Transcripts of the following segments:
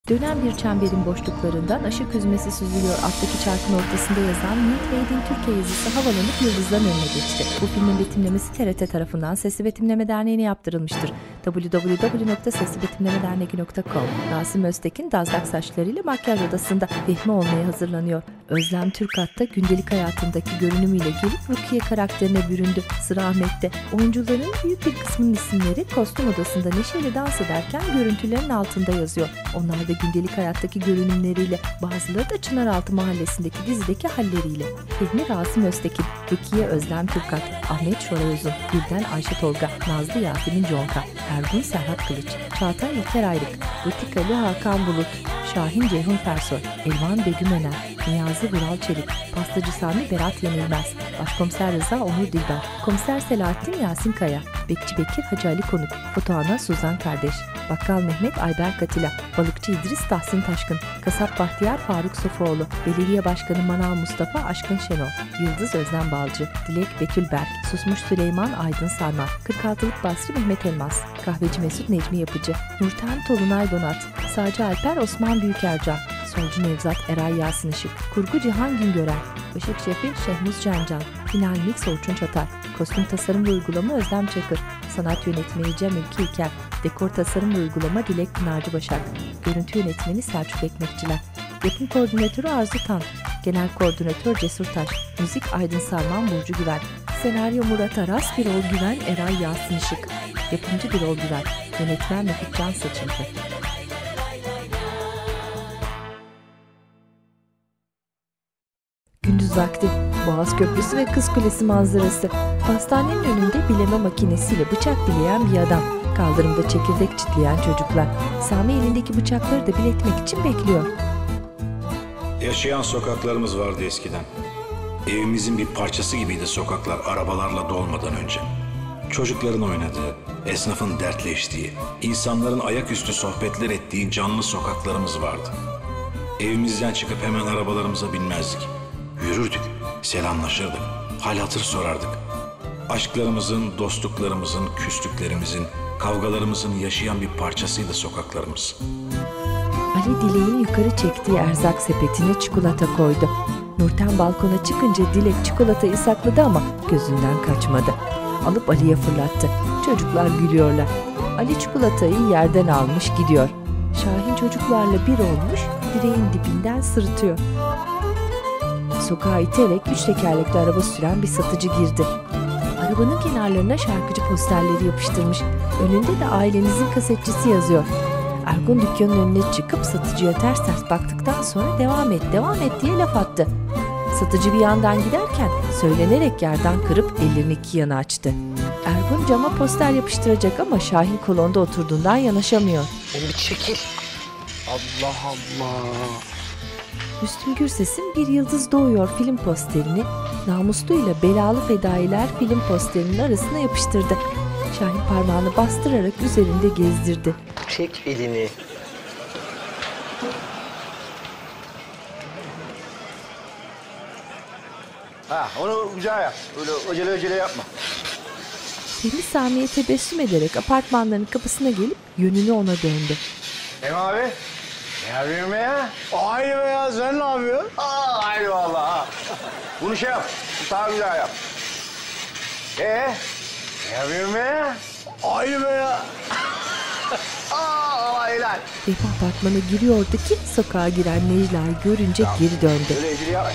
Dönen bir çemberin boşluklarından ışık hüzmesi süzülüyor adlı çarkın ortasında yazan Meet Made in Türkiye yazısı havalanıp yıldızların önüne geçti. Bu filmin betimlemesi TRT tarafından Sesli Betimleme Derneği'ne yaptırılmıştır. www.seslibetimlemederneği.com. Rasim Öztekin dazlak saçlarıyla makyaj odasında Fehmi olmaya hazırlanıyor. Özlem Türkat da gündelik hayatındaki görünümüyle gelip Rukiye karakterine büründü. Sıra Ahmet'te. Oyuncuların büyük bir kısmının isimleri kostüm odasında neşeyle dans ederken görüntülerin altında yazıyor. Onlar da gündelik hayattaki görünümleriyle, bazıları da Çınaraltı Mahallesi'ndeki dizideki halleriyle. Fehmi Rasim Öztekin, Rukiye Özlem Türkat, Ahmet Şoray Uzun, Gülden Ayşe Tolga, Nazlı Yasemin Conka, Ergun Serhat Kılıç, Çağatay İlker Ayrık, Butik Ali Hakan Bulut, Şahin Ceyhun Fersoy, Elvan Begüm Öner, Niyazi Vural Çelik, Pastacı Sami Berat Yenilmez, Başkomiser Rıza Onur Dilber, Komiser Selahattin Yasin Kaya, Bekçi Bekir Hacı Ali Konuk, Fotoğrafına Suzan Kardeş, Bakkal Mehmet Ayberk Atilla, Balıkçı İdris Tahsin Taşkın, Kasap Bahtiyar Faruk Sofuoğlu, Belediye Başkanı Manav Mustafa Aşkın Şenol, Yıldız Özlem Balcı, Dilek Betül Berk, Susmuş Süleyman Aydın Sarmar, 46'lık Basri Mehmet Elmas, Kahveci Mesut Necmi Yapıcı, Nurten Tolunay Donat, Sağcı Alper Osman Büyükercan, Solcu Nevzat Eray Yasin Işık, Kurgu Cihan Güngören, Işık Şefi Şehmuz Cancan, Final Mix Orçun Çatar, Kostüm Tasarım ve Uygulama Özlem Çakır, Sanat Yönetmeni Cem Ülke İlker, Dekor Tasarım ve Uygulama Dilek Pınarcı Başak, Görüntü Yönetmeni Selçuk Ekmekçiler, Yapım Koordinatörü Arzu Tan, Genel Koordinatör Cesur Taş, Müzik Aydın Sarman Burcu Güven, Senaryo Murat Aras, Birol Güven Eray Yasin Işık, Yapımcı Birol Güven, Yönetmen Mehmet Can Seçildi. Gündüz vakti, Boğaz Köprüsü ve Kız Kulesi manzarası. Pastanenin önünde bileme makinesiyle bıçak bileyen bir adam. Kaldırımda çekirdek çitleyen çocuklar. Sami elindeki bıçakları da biletmek için bekliyor. Yaşayan sokaklarımız vardı eskiden. Evimizin bir parçası gibiydi sokaklar arabalarla dolmadan önce. Çocukların oynadığı, esnafın dertleştiği, insanların ayaküstü sohbetler ettiği canlı sokaklarımız vardı. Evimizden çıkıp hemen arabalarımıza binmezdik. Yürürdük, selamlaşırdık, hal hatır sorardık. Aşklarımızın, dostluklarımızın, küslüklerimizin, kavgalarımızın yaşayan bir parçasıydı sokaklarımız. Ali Dilek'in yukarı çektiği erzak sepetine çikolata koydu. Nurten balkona çıkınca Dilek çikolatayı sakladı ama gözünden kaçmadı. Alıp Ali'ye fırlattı. Çocuklar gülüyorlar. Ali çikolatayı yerden almış gidiyor. Şahin çocuklarla bir olmuş, direğin dibinden sırıtıyor. Sokağa iterek 3 tekerlekli araba süren bir satıcı girdi. Arabanın kenarlarına şarkıcı posterleri yapıştırmış. Önünde de ailenizin kasetçisi yazıyor. Ergun dükkanın önüne çıkıp satıcıya ters ters baktıktan sonra devam et diye laf attı. Satıcı bir yandan giderken söylenerek yerden kırıp ellerini iki yana açtı. Ergun cama poster yapıştıracak ama Şahin kolonda oturduğundan yanaşamıyor. Bir çekil. Allah Allah. Müslüm Gürses'in Bir Yıldız Doğuyor film posterini Namusluyla Belalı Fedailer film posterinin arasına yapıştırdı. Şahin parmağını bastırarak üzerinde gezdirdi. Çek elini. Onu güzel yap. Öyle acele yapma. Fehmi Sami'ye tebessüm ederek apartmanların kapısına gelip yönünü ona döndü. Hem abi. Ne yapıyorsun be ya? Aynı be ya. Sen ne yapıyorsun? Aynı vallahi. Bunu şey yap. Daha güzel yap. Ne yapıyorsun be ya? Aynı be ya. Helal. Fehmi apartmana giriyordu ki sokağa giren Necla'yı görünce geri döndü. Öyle ilgili yap.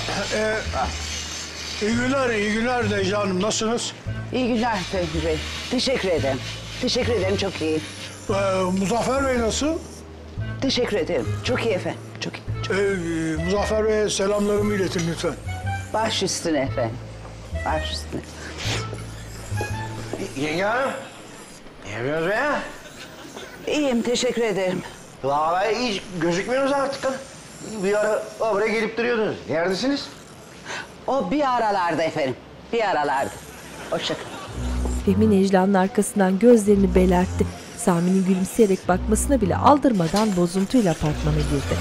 İyi günler Necla Hanım. Nasılsınız? İyi günler Fehmi Bey. Teşekkür ederim. Teşekkür ederim, çok iyi. Muzaffer Bey nasıl? Teşekkür ederim. Çok iyi efendim, çok iyi. Muzaffer Bey'e selamlarımı iletin lütfen. Baş üstüne efendim. Baş üstüne. Yenge hanım. Ne yapıyorsunuz be ya? İyiyim, teşekkür ederim. Vallahi hiç gözükmüyorsunuz artık. Bir ara buraya gelip duruyordunuz. Neredesiniz? O bir aralarda efendim, bir aralarda. Hoşça kalın. Fehmi Necla'nın arkasından gözlerini belertti. Sami'nin gülümseyerek bakmasına bile aldırmadan bozuntuyla apartmana girdi.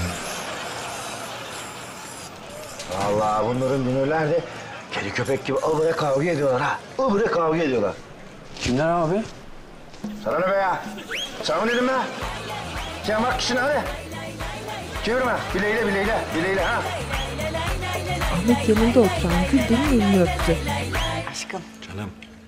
Vallahi bunların dünürler de kedi köpek gibi buraya kavga ediyorlar ha. Buraya kavga ediyorlar. Kimler abi? Sana ne be ya? Sana ne dedim be? Sen bak işine hadi. Çevirme. Bileğiyle ha. Ahmet yanında oturan Gülden'in elini öptü. Aşkım, Canım,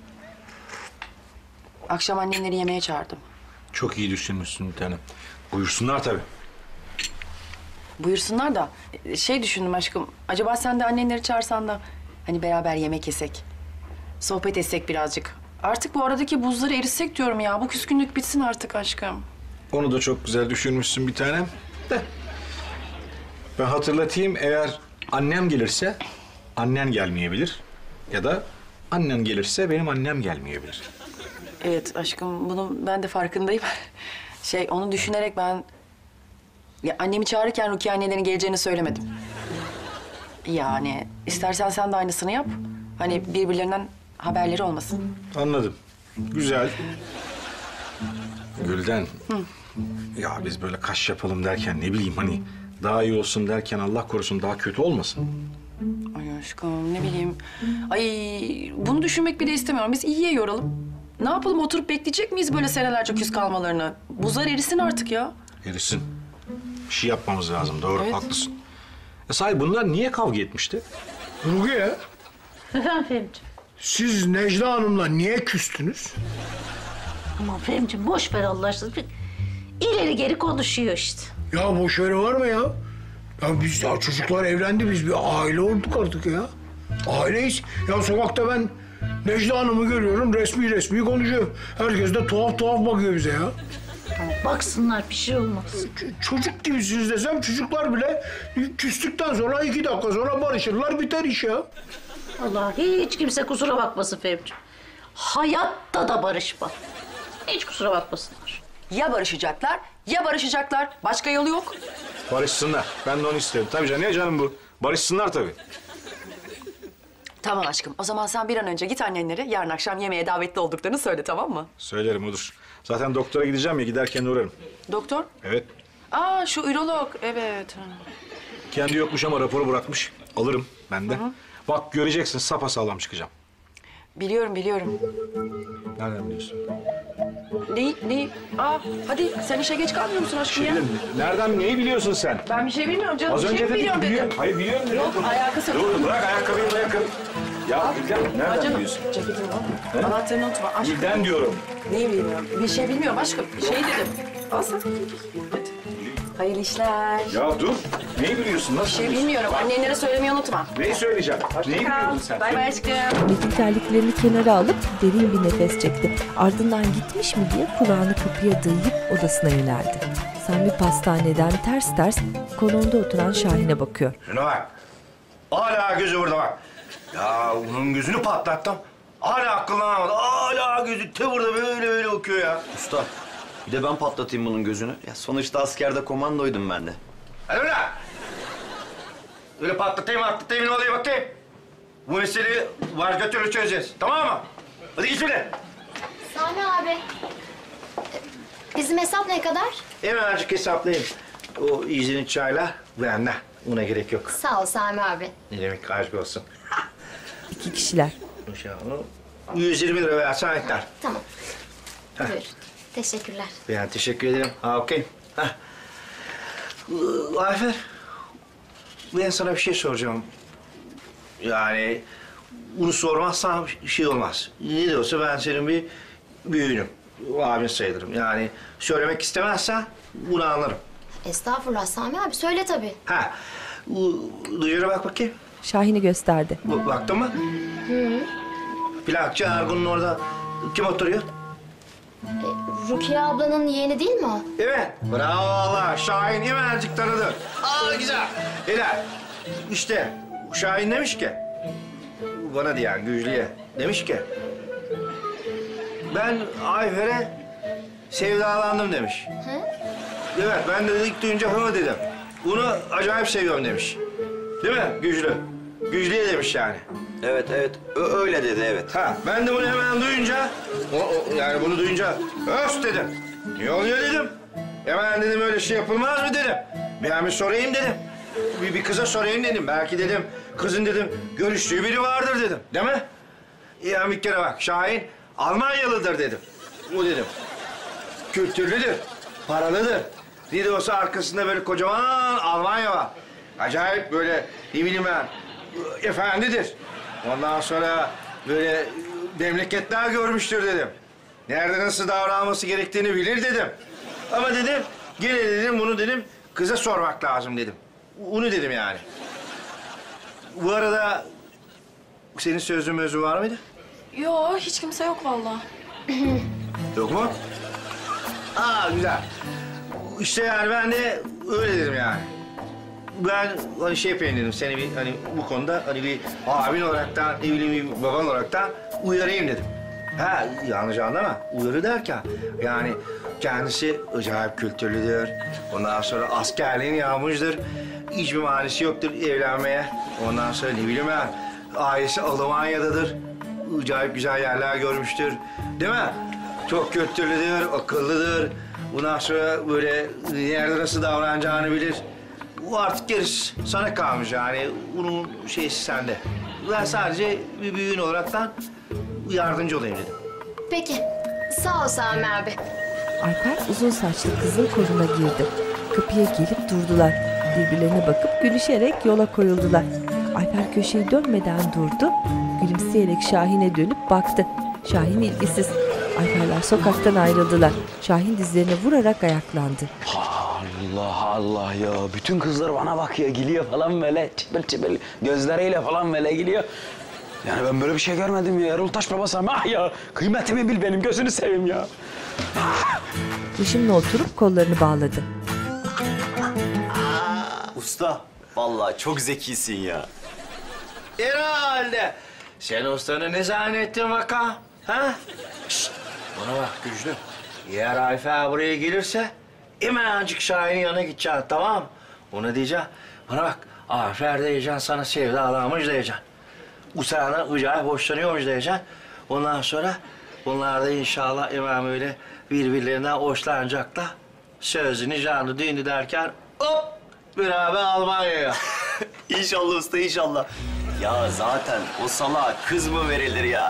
akşam annenleri yemeğe çağırdım. çok iyi düşünmüşsün bir tanem. Buyursunlar tabii. Buyursunlar da şey düşündüm aşkım. Acaba sen de annenleri çağırsan da hani beraber yemek yesek. Sohbet etsek birazcık. Artık bu aradaki buzları eritsek diyorum ya. Bu küskünlük bitsin artık aşkım. Onu da çok güzel düşünmüşsün bir tanem. De. Ben hatırlatayım, eğer annem gelirse annen gelmeyebilir. Ya da annen gelirse benim annem gelmeyebilir. Evet aşkım, bunun ben de farkındayım. Onu düşünerek ben... Ya, annemi çağırırken Rukiye annelerin geleceğini söylemedim. Yani istersen sen de aynısını yap. Hani birbirlerinden haberleri olmasın. Anladım. Güzel. Gülden. Ya biz böyle kaş yapalım derken ne bileyim hani daha iyi olsun derken Allah korusun daha kötü olmasın. Ay aşkım ne bileyim. Ay bunu düşünmek bile istemiyorum. Biz iyiye yoralım. Ne yapalım, oturup bekleyecek miyiz böyle senelerce küs kalmalarını? Buzlar erisin artık ya. Erisin. Bir şey yapmamız lazım. Doğru, Evet. haklısın. Sahi bunlar niye kavga etmişti? Rukiye, Efendim Fehmiciğim. siz Necla Hanım'la niye küstünüz? Aman Fehmiciğim boş ver Allah aşkına. İleri geri konuşuyor işte. Ya boş veri var mı ya? Ya biz ya çocuklar evlendi, biz bir aile olduk artık ya. Aileyiz. Ya sokakta ben Necla Hanım'ı görüyorum, resmi konuşuyor. Herkes de tuhaf bakıyor bize ya. Baksınlar bir şey olmaz. Çocuk gibisiniz desem, çocuklar bile küstükten sonra 2 dakika sonra barışırlar, biter iş ya. Allah hiç kimse kusura bakmasın Fehmiciğim. Hayatta da barışma. Hiç kusura bakmasınlar. Ya barışacaklar ya barışacaklar. Başka yolu yok. Barışsınlar. Ben de onu isterim. Tabii canım, ne canım bu? Barışsınlar tabii. Tamam aşkım. O zaman sen bir an önce git annenlere. Yarın akşam yemeğe davetli olduklarını söyle, tamam mı? Söylerim, olur. Zaten doktora gideceğim ya, giderken uğrarım. Doktor? Evet. Aa şu ürolog. Evet. Kendi yokmuş ama raporu bırakmış. Alırım ben de. Bak göreceksin, sapasağlam çıkacağım. Biliyorum. Nereden biliyorsun? Neyi? Aa hadi sen işe geç kalmıyor musun aşkım ya? Nereden, neyi biliyorsun sen? Ben bir şey bilmiyorum canım. Az Bir önce şey dedik biliyorum biliyorum. dedim. Hayır biliyorum dedim. Yok alakası yok. Dur bırak ayakkabıyı. Ya Gülden, nereden Canım, biliyorsun? ceketini al. Anahtarını unutma. Aşkım. Gülden diyorum. Neyi bilmiyorum? Bir şey bilmiyorum aşkım. Şey dedim. Al sen. Hadi. Hayırlı işler. Ya dur. Neyi biliyorsun? Nasıl? Bir şey bilmiyorum. Annenlere söylemeyi unutma. Neyi söyleyeceğim? Neyi biliyorsun sen? Bay bay aşkım. Metin terliklerini kenara alıp derin bir nefes çekti. Ardından gitmiş mi diye kulağını kapıya dayayıp odasına yöneldi. Sami pastaneden ters kononda oturan Şahin'e bakıyor. Şuna bak. Hala gözü burada bak. Ya onun gözünü patlattım. Hala akıllanamadı. Hala gözü burada böyle okuyor ya. Usta, bir de ben patlatayım bunun gözünü. Ya sonuçta askerde komandoydum ben de. Hadi öyle. Öyle patlatayım ne oluyor bakayım. Bu meseleyi başka türlü çözeceğiz. Tamam mı? Hadi git şöyle. Sami abi, bizim hesap ne kadar? Hemencik hesaplayayım. O izinin çayla bende. Buna gerek yok. Sağ ol Sami abi. Ne demek aşk olsun. 2 kişiler. İnşallah. 120 lira versen yeter. Tamam. Buyur. Teşekkürler. Ben teşekkür ederim. Ha okey. Ayfer, ben sana bir şey soracağım. Yani bunu sormazsan bir şey olmaz. Ne de olsa ben senin bir büyüğünüm. Abin sayılırım. Yani söylemek istemezsen bunu anlarım. Estağfurullah Sami abi, söyle tabii. Ha, dışarı bak bakayım. Şahin'i gösterdi. Baktın mı? Plakçı Ergun'un orada kim oturuyor? Rukiye ablanın yeğeni değil mi o? Evet. Bravo valla. Şahin hemencik tanıdı. Aa güzel. Helal. İşte Şahin demiş ki, bana diyen Güçlü'ye demiş ki, ben Ayfer'e sevdalandım demiş. Evet, ben de ilk duyunca hı dedim. Bunu acayip seviyorum demiş. Değil mi Güçlü? Güçlü'ye demiş yani. Evet, öyle dedi, evet. Ha, ben de bunu hemen duyunca, yani bunu duyunca öst dedim. Ne oluyor dedim. Hemen dedim öyle şey yapılmaz mı dedim. Ben bir sorayım dedim. Bir kıza sorayım dedim. Belki dedim kızın dedim görüştüğü biri vardır dedim. Değil mi? Ya bir kere bak Şahin Almanyalıdır dedim. Bu dedim. Kültürlüdür, paralıdır. Ne de olsa arkasında böyle kocaman Almanya var. Acayip böyle ne bileyim ben efendidir. Ondan sonra böyle memleketler görmüştür dedim. Nerede nasıl davranması gerektiğini bilir dedim. Ama dedim gene dedim bunu dedim kıza sormak lazım dedim. Onu dedim yani. Bu arada senin sözün mözün var mıydı? Yo, hiç kimse yok vallahi. Yok mu? Aa güzel. İşte yani ben de öyle dedim yani. Ben hani şey yapayım dedim seni bir hani bu konuda hani bir abin olaraktan ne bileyim bir baban olaraktan uyarayım dedim. Ha yanlış anlama. Uyarı derken yani kendisi acayip kültürlüdür. Ondan sonra askerliğini yapmıştır. Hiçbir manisi yoktur evlenmeye. Ondan sonra ne bileyim ben ailesi Almanya'dadır. Acayip güzel yerler görmüştür. Değil mi? Çok kültürlüdür, akıllıdır. Bundan sonra böyle nerede nasıl davranacağını bilir. Bu artık gerisi sana kalmış yani. Bunun şeysi sende. Ben sadece bir büyüğün olaraktan yardımcı olayım dedim. Peki. Sağ ol Sami abi. Alper uzun saçlı kızın koluna girdi. Kapıya gelip durdular. Birbirlerine bakıp gülüşerek yola koyuldular. Alper köşeyi dönmeden durdu. Gülümseyerek Şahin'e dönüp baktı. Şahin ilgisiz. Alperler sokaktan ayrıldılar. Şahin dizlerine vurarak ayaklandı. Allah Allah ya. Bütün kızlar bana bakıyor, geliyor falan böyle. Çıbıl çıbıl gözleriyle falan böyle geliyor. Yani ben böyle bir şey görmedim ya. Erol Taş Baba Sami ya. Kıymetimi bil benim, gözünü seveyim ya. Dışımla oturup kollarını bağladı. Usta, vallahi çok zekisin ya. Herhalde. Sen ustanı ne zannettin vaka? Ha? Şişt, bana bak Güçlü. Eğer Ayfer buraya gelirse hemencik Şahin'in yanına gideceksin, tamam mı? Ona diyeceksin, bana bak Ayfer diyeceksin, sana sevdalanmış diyeceksin. Bu senden acayip hoşlanıyormuş diyeceksin. Ondan sonra bunlar da inşallah hemen böyle birbirlerinden hoşlanacaklar. Sözünü, canı, düğünü derken hop beraber Almanya'ya. İnşallah usta, inşallah. Ya zaten o salağa kız mı verilir ya?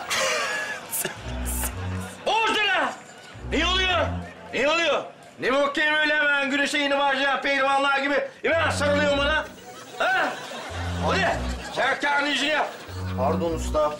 Orada! Ne oluyor? Ne oluyor? Ne muhkem öyle hemen güneşe yeni başlayan pehlivanlar gibi hemen sarılıyor bana? Ha? Hadi sen kendi işini yap. Pardon usta.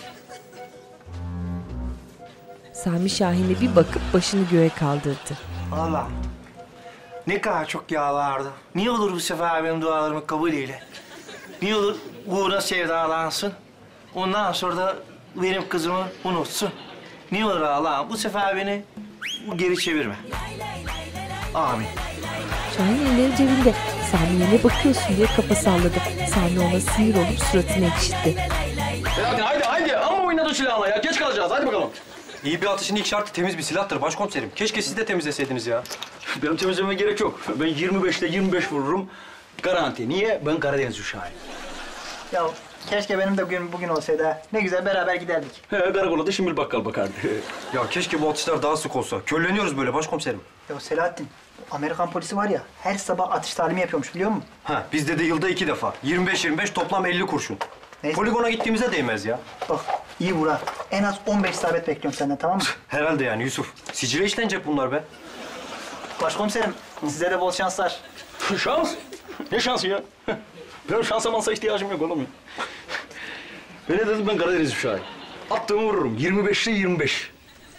Sami Şahin'e bir bakıp başını göğe kaldırdı. Allah. Ne kadar çok yağlardı. Niye olur bu sefer benim dualarımın kabul eyle? Niye olur uğruna sevdalansın? Ondan sonra da benim kızımı unutsun. Niye olur Allah'ım bu sefer beni geri çevirme. Amin. Şahin elleri cebinde. Sami'ye ne bakıyorsun diye kafa salladı. Sami ona sinir olup suratını ekşitti. Haydi ama oynadı silahla ya. Geç kalacağız, hadi bakalım. İyi bir atışın ilk şartı temiz bir silahtır başkomiserim. Keşke siz de temizleseydiniz ya. Benim temizlememe gerek yok. Ben 25'te 25 vururum. Garanti. Niye? Ben Karadeniz uşağıyım. Ya keşke benim de bugün olsaydı ha. Ne güzel beraber giderdik. Karakola da Şimbil Bakkal bakardı. Ya keşke bu atışlar daha sık olsa. Körleniyoruz böyle başkomiserim. Ya Selahattin, Amerikan polisi var ya, her sabah atış talimi yapıyormuş biliyor musun? Ha, bizde de yılda 2 defa. 25-25 toplam 50 kurşun. Neyse. Poligona gittiğimize değmez ya. Bak, iyi vur ha. En az 15 isabet bekliyorum senden, tamam mı? Herhalde yani Yusuf. Sicile işlenecek bunlar be. Başkomiserim, size de bol şanslar. Şans? Ne şansı ya? Benim şansa mansa ihtiyacım yok oğlum ya. Ben ne dedim, ben Karadeniz uşağıyım. Attığımı vururum. 25'te 25.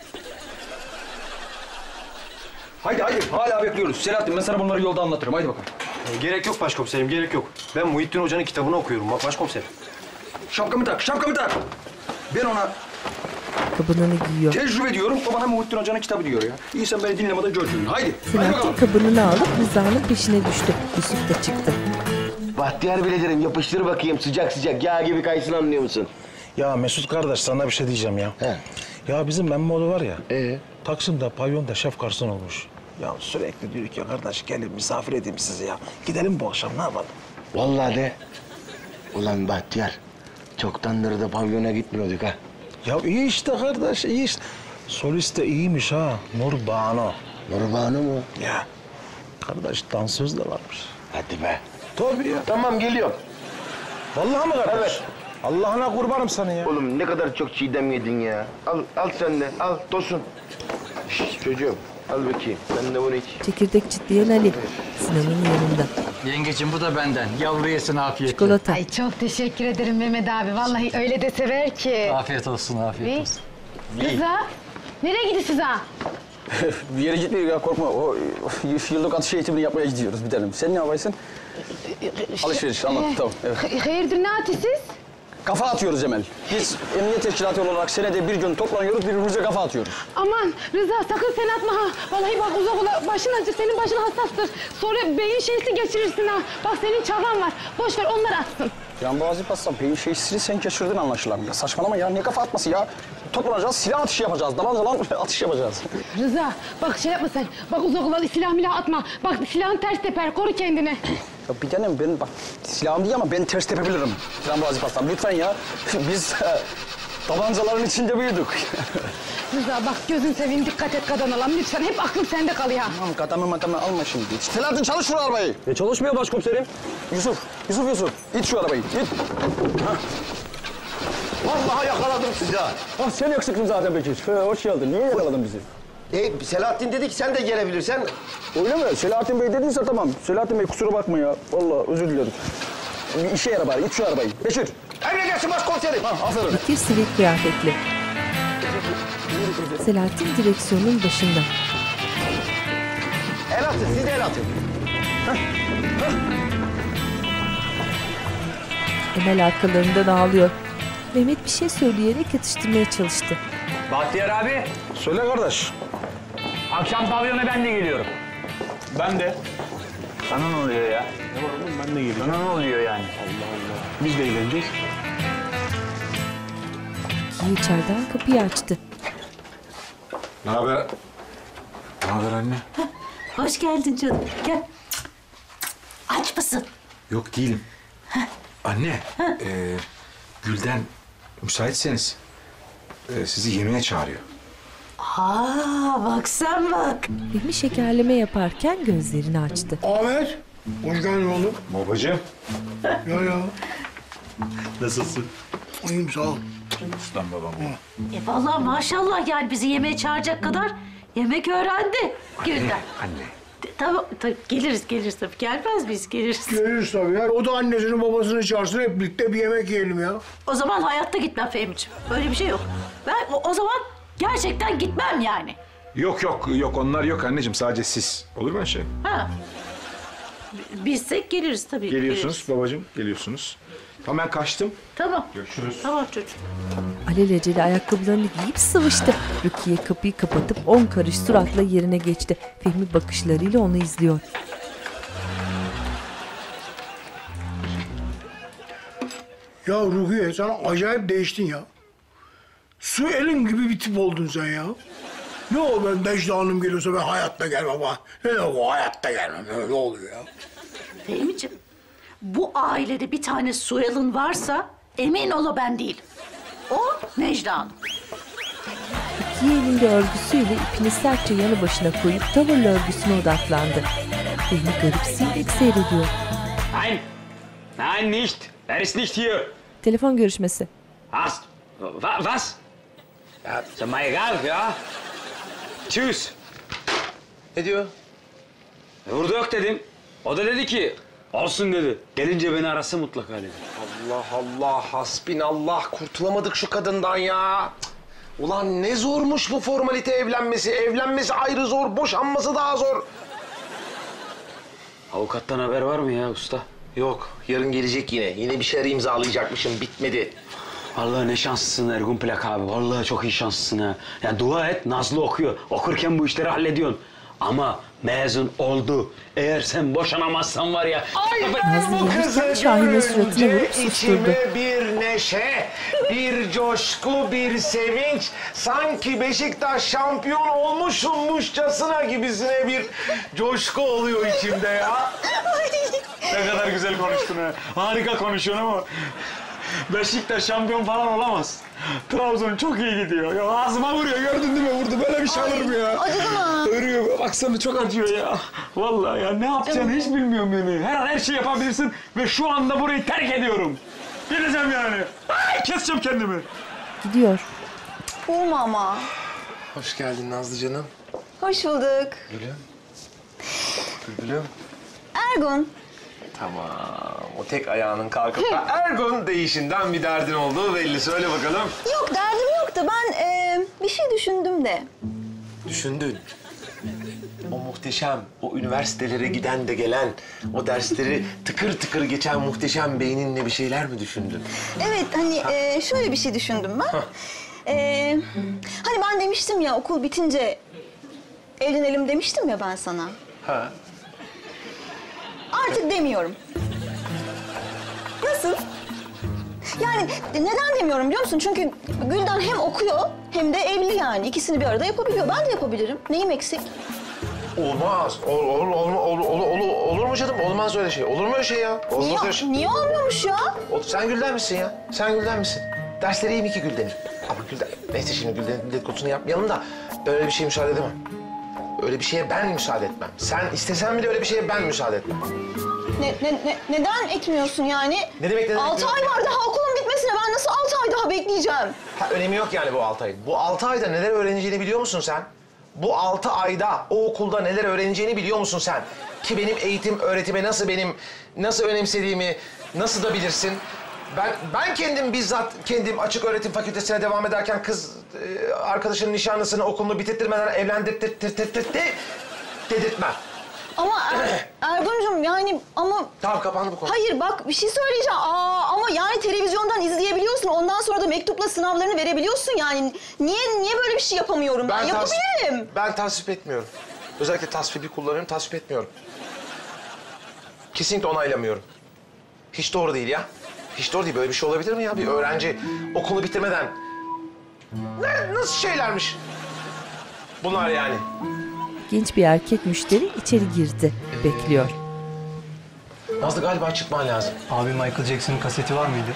Haydi hala bekliyoruz. Selahattin, ben sana bunları yolda anlatırım. Haydi bakalım. Gerek yok başkomiserim, gerek yok. Ben Muhittin Hoca'nın kitabını okuyorum başkomiserim. Şapkamı tak. Ben ona Kabınını giyiyor. tecrübe diyorum, o bana Muhittin Hoca'nın kitabı diyor ya. İyi sen beni dinlemeden gördün. Haydi Selahattin kabınını alıp Rıza'nın peşine düştü. Yusuf da çıktı. Bahtiyar biraderim yapıştır bakayım sıcak sıcak yağ gibi kaysın, anlıyor musun? Ya Mesut kardeş, sana bir şey diyeceğim ya. He. Ya bizim Memmoğlu var ya, Taksim'de pavyonda şef garson olmuş. Ya sürekli diyor ki kardeş gelin misafir edeyim sizi ya. Gidelim bu akşam, ne yapalım? Vallahi de. Ulan Bahtiyar, çoktandır da pavyona gitmiyorduk ha. Ya iyi işte kardeş, iyi işte. Solist de iyiymiş ha, Nur Banu. Nur Banu mu? Ya, kardeş dansöz de varmış. Hadi be. Tabii ya. Tamam geliyorum. Vallahi mı kardeş? Evet. Allah'ına kurbanım sana ya. Oğlum ne kadar çok çiğdem yedin ya. Al sen de, al Tosun. Şişt çocuğum, Al bakayım. Ben de bunu iç. Çekirdek çitleyen Ali. Sinan'ın yanında. Yengeciğim bu da benden. Yavru yesin afiyetle. Çikolata. Ay çok teşekkür ederim Mehmet abi. Vallahi öyle de sever ki. Afiyet olsun, afiyet olsun. Rıza, nereye gidiyorsunuz ha? Bir yere gitmiyor ya korkma. O yıllık atış eğitimini yapmaya gidiyoruz bir tanem. Sen ne yapaysın? Alışveriş anladım tamam. Evet. Hayırdır ne atıyorsunuz? Kafa atıyoruz Emel. Biz emniyet teşkilatı olarak senede bir gün toplanıyoruz, birbirimize kafa atıyoruz. Aman Rıza sakın sen atma ha. Vallahi bak uzak ola başın acır, senin başın hassastır. Sonra beyin şeysi geçirirsin ha. Bak senin çaban var. Boş ver onlar atsın. Yan boğazı bassam beyin şeysini sen geçirdin anlaşılan. Ya saçmalama ya ne kafa atması ya? Toplanacağız, silah atışı yapacağız. Davancalan atış yapacağız. Rıza bak şey yapma sen. Bak uzak ola silah milah atma. Bak silahın ters teper, koru kendini. Ya bir tanem ben bak silahım değil ama ben ters tepebilirim. Yan boğazı bassam lütfen ya. Biz tabancaların içinde büyüdük. Rıza bak gözün seveyim dikkat et kazanalım lütfen. Hep aklım sende kalıyor. Tamam katamı alma şimdi. Selahattin çalış şu arabayı. Çalışmıyor başkomiserim. Yusuf. İt şu arabayı. İt. Vallahi yakaladım sizi ha. Ah sen yakışıklın zaten Bekir. Hoş geldin. Niye yakaladın bizi? Selahattin dedi ki sen de gelebilirsen. Öyle mi? Selahattin Bey dediyse tamam. Selahattin Bey kusura bakma ya. Vallahi özür dilerim. Bir işe yara bari. İt şu arabayı. Bekir. Emredersin başkomiserim. Aferin. Bekir sivil kıyafetli. Selahattin direksiyonun başında. El atın, siz de el atın. Emel arkalarından ağlıyor. Mehmet bir şey söyleyerek yatıştırmaya çalıştı. Bahtiyar abi. Söyle kardeş. Akşam pavyona ben de geliyorum. Ben de. Sana ne oluyor ya? Ne var oğlum ben de geleceğim. Sana ne oluyor yani? Allah Allah. Biz de eğleneceğiz. Rukiye içeriden kapıyı açtı. Ne haber? Ne haber anne? Hoş geldin canım. Gel. Aç mısın? Yok değilim. Anne, Gülden müsaitseniz sizi yemeğe çağırıyor. Aa bak sen bak. Fehmi şekerleme yaparken gözlerini açtı. Ahmet, hoş geldin oğlum. Babacığım. Ya. Nasılsın? İyiyim sağ ol. Ustam babam. Vallahi maşallah yani bizi yemeğe çağıracak kadar yemek öğrendi Gülden. Anne. Tamam geliriz tabii. Gelmez miyiz? Geliriz. Geliriz tabii ya. O da annesini babasını çağırsın hep birlikte bir yemek yiyelim ya. O zaman hayatta gitmem Fehmi'ciğim. Öyle bir şey yok. Ben o zaman gerçekten gitmem yani. Yok onlar yok anneciğim sadece siz. Olur mu şey? Ha. Bizsek geliriz tabii. Geliyorsunuz babacığım geliyorsunuz. Tamam ben kaçtım. Tamam. Görüşürüz. Tamam çocuğum. Alelacele ayakkabılarını giyip sıvıştı. Rukiye kapıyı kapatıp 10 karış suratla yerine geçti. Fehmi bakışlarıyla onu izliyor. Ya Rukiye sen acayip değiştin ya. Su elin gibi bir tip oldun sen ya. Ne o ben Necla Hanım geliyorsa ben hayatta gelmem ha. Ne o hayatta gelmem. Ne oluyor ya? Fehmi'ciğim bu ailede bir tane Suyal'ın varsa emin ol o ben değilim. O Necla Hanım. Rukiye elinde örgüsüyle ipini sertçe yanı başına koyup tavırla örgüsüne odaklandı. Fehmi garipseyerek seyrediyor. Nein nicht. Er ist nicht hier. Telefon görüşmesi. Was? Was? Ja, ist mir egal ya. Tschüss. Ne diyor? Burada yok dedim. O da dedi ki olsun dedi. Gelince beni arasın mutlaka dedi. Allah hasbinallah kurtulamadık şu kadından ya. Ulan ne zormuş bu formalite evlenmesi. Evlenmesi ayrı zor, boşanması daha zor. Avukattan haber var mı ya usta? Yok, yarın gelecek yine. Yine bir şeyler imzalayacakmışım, bitmedi. Vallahi ne şanslısın Ergun Plak abi. Vallahi çok iyi şanslısın ha. Ya dua et Nazlı okuyor. Okurken bu işleri hallediyorsun. Ama mezun oldu. Eğer sen boşanamazsan var ya... Nazlı yemişken Şahin'in suratına vurup susturdu. İçime bir neşe, bir coşku, bir sevinç. Sanki Beşiktaş şampiyon olmuşumuşçasına gibisine bir coşku oluyor içimde ya. Ne kadar güzel konuştun ha. Harika konuşuyorsun ama Beşiktaş şampiyon falan olamaz. Trabzon çok iyi gidiyor. Ya ağzıma vuruyor gördün değil mi? Vurdu böyle bir şey olur mu ya? Acıdı mı? Örüyor. Baksana çok acıyor ya. Vallahi ya ne yapacağını hiç bilmiyorum yani. Her an her şey yapabilirsin ve şu anda burayı terk ediyorum. Gideceğim yani. Ay, keseceğim kendimi. Gidiyor. Olma ama. Hoş geldin Nazlı canım. Hoş bulduk. Gülüm. Bülbülüm. Ergun. Tamam. O tek ayağının kalkıp Ergun deyişinden bir derdin olduğu belli. Söyle bakalım. Yok derdim yoktu. Ben bir şey düşündüm de. Düşündün. O muhteşem, o üniversitelere giden de gelen, o dersleri tıkır tıkır geçen muhteşem beyninle bir şeyler mi düşündün? Evet hani şöyle bir şey düşündüm ben. Hani ben demiştim ya okul bitince evlenelim demiştim ya ben sana. Ha. Artık demiyorum. Nasıl? Yani neden demiyorum biliyor musun? Çünkü Gülden hem okuyor hem de evli yani. İkisini bir arada yapabiliyor. Ben de yapabilirim. Neyim eksik? Olmaz. Olur mu canım? Olmaz öyle şey. Olur mu öyle şey ya? Olmaz öyle şey. Niye olmuyormuş ya? Sen Gülden misin ya? Sen Gülden misin? Dersleri iyi mi ki Gülden'in? Ama Gülden... Neyse şimdi Gülden'in dedikodusunu yapmayalım da böyle bir şeye müsaade edemem. Öyle bir şeye ben müsaade etmem. Sen istesen bile öyle bir şeye ben müsaade etmem. Neden etmiyorsun yani? Ne demek neden 6 ay var daha okulun bitmesine. Ben nasıl 6 ay daha bekleyeceğim? Ha, önemi yok yani bu 6 ayın. Bu 6 ayda neler öğreneceğini biliyor musun sen? Bu 6 ayda o okulda neler öğreneceğini biliyor musun sen? Ki benim eğitim, öğretime nasıl önemsediğimi nasıl da bilirsin. Ben bizzat açık öğretim fakültesine devam ederken kız arkadaşının nişanlısını okulunu bitirtmeden dedirtmem. Ama Ergun'cum yani ama... Tamam kapandı bu konu. Hayır bak bir şey söyleyeceğim. Ama yani televizyondan izleyebiliyorsun. Ondan sonra da mektupla sınavlarını verebiliyorsun yani. Niye böyle bir şey yapamıyorum ben? Yapabilirim. Ben tasvip etmiyorum. Özellikle tasvipi kullanıyorum, tasvip etmiyorum. Kesinlikle onaylamıyorum. Hiç doğru değil ya. Hiç doğru değil. Böyle bir şey olabilir mi ya? Bir öğrenci okulu bitirmeden... Nasıl şeylermiş bunlar yani? Genç bir erkek müşteri içeri girdi. Bekliyor. Nazlı galiba çıkman lazım. Abi Michael Jackson'ın kaseti var mıydı?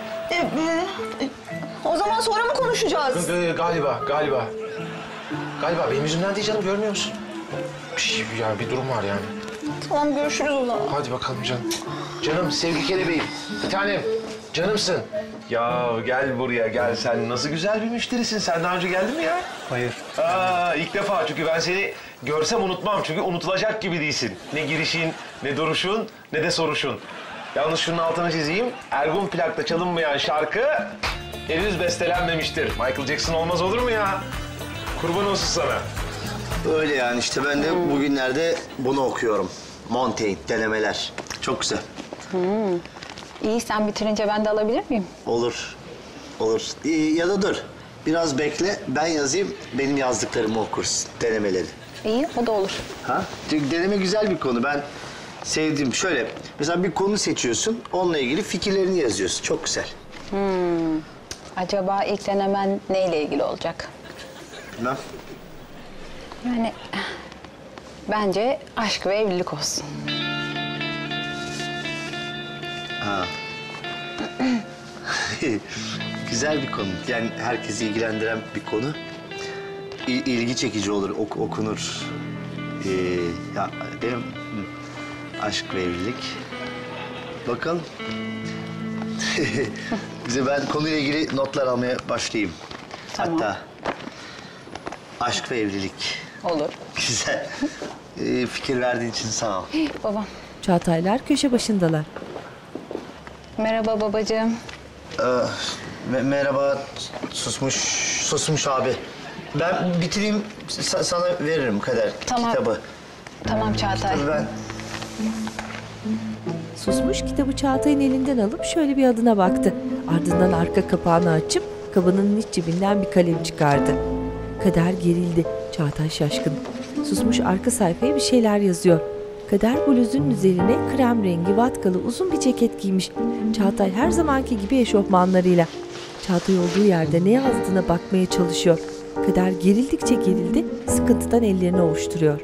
O zaman sonra mı konuşacağız? Galiba. Galiba benim yüzümden değil canım, görmüyor musun? Bir durum var yani. Tamam görüşürüz o zaman. Hadi bakalım canım. Canım, sevgi kelebeğim. Bir tanem, canımsın. Ya gel buraya, gel. Sen nasıl güzel bir müşterisin. Sen daha önce geldin mi ya? Hayır. İlk defa. Çünkü ben seni görsem unutmam. Çünkü unutulacak gibi değilsin. Ne girişin, ne duruşun, ne de soruşun. Yalnız şunun altını çizeyim. Ergun plakta çalınmayan şarkı henüz bestelenmemiştir. Michael Jackson olmaz olur mu ya? Kurban olsun sana. Öyle yani işte ben de bugünlerde bunu okuyorum. Montaigne, denemeler. Çok güzel. İyi, sen bitirince ben de alabilir miyim? Olur. Ya da dur. Biraz bekle, ben yazayım, benim yazdıklarımı okursun, denemeleri. İyi, o da olur. Ha? Çünkü deneme güzel bir konu. Ben sevdim. Şöyle, mesela bir konu seçiyorsun, onunla ilgili fikirlerini yazıyorsun. Çok güzel. Acaba ilk denemen neyle ilgili olacak? Bilmem. Yani bence aşk ve evlilik olsun. Ha. Güzel bir konu. Yani herkesi ilgilendiren bir konu. İlgi çekici olur, okunur. Ya benim aşk ve evlilik. Bakalım. Ben konuyla ilgili notlar almaya başlayayım. Tamam. Hatta aşk ve evlilik. Olur. Güzel. Fikir verdiğin için sağ ol. Babam. Çağataylar köşe başındalar. Merhaba babacığım. Merhaba susmuş abi. Ben bitireyim sana veririm Kader kitabı. Tamam Çağatay. Ben... Susmuş kitabı Çağatay'ın elinden alıp şöyle bir adına baktı. Ardından arka kapağını açıp kabının iç cebinden bir kalem çıkardı. Kader gerildi. Çağatay şaşkın. Susmuş arka sayfaya bir şeyler yazıyor. Kader bluzunun üzerine krem rengi vatkalı uzun bir ceket giymiş. Çağatay her zamanki gibi eşofmanlarıyla. Çağatay olduğu yerde ne yazdığına bakmaya çalışıyor. Kader gerildikçe gerildi, sıkıntıdan ellerini ovuşturuyor.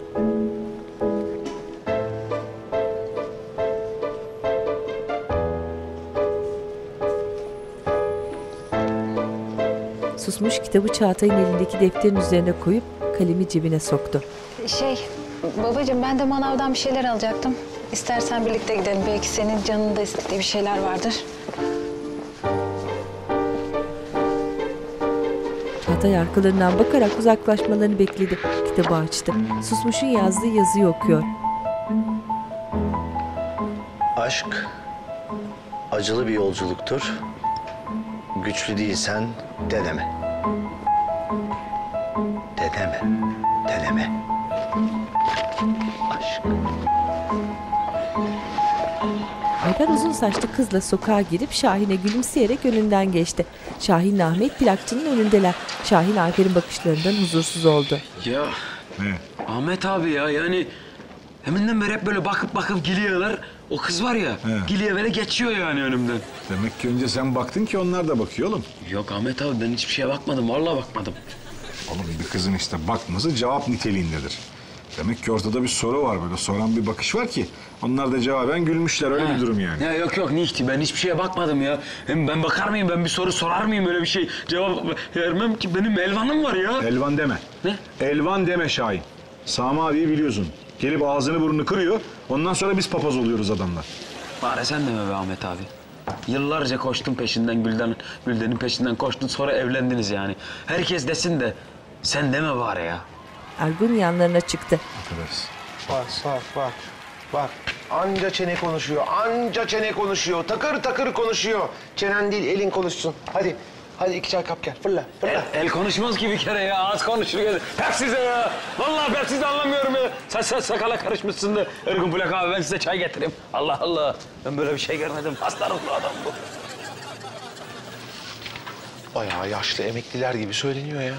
Susmuş kitabı Çağatay'ın elindeki defterin üzerine koyup kalemi cebine soktu. Babacığım ben de manavdan bir şeyler alacaktım. İstersen birlikte gidelim. Belki senin canının da istediği bir şeyler vardır. Altay arkalarından bakarak uzaklaşmalarını bekledi. Kitabı açtı. Susmuş'un yazdığı yazıyı okuyor. Aşk acılı bir yolculuktur. Güçlü değilsen deneme. Deneme, deneme. Aşk. Haydar uzun saçlı kızla sokağa girip Şahin'e gülümseyerek önünden geçti. Şahin'le Ahmet plakçının önündeler. Şahin Alper'in bakışlarından huzursuz oldu. Ya Ahmet abi ya yani heminden beri hep böyle bakıp gülüyorlar. O kız var ya gülüyor böyle geçiyor yani önümden. Demek ki önce sen baktın ki onlar da bakıyor oğlum. Yok Ahmet abi ben hiçbir şeye bakmadım. Vallahi bakmadım. Oğlum bir kızın işte bakması cevap niteliğindedir. Demek ki ortada bir soru var böyle. Soran bir bakış var ki onlar da cevaben gülmüşler. Öyle bir durum yani. Ya yok Nihti ben hiçbir şeye bakmadım ya. Hem ben bakar mıyım? Ben bir soru sorar mıyım? Öyle bir şey cevap vermem ki. Benim Elvan'ım var ya. Elvan deme. Ne? Elvan deme Şahin. Sami abiyi biliyorsun. Gelip ağzını burnunu kırıyor. Ondan sonra biz papaz oluyoruz adamla. Bari sen deme be Ahmet abi. Yıllarca koştun peşinden Gülden'in peşinden koştun sonra evlendiniz yani. Herkes desin de sen deme bari ya. Ergun yanlarına çıktı. Bak. Anca çene konuşuyor. Takır takır konuşuyor. Çenen değil, elin konuşsun. Hadi 2 çay kap gel. Fırla. El konuşmaz ki bir kere ya. Az konuşur. Hep size ya. Vallahi ben sizi anlamıyorum ya. Sen sakala karışmışsın da. Ergun Plak abi ben size çay getireyim. Allah Allah. Ben böyle bir şey görmedim. Hastalıklı adam bu. Bayağı yaşlı emekliler gibi söyleniyor ya.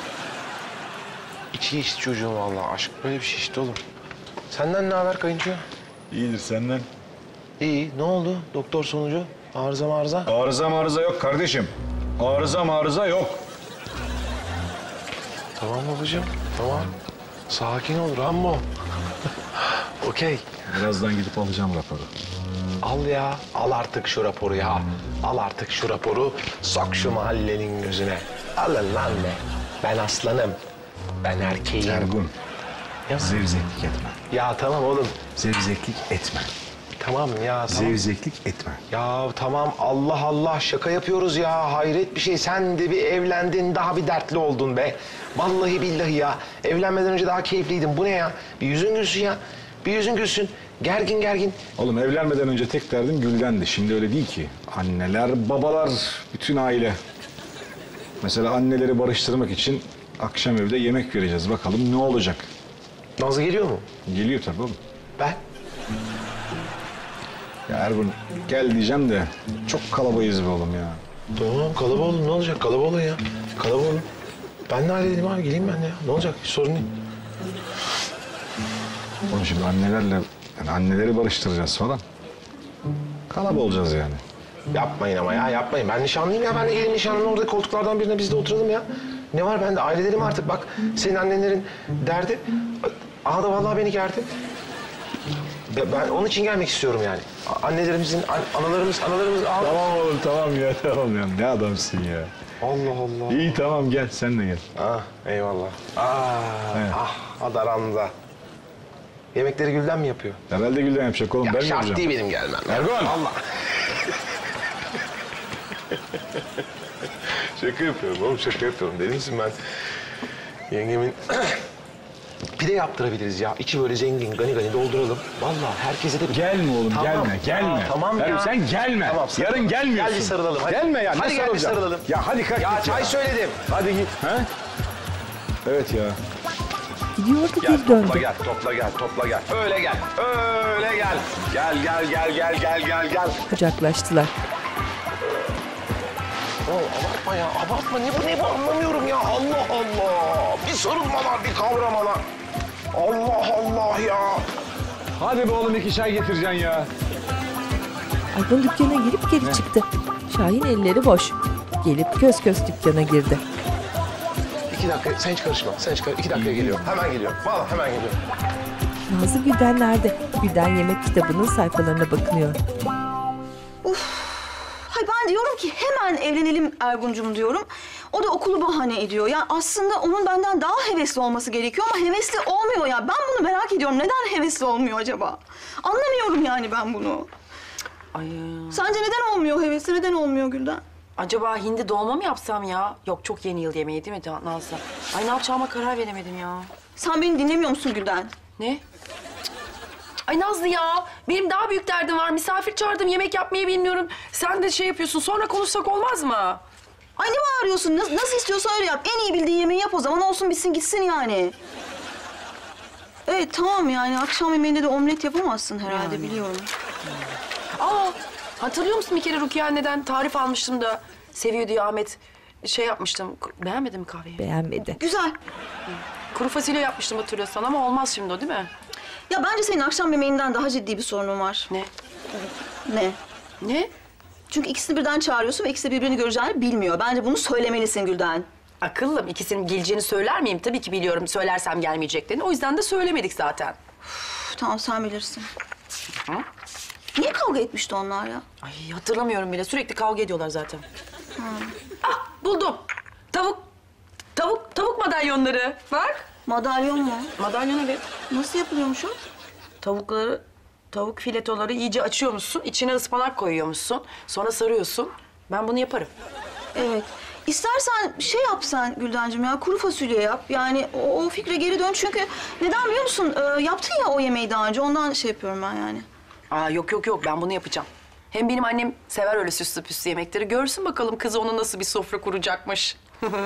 İçi geçti çocuğum vallahi. Aşk böyle bir şey işte oğlum. Senden ne haber kayınço? İyidir senden. İyi. Ne oldu? Doktor sonucu? Arıza? Arıza yok kardeşim. Arıza yok. Tamam babacığım. Tamam. Sakin ol Rambo. Okey. Birazdan gidip alacağım raporu. Al ya. Al artık şu raporu ya. Al artık şu raporu. Sok şu mahallenin gözüne. Alın lan be. Ben aslanım. Ben erkeğim. Ergun. Ya. Zevzeklik etme. Ya tamam oğlum. Zevzeklik etme. Tamam ya. Tamam. Zevzeklik etme. Ya tamam Allah Allah şaka yapıyoruz ya. Hayret bir şey. Sen de bir evlendin daha bir dertli oldun be. Vallahi billahi ya. Evlenmeden önce daha keyifliydin. Bu ne ya? Bir yüzün gülsün ya. Bir yüzün gülsün. Gergin. Oğlum evlenmeden önce tek derdim Gülden'di. Şimdi öyle değil ki. Anneler, babalar, bütün aile. Mesela anneleri barıştırmak için akşam evde yemek vereceğiz. Bakalım ne olacak? Nazlı geliyor mu? Geliyor tabii oğlum. Ben? Ya Ergun gel diyeceğim de çok kalabayız be oğlum ya. Tamam kalabalık ne olacak? Kalabalık ya. Kalabalık. Ben de halledeyim abi. Geleyim ben de ya. Ne olacak? Hiç sorun değil. Oğlum şimdi annelerle, yani anneleri barıştıracağız falan. Kalaba olacağız yani. Yapmayın ama ya yapmayın. Ben nişanlıyım ya. Ben de gelin nişanlının orada koltuklardan birine biz de oturalım ya. Ne var ben de ailedelim artık bak. Senin annenlerin derdi. Aha da vallahi beni gerdi. Ben onun için gelmek istiyorum yani. Annelerimizin, analarımız... Tamam oğlum tamam ya tamam ya. Ne adamsın ya. Allah Allah. İyi tamam gel sen de gel. Eyvallah. Evet. Adaranza. Yemekleri Gülden mi yapıyor? Herhalde Gülden yapacak oğlum. Ya ben mi yapacağım? şart değil benim gelmem. Ergun. Allah. Şaka yapıyorum oğlum şaka yapıyorum. Deli misin ben? Yengemin pide yaptırabiliriz ya. İçi böyle zengin, gani dolduralım. Vallahi herkese de... Gelme oğlum, tamam. Gelme. Tamam ya. Sen gelme. Tamam, yarın gelmiyorsun. Gel bir sarılalım. Hadi. Gelme ya, hadi ne gel bir sarılacağım? sarılalım. Ya hadi kalk ya git çay söyledim. Hadi git. Ha? Evet ya. Gidiyordu Gel bir döndü. topla gel. Öyle gel. Gel. Kucaklaştılar. Abartma ya, abartma. Ne bu anlamıyorum ya. Allah Allah. Bir sarılmalar, bir kavramalar. Allah ya. Hadi be oğlum 2 çay getireceksin ya. Ergun dükkana girip geri çıktı. Şahin elleri boş. Gelip köz dükkana girdi. 2 dakika, sen hiç karışma. 2 dakikaya geliyorum. Hemen geliyorum. Vallahi hemen geliyorum. Nazlı Gülden nerede? Gülden yemek kitabının sayfalarına bakınıyor. Hay ben diyorum ki hemen evlenelim Ergun'cum diyorum. O da okulu bahane ediyor. Yani aslında onun benden daha hevesli olması gerekiyor ama hevesli olmuyor ya. Ben bunu merak ediyorum. Neden hevesli olmuyor acaba? Anlamıyorum yani ben bunu. Ay. Sence neden olmuyor hevesli? Neden olmuyor Gülden? Acaba hindi dolma mı yapsam ya? Yok, çok yeni yıl yemeği değil mi Nazlı? Ay ne yapacağıma karar veremedim ya. Sen beni dinlemiyor musun Gülden? Ne? Ay Nazlı ya, benim daha büyük derdim var. Misafir çağırdım, yemek yapmayı bilmiyorum. Sen de şey yapıyorsun, sonra konuşsak olmaz mı? Ay ne bağırıyorsun? Nasıl istiyorsan öyle yap. En iyi bildiğin yemeği yap o zaman. Olsun bitsin gitsin yani. Evet tamam yani. Akşam yemeğinde de omlet yapamazsın herhalde biliyorum. Aa, hatırlıyor musun bir kere Rukiye anneden tarif almıştım da seviyor diye Ahmet şey yapmıştım. Beğenmedin mi kahveyi? Beğenmedi. Güzel. Kuru fasulye yapmıştım hatırlıyorsan ama olmaz şimdi o değil mi? Ya bence senin akşam yemeğinden daha ciddi bir sorunun var. Ne? Ne? Ne? Çünkü ikisini birden çağırıyorsun ve ikisi de birbirini göreceğini bilmiyor. Bence bunu söylemelisin Gülden. Akıllım. İkisinin geleceğini söyler miyim? Tabii ki biliyorum. Söylersem gelmeyeceklerini. O yüzden de söylemedik zaten. Uf, tamam sen bilirsin. Hı? Niye kavga etmişti onlar ya? Ay hatırlamıyorum bile. Sürekli kavga ediyorlar zaten. Ah buldum. Tavuk madalyonları. Bak. Madalyon mu? Madalyon evet. Nasıl yapılıyormuş o? Tavuk filetoları iyice açıyormuşsun. İçine ıspanak koyuyormuşsun. Sonra sarıyorsun. Ben bunu yaparım. Evet. İstersen şey yap sen Güldencim ya, kuru fasulye yap. Yani o fikre geri dön çünkü neden biliyor musun? Yaptın ya o yemeği daha önce, ondan şey yapıyorum ben yani. Aa yok ben bunu yapacağım. Hem benim annem sever öyle süslü püslü yemekleri. Görsün bakalım kızı ona nasıl bir sofra kuracakmış.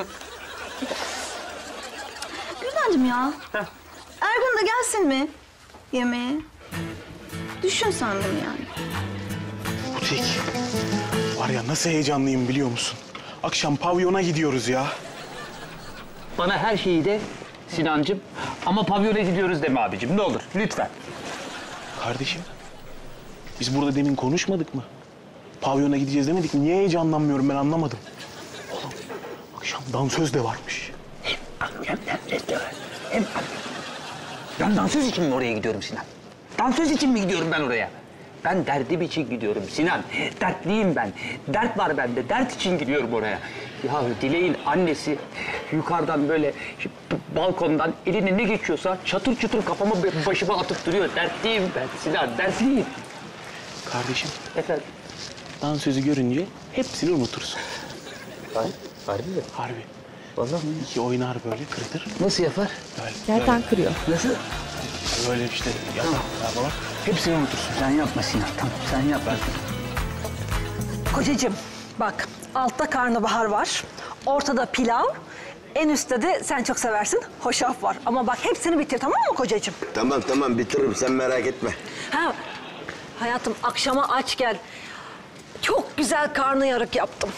Güldencim ya. Heh. Ergun da gelsin mi yemeğe? Düşün sen bunu yani. Butik. Var ya nasıl heyecanlıyım biliyor musun? Akşam pavyona gidiyoruz ya. Bana her şeyi de Sinancığım ama pavyona gidiyoruz deme abicim ne olur lütfen. Kardeşim, biz burada demin konuşmadık mı? Pavyona gideceğiz demedik mi? Niye heyecanlanmıyorum ben anlamadım. Oğlum, akşam dansöz de varmış. Hem dansöz de var. Ben dansöz için mi oraya gidiyorum Sinan? Dansöz için mi gidiyorum ben oraya? Ben derdim için gidiyorum Sinan. Dertliyim ben. Dert var bende. Dert için gidiyorum oraya. Ya Dilek'in annesi yukarıdan böyle balkondan eline ne geçiyorsa çatır çutur kafama başıma atıp duruyor. Dertliyim ben Sinan. Dertliyim. Kardeşim. Efendim? Dansözü görünce hepsini unutursun. Harbi mi? Harbi. Vallahi mi? İki oynar böyle kırdır. Nasıl yapar? Nereden kırıyor? Nasıl? Böyle işte yapar falan. Hepsini unutursun. Sen yapma Sinan. Tamam sen yapma. Kocacığım bak altta karnabahar var, ortada pilav, en üstte de sen çok seversin hoşaf var. Ama bak hepsini bitir tamam mı kocacığım? Tamam bitiririm sen merak etme. Ha, hayatım akşama aç gel. Çok güzel karnıyarık yaptım.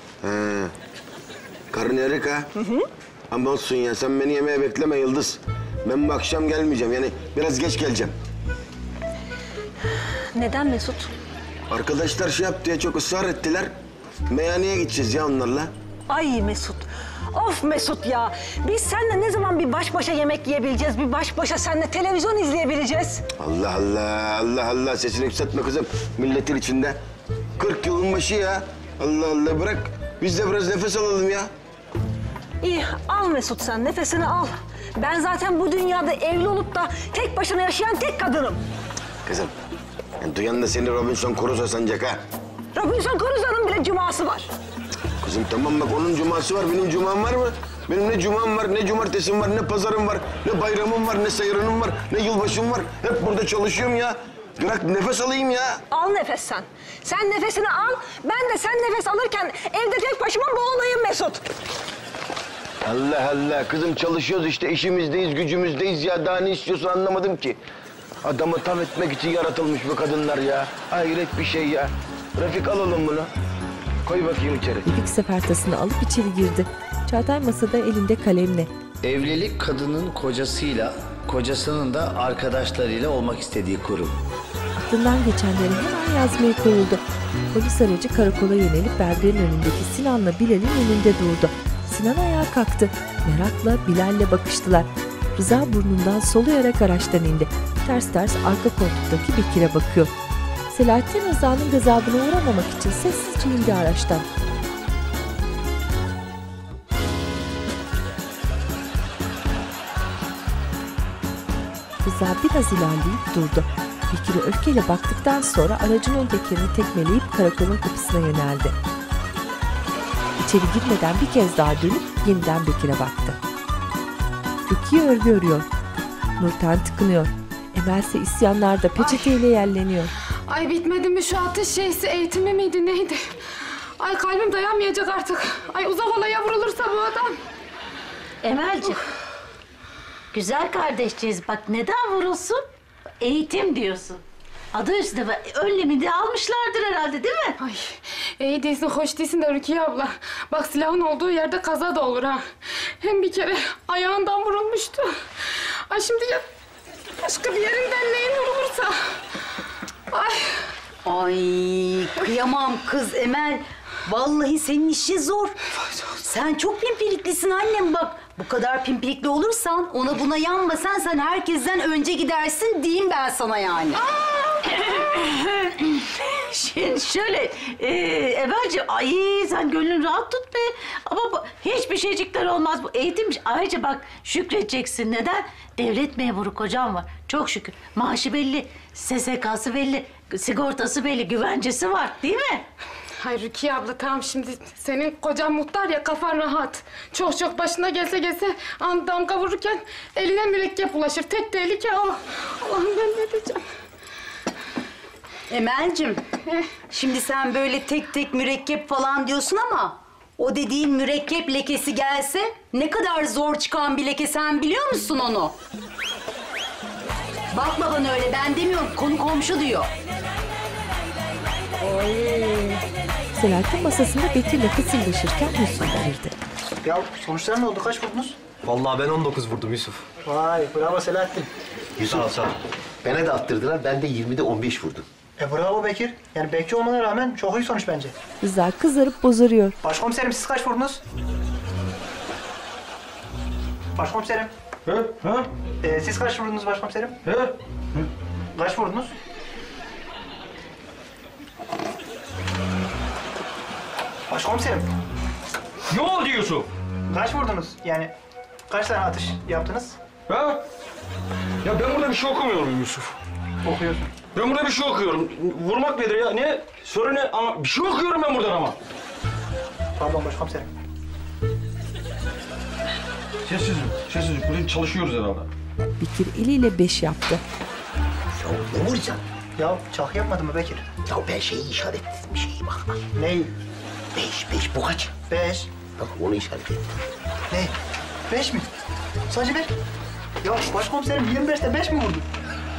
Karnıyarık ha? Ama olsun ya sen beni yemeğe bekleme Yıldız. Ben bu akşam gelmeyeceğim yani biraz geç geleceğim. Neden Mesut? Arkadaşlar şey yap diye çok ısrar ettiler. Meyhaneye gideceğiz ya onlarla. Ay Mesut. Of Mesut ya. Biz seninle ne zaman bir baş başa yemek yiyebileceğiz? Bir baş başa seninle televizyon izleyebileceğiz? Allah sesini yükseltme kızım. Milletin içinde. 40 yılın başı ya. Allah bırak. Biz de biraz nefes alalım ya. İyi al Mesut sen nefesini al. Ben zaten bu dünyada evli olup da tek başına yaşayan tek kadınım. Kızım, yani duyan da seni Robinson Crusoe sanacak ha. Robinson Crusoe'nun bile cuması var. Kızım tamam bak onun cuması var, benim cumam var mı? Benim ne cumam var, ne cumartesim var, ne pazarım var, ne bayramım var, ne seyranım var, ne yılbaşım var. Hep burada çalışıyorum ya. Bırak nefes alayım ya. Al nefes sen. Sen nefesini al, ben de sen nefes alırken evde tek başıma boğulayım Mesut. Allah kızım çalışıyoruz işte işimizdeyiz, gücümüzdeyiz ya. Daha ne istiyorsun anlamadım ki. Adamı tam etmek için yaratılmış bu kadınlar ya. Hayret bir şey ya. Refik alalım bunu. Koy bakayım içeri. Refik sefertasını alıp içeri girdi. Çağatay masada elinde kalemle. Evlilik kadının kocasıyla, kocasının da arkadaşlarıyla olmak istediği kurum. Aklından geçenleri hemen yazmaya koyuldu. Polis aracı karakola yönelip berberin önündeki Sinan'la Bilal'in önünde durdu. Sinan ayağa kalktı. Merakla Bilal'le bakıştılar. Rıza burnundan soluyarak araçtan indi. Ters arka koltuktaki Bekir'e bakıyor. Selahattin Rıza'nın gazabına uğramamak için sessizce indi araçtan. Rıza biraz ilerleyip durdu. Bekir'e öfkeyle baktıktan sonra aracın ön tekerini tekmeleyip karakolun kapısına yöneldi. İçeri girmeden bir kez daha dönüp yeniden Bekir'e baktı. Rukiye örgü örüyor. Nurten tıkınıyor. Emel ise isyanlarda peçeteyle yerleniyor. Ay bitmedi mi şu atış şeysi, eğitimi miydi neydi? Ay kalbim dayanmayacak artık. Ay uzak olaya vurulursa bu adam. Emelciğim, güzel kardeşciğiz. Bak neden vurulsun? Eğitim diyorsun. Adı üstünde önlemi de almışlardır herhalde değil mi? Ay iyi değilsin, hoş değilsin de Rukiye abla. Bak silahın olduğu yerde kaza da olur ha. Hem bir kere ayağından vurulmuştu. Ay şimdi ya başka bir yerinden neyin vurulursa. Ay. Ay kıyamam kız Emel. Vallahi senin işin zor. Sen çok pimpiriklisin annem bak. Bu kadar pimpirikli olursan, ona buna yanmasan sen herkesten önce gidersin diyeyim ben sana yani. Şimdi şöyle, Emelciğim, ay sen gönlün rahat tut be. Ama hiçbir şeycikler olmaz. Bu eğitim, ayrıca bak şükredeceksin. Neden? Devlet memuru kocam var. Çok şükür. Maaşı belli, SSK'sı belli, sigortası belli, güvencesi var değil mi? Hayır Rukiye abla tamam şimdi senin kocan muhtar ya kafan rahat. Çok başına gelse damga vururken eline mürekkep ulaşır. Tek tehlike o. Allah'ım ben ne diyeceğim? Emel'cim şimdi sen böyle tek mürekkep falan diyorsun ama o dediğin mürekkep lekesi gelse ne kadar zor çıkan bir leke sen biliyor musun onu? Bakma bana öyle ben demiyorum konu komşu diyor. Selahattin masasında Bekir'le fısıldaşırken Yusuf girdi. Ya sonuçlar ne oldu? Kaç vurdunuz? Vallahi ben 19 vurdum Yusuf. Vay bravo Selahattin. Yusuf sağ ol. Bana da attırdılar. Ben de 20'de 15 vurdum. Bravo Bekir. Yani bekçi olmana rağmen çok iyi sonuç bence. Rıza kızarıp bozarıyor. Başkomiserim siz kaç vurdunuz? Başkomiserim. Siz kaç vurdunuz başkomiserim? Kaç vurdunuz? Başkomiserim. Ne oldu Yusuf? Kaç vurdunuz? Yani kaç tane atış yaptınız? Ha? Ya ben burada bir şey okumuyorum Yusuf. Okuyorsun. Ben burada bir şey okuyorum. Vurmak nedir ya? Ne? Soru ne? Ama bir şey okuyorum ben buradan ama. Pardon başkomiserim. Sessizlik. Burada çalışıyoruz herhalde. Bekir eliyle 5 yaptı. Ya ne vuracaksın? Ya çak yapmadın mı Bekir? Ya ben şeyi işaret ettim. Bir şeyi bak. Neyi? 5 bu kaç? 5. Bak onu işaret ettim. Ne? 5 mi? Sadece 5. Ya başkomiserim 25'te 5 mi vurdun?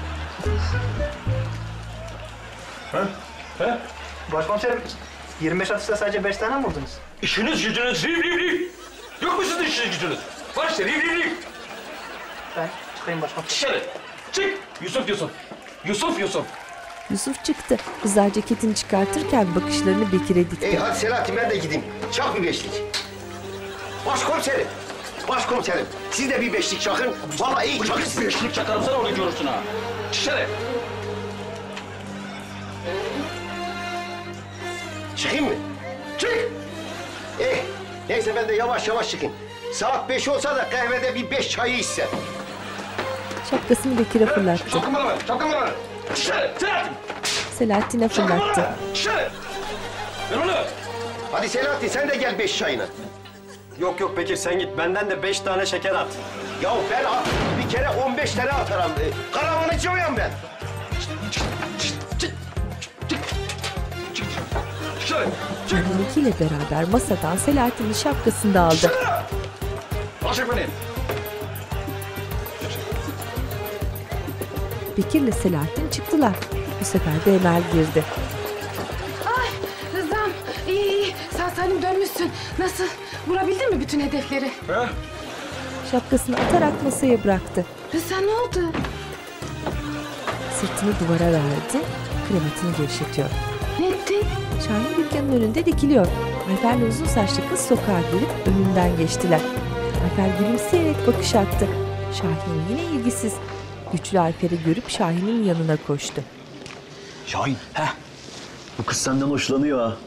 He? Başkomiserim 25 atışta sadece 5 tane mi vurdunuz? İşiniz gücünüz riv. Yok mu sizin işiniz gücünüz? Var işte riv. Ben çıkayım başkomiserim. Dışarı. Çık. Yusuf. Yusuf çıktı. Rıza ceketini çıkartırken bakışlarını Bekir'e dikti. Hadi Selahattin ben de gideyim. Çak bir 5'lik. Başkomiserim. Siz de bir 5'lik çakın. Vallahi iyi çakın. 5'lik çakarım sana orada görürsün ha. Dışarı. Çıkayım mı? Çık! Neyse ben de yavaş çıkayım. Saat 5 olsa da kahvede bir 5 çayı içsem. Şapkasını Bekir'e fırlattı. Şapkamı ver. Dışarı. Selahattin'e fırlattı. Dışarı. Ver onu. Hadi Selahattin sen de gel 5 çayına. Yok Bekir sen git. Benden de 5 tane şeker at. Ya ben bir kere 15 tane atarım. Karavanıcıyım ben. Benimkiyle beraber masadan Selahattin'in şapkasını da aldı. Aşık beni. Bekir'le Selahattin çıktılar. Bu sefer de Emel girdi. Ay Rıza'm iyi. Sağ salim dönmüşsün. Nasıl? Vurabildin mi bütün hedefleri? He? Şapkasını atarak masaya bıraktı. Rıza ne oldu? Sırtını duvara verdi. Krematını gevşetiyor. Ne ettin? Şahin dükkanın önünde dikiliyor. Ayfer'le uzun saçlı kız sokağa girip önünden geçtiler. Ayfer gülümseyerek bakış attı. Şahin yine ilgisiz. Güçlü Ayfer'i görüp Şahin'in yanına koştu. Şahin. Bu kız senden hoşlanıyor ha.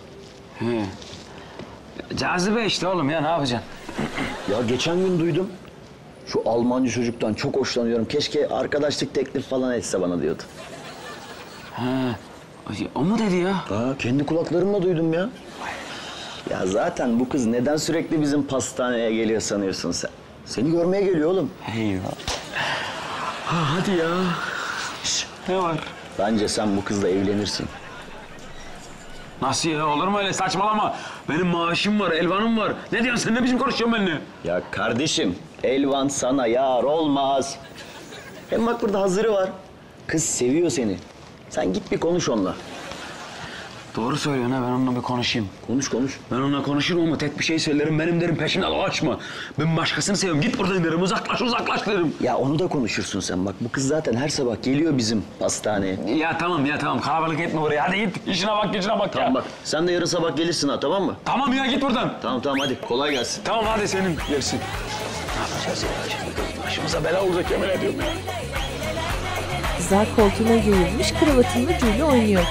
Cazibe işte oğlum ya ne yapacaksın? Ya geçen gün duydum. Şu Almancı çocuktan çok hoşlanıyorum. Keşke arkadaşlık teklif falan etse bana diyordu. O mu dedi ya? Kendi kulaklarımla duydum ya. Ya zaten bu kız neden sürekli bizim pastaneye geliyor sanıyorsun sen? Seni görmeye geliyor oğlum. Eyvah. Ha hadi ya. Şş, ne var? Bence sen bu kızla evlenirsin. Nasıl ya? Olur mu öyle? Saçmalama. Benim maaşım var, Elvan'ım var. Ne diyorsun sen? Ne biçim konuşuyorsun benimle? Ya kardeşim, Elvan sana yar olmaz. Hem bak burada hazırı var. Kız seviyor seni. Sen git bir konuş onunla. Doğru söylüyorsun ha. Ben onunla bir konuşayım. Konuş. Ben onunla konuşurum ama tek bir şey söylerim. Benim derim peşimden dolaşma. Ben başkasını seviyorum. Git buradan derim. Uzaklaş derim. Ya onu da konuşursun sen. Bak bu kız zaten her sabah geliyor bizim pastaneye. Ya tamam. Kalabalık etme oraya. Hadi git. İşine bak ya. Tamam bak. Sen de yarın sabah gelirsin ha, tamam mı? Tamam ya, git buradan. Tamam hadi. Kolay gelsin. Tamam hadi senin gelsin. Ne yapacağız ya? Şimdi başımıza bela olacak yemin ediyorum ya. Rıza koltuğuna yayılmış, kravatının ucuyla oynuyor.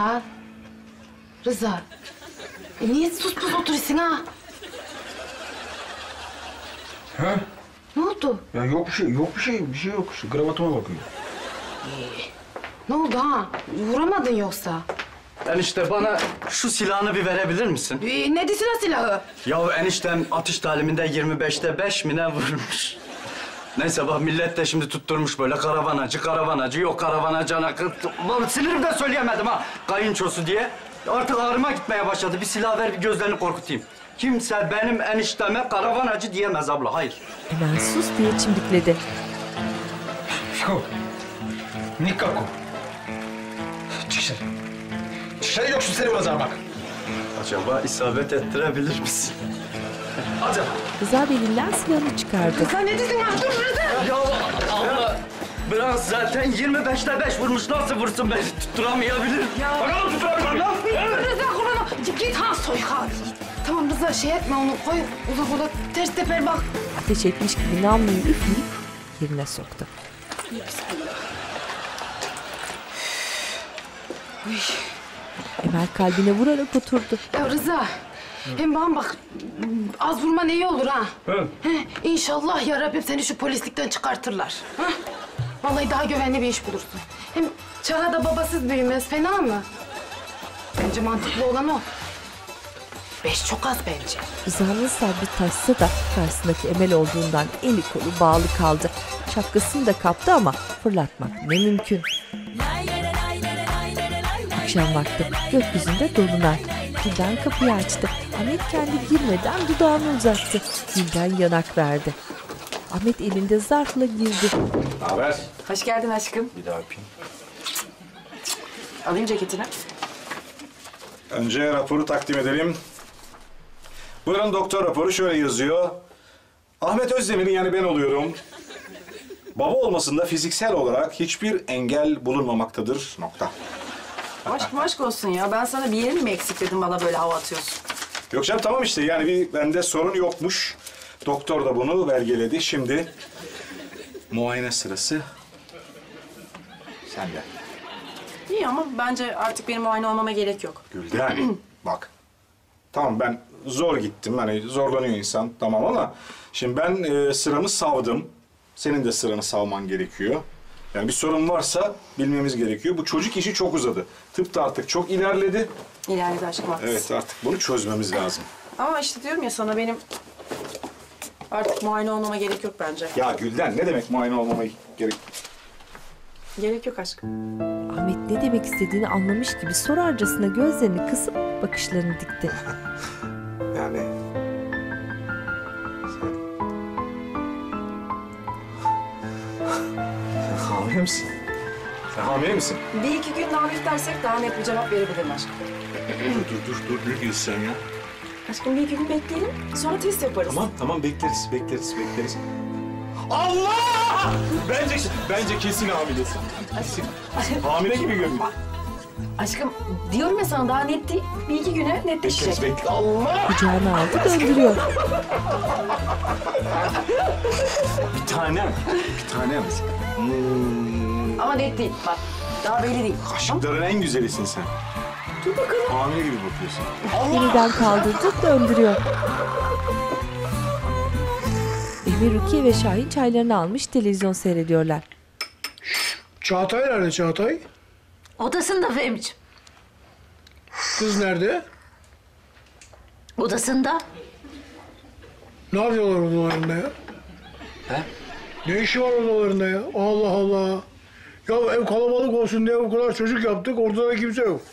Rıza. Niye sus oturuyorsun ha? Ha? Ne oldu? Ya yok bir şey yok. Şu kravatıma bakıyorum. Ne oldu ha? Vuramadın yoksa? Enişte bana şu silahını bir verebilir misin? Ne desin o silahı? Ya eniştem atış taliminde 25'te 5 mi ne vurmuş? Neyse bak millet de şimdi tutturmuş böyle karavanacı yok karavanacı ana kız. Ulan sinirimden söyleyemedim ha kayınçosu diye. Artık ağrıma gitmeye başladı. Bir silah ver bir gözlerini korkutayım. Kimse benim enişteme karavanacı diyemez abla hayır. Hemen sus diye çimdikledi. Nikako. Çık dışarı yoksun seni o zaman bak. Acaba isabet ettirebilir misin? Acaba. Rıza belinden silahını çıkardı. Rıza ne dedin ha? Dur Rıza! Ya abla biraz zaten 25'te 5 vurmuş nasıl vursun beni tutturamayabilir. Ya. Bakalım tutturabilir. Rıza kulağına git ha soy ha. Tamam Rıza şey etme onu koy uzak ters teper bak. Ateş etmiş gibi namluyu üfleyip yerine soktu. Bismillah. Emel kalbine vurarak oturdu. Ya Rıza, hem bana bak az vurman iyi olur ha. İnşallah ya Rabbim seni şu polislikten çıkartırlar. Ha? Vallahi daha güvenli bir iş bulursun. Hem Çağla da babasız büyümez, fena mı? Bence mantıklı olan o. 5 çok az bence. Rıza'nın sabrı taşsa da karşısındaki Emel olduğundan eli kolu bağlı kaldı. Şapkasını da kaptı ama fırlatmak ne mümkün. Akşam vakti gökyüzünde dolunay. Gülden kapıyı açtı. Ahmet kendi girmeden dudağını uzattı. Gülden yanak verdi. Ahmet elinde zarfla girdi. Naber? Hoş geldin aşkım. Bir daha öpeyim. Alayım ceketini. Önce raporu takdim edelim. Buyurun doktor raporu şöyle yazıyor. Ahmet Özdemir'in yani ben oluyorum. Baba olmasında fiziksel olarak hiçbir engel bulunmamaktadır. Nokta. Aşk olsun ya. Ben sana bir yerin mi eksik dedim bana böyle hava atıyorsun. Yok canım tamam işte yani bende sorun yokmuş. Doktor da bunu belgeledi. Şimdi muayene sırası sende. İyi ama bence artık benim muayene olmama gerek yok. Gülden bak. Tamam ben zor gittim. Hani zorlanıyor insan tamam ama şimdi ben sıramı savdım. Senin de sıranı savman gerekiyor. Yani bir sorun varsa bilmemiz gerekiyor. Bu çocuk işi çok uzadı. Tıp da artık çok ilerledi. İlerledi aşkım haklısın. Evet artık bunu çözmemiz lazım. Ama işte diyorum ya sana benim artık muayene olmama gerek yok bence. Ya Gülden ne demek muayene olmama gerek? Gerek yok aşkım. Ahmet ne demek istediğini anlamış gibi sorarcasına gözlerini kısıp bakışlarını dikti. Yani... Sen hamile misin? Sen hamile misin? Bir iki gün daha beklersek daha net bir cevap verebilirim aşkım. Dur ne diyorsun sen ya? Aşkım bir iki gün bekleyelim sonra test yaparız. Tamam bekleriz. Allah! Bence kesin hamilesin. Kesin. Hamile gibi görünüyor. Aşkım diyorum ya sana daha net değil. Bir iki güne netleşecek. Bekle. Allah! Kucağına aldı döndürüyor. Bir tanem. Ama net değil bak. Daha belli değil. Kaşıkların en güzelisin sen. Dur bakalım. Hamile gibi bakıyorsun. Yeniden kaldırdı döndürüyor. Emir, Rukiye ve Şahin çaylarını almış televizyon seyrediyorlar. Çağatay nerede Çağatay? Odasında Fehmi'ciğim. Kız nerede? Odasında. Ne yapıyorlar odalarında ya? He? Ne işi var odalarında ya? Allah Allah. Ya ev kalabalık olsun diye bu kadar çocuk yaptık, ortada kimse yok.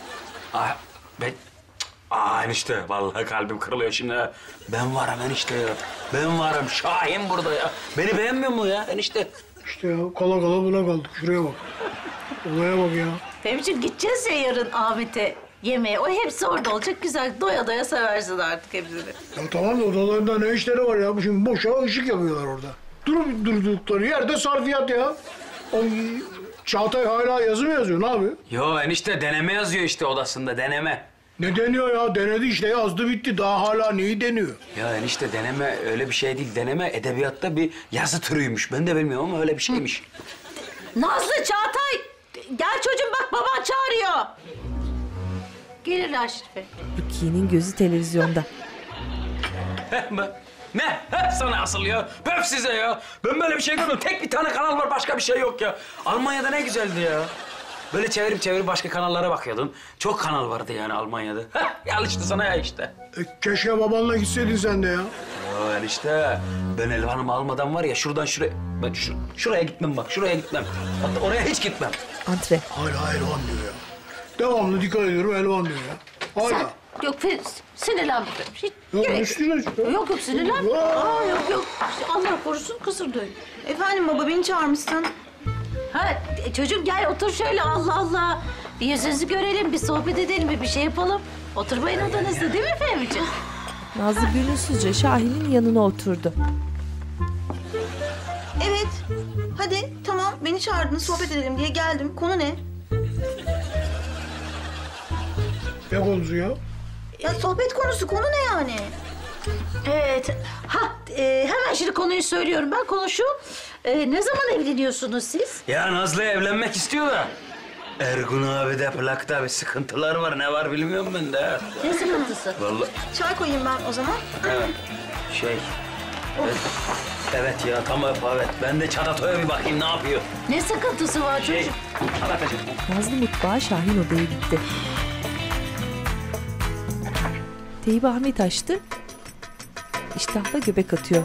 Enişte vallahi kalbim kırılıyor şimdi. Ben varım enişte ya. Ben varım. Şahin burada ya. Beni beğenmiyor mu ya enişte? İşte ya kala buna kaldık. Şuraya bak. Olaya bak ya. Fehmi'ciğim gideceğiz ya yarın Ahmet'e yemeğe. O hepsi orada olacak. Güzel doya doya seversin artık hepsini. Ya tamam da odalarında ne işleri var ya? Şimdi boşa ışık yapıyorlar orada. Durdukları yerde sarfiyat ya. Ay, Çağatay hala yazı mı yazıyor? Ne yapıyor? Yo enişte deneme yazıyor işte odasında deneme. Ne deniyor ya? Denedi işte yazdı bitti. Daha hala neyi deniyor? Ya enişte deneme öyle bir şey değil. Deneme edebiyatta bir yazı türüymüş. Ben de bilmiyorum ama öyle bir şeymiş. Nazlı, Çağatay. Gel çocuğum bak baban çağırıyor. Gelirler Şerife. Rukiye'nin gözü televizyonda. Ne? Sana asılıyor. Böf size ya. Ben böyle bir şey görmedim. Tek bir tane kanal var, başka bir şey yok ya. Almanya'da ne güzeldi ya. Böyle çevirip başka kanallara bakıyordun. Çok kanal vardı yani Almanya'da. Al işte sana ya işte. Keşke babanla gitseydin sen de ya. Ya işte ben Elvan'ımı almadan var ya şuradan şuraya... Ben şuraya gitmem bak, şuraya gitmem. Hatta oraya hiç gitmem. Antre. Hala Elvan diyor ya. Devamlı dikkat ediyorum Elvan diyor ya. Hala. Yok sinirlenme. Hiç Yok gerek- üstüne. Yok sinirlenme. Yok. Allah korusun kısırdı. Efendim baba beni çağırmışsın. Ha çocuğum gel otur şöyle Allah Allah. Bir yüzünüzü görelim, bir sohbet edelim, bir şey yapalım. Oturmayın odanızda değil mi Fehmi'ciğim? Nazlı gönülsüzce Şahin'in yanına oturdu. Evet. Hadi tamam beni çağırdınız sohbet edelim diye geldim. Konu ne? Ne konusu ya? Ya sohbet konusu konu ne yani? Evet. Hemen şimdi konuyu söylüyorum ben. Konu şu. Ne zaman evleniyorsunuz siz? Ya Nazlı evlenmek istiyor da. Ergun abi de plakta bir sıkıntılar var. Ne var bilmiyorum ben de. Ne sıkıntısı? Vallahi. Çay koyayım ben o zaman. Evet. Evet ya tamam evet. Ben de Çatatoy'a bir bakayım ne yapıyor. Ne sıkıntısı var çocuk? Anlatacağım. Nazlı mutfağa, Şahin odaya gitti. Teybi Ahmet açtı. İştahla göbek atıyor.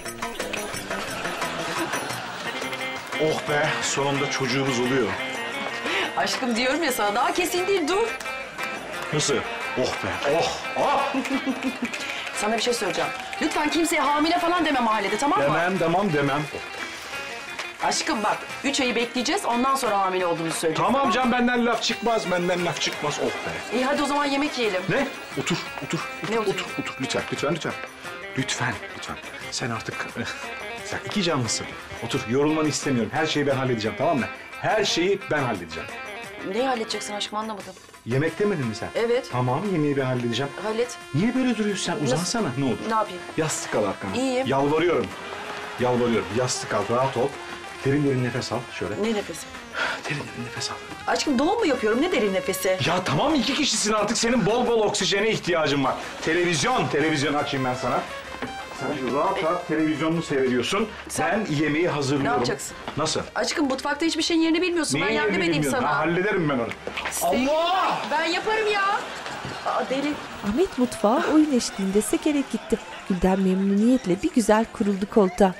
Oh be, sonunda çocuğumuz oluyor. Aşkım diyorum ya sana daha kesin değil dur. Nasıl? Oh be, oh! Sana bir şey söyleyeceğim. Lütfen kimseye hamile falan deme mahallede tamam mı? Demem. Aşkım bak 3 ayı bekleyeceğiz ondan sonra hamile olduğumuzu söyleyeceğiz. Tamam canım benden laf çıkmaz, oh be. İyi hadi o zaman yemek yiyelim. Ne? Otur. Ne Otur lütfen. Sen artık sen iki canlısın. Otur, yorulmanı istemiyorum. Her şeyi ben halledeceğim, tamam mı? Her şeyi ben halledeceğim. Neyi halledeceksin aşkım anlamadım. Yemek demedin mi sen? Evet. Tamam, yemeği ben halledeceğim. Hallet. Niye böyle duruyorsun sen? Uzansana, ne olur. Ne yapayım? Yastık al arkana. İyiyim. Yalvarıyorum. Yastık al, rahat ol. Derin nefes al, şöyle. Ne nefesi? Derin nefes al. Aşkım doğum mu yapıyorum ne derin nefesi? Ya tamam 2 kişisin artık, senin bol oksijene ihtiyacın var. Televizyon açayım ben sana. Sen rahat televizyonunu seyrediyorsun. Ben yemeği hazırlıyorum. Ne yapacaksın? Nasıl? Aşkım mutfakta hiçbir şeyin yerini bilmiyorsun. Ben yardım edeyim sana. Ha, hallederim ben onu. Allah! Ben yaparım ya. Aa, deli. Ahmet mutfağa oyun eşliğinde sekerek gitti. Gülden memnuniyetle bir güzel kuruldu koltuğa.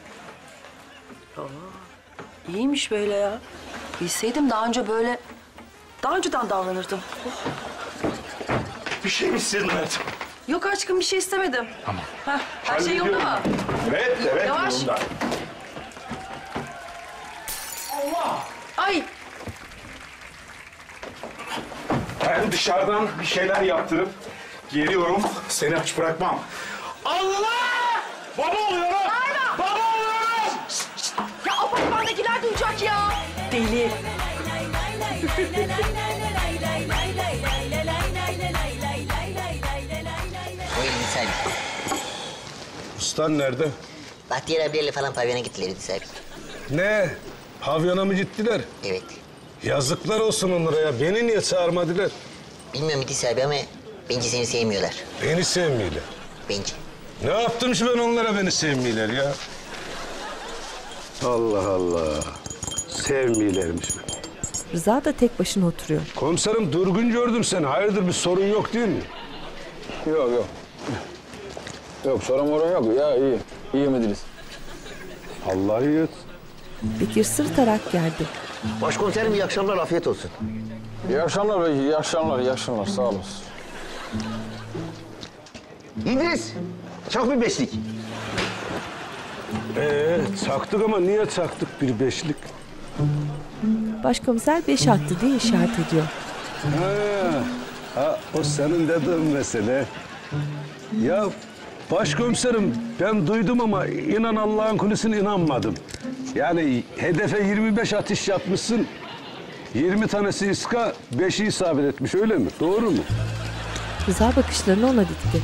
İyiymiş böyle ya. Bilseydim daha önceden davranırdım. Bir şey mi istedin hayatım? Yok aşkım bir şey istemedim. Tamam. Heh, her şey yolunda mı? Evet, Yavaş. yolunda. Allah! Ay! Ben dışarıdan bir şeyler yaptırıp geliyorum. Seni aç bırakmam. Allah! Baba oluyorum! Baba oluyorum! Ya apartmandakiler duyacak ya. Deli. Buyurun İsa abi. Ustan nerede? Bahtiyar abilerle falan pavyona gittiler İsa abi. Ne? Pavyona mı gittiler? Evet. Yazıklar olsun onlara ya. Beni niye çağırmadılar? Bilmiyorum İdris abi ama bence seni sevmiyorlar. Beni sevmiyorlar. Bence. Ne yaptım ki ben onlara beni sevmiyorlar ya? Allah Allah. Sevmiyorlarmış. Rıza da tek başına oturuyor. Komiserim durgun gördüm seni. Hayırdır bir sorun yok değil mi? Yok. Yok sorun yok ya iyi. İyi yemediniz. Allah iyi et. Bekir sırıtarak geldi. Başkomiserim iyi akşamlar, afiyet olsun. İyi akşamlar Bekir, iyi akşamlar, iyi akşamlar. Sağ olasın. İdris, çak bir beşlik. Çaktık ama niye çaktık bir beşlik? Başkomiser 5 attı diye işaret ediyor. Ha, o senin dediğin mesele. Ya başkomiserim ben duydum ama inan Allah'ın kulisine inanmadım. Yani hedefe 25 atış yapmışsın. 20 tanesi iska, 5'i isabet etmiş öyle mi? Doğru mu? Rıza bakışlarını ona dikti.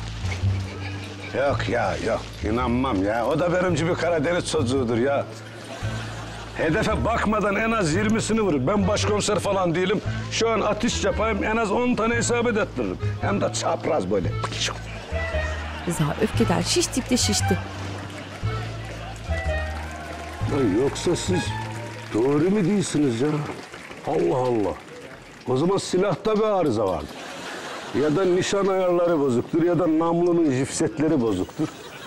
Yok ya yok inanmam ya. O da benim gibi Karadeniz çocuğudur ya. Hedefe bakmadan en az 20'sini vurur. Ben başkomiser falan değilim. Şu an atış yapayım en az 10 tane isabet ettiririm. Hem de çapraz böyle. Rıza öfkeden şiştikçe şişti. Ya yoksa siz doğru mu değilsiniz ya? Allah Allah. O zaman silahta bir arıza vardır. Ya da nişan ayarları bozuktur ya da namlunun jifsetleri bozuktur.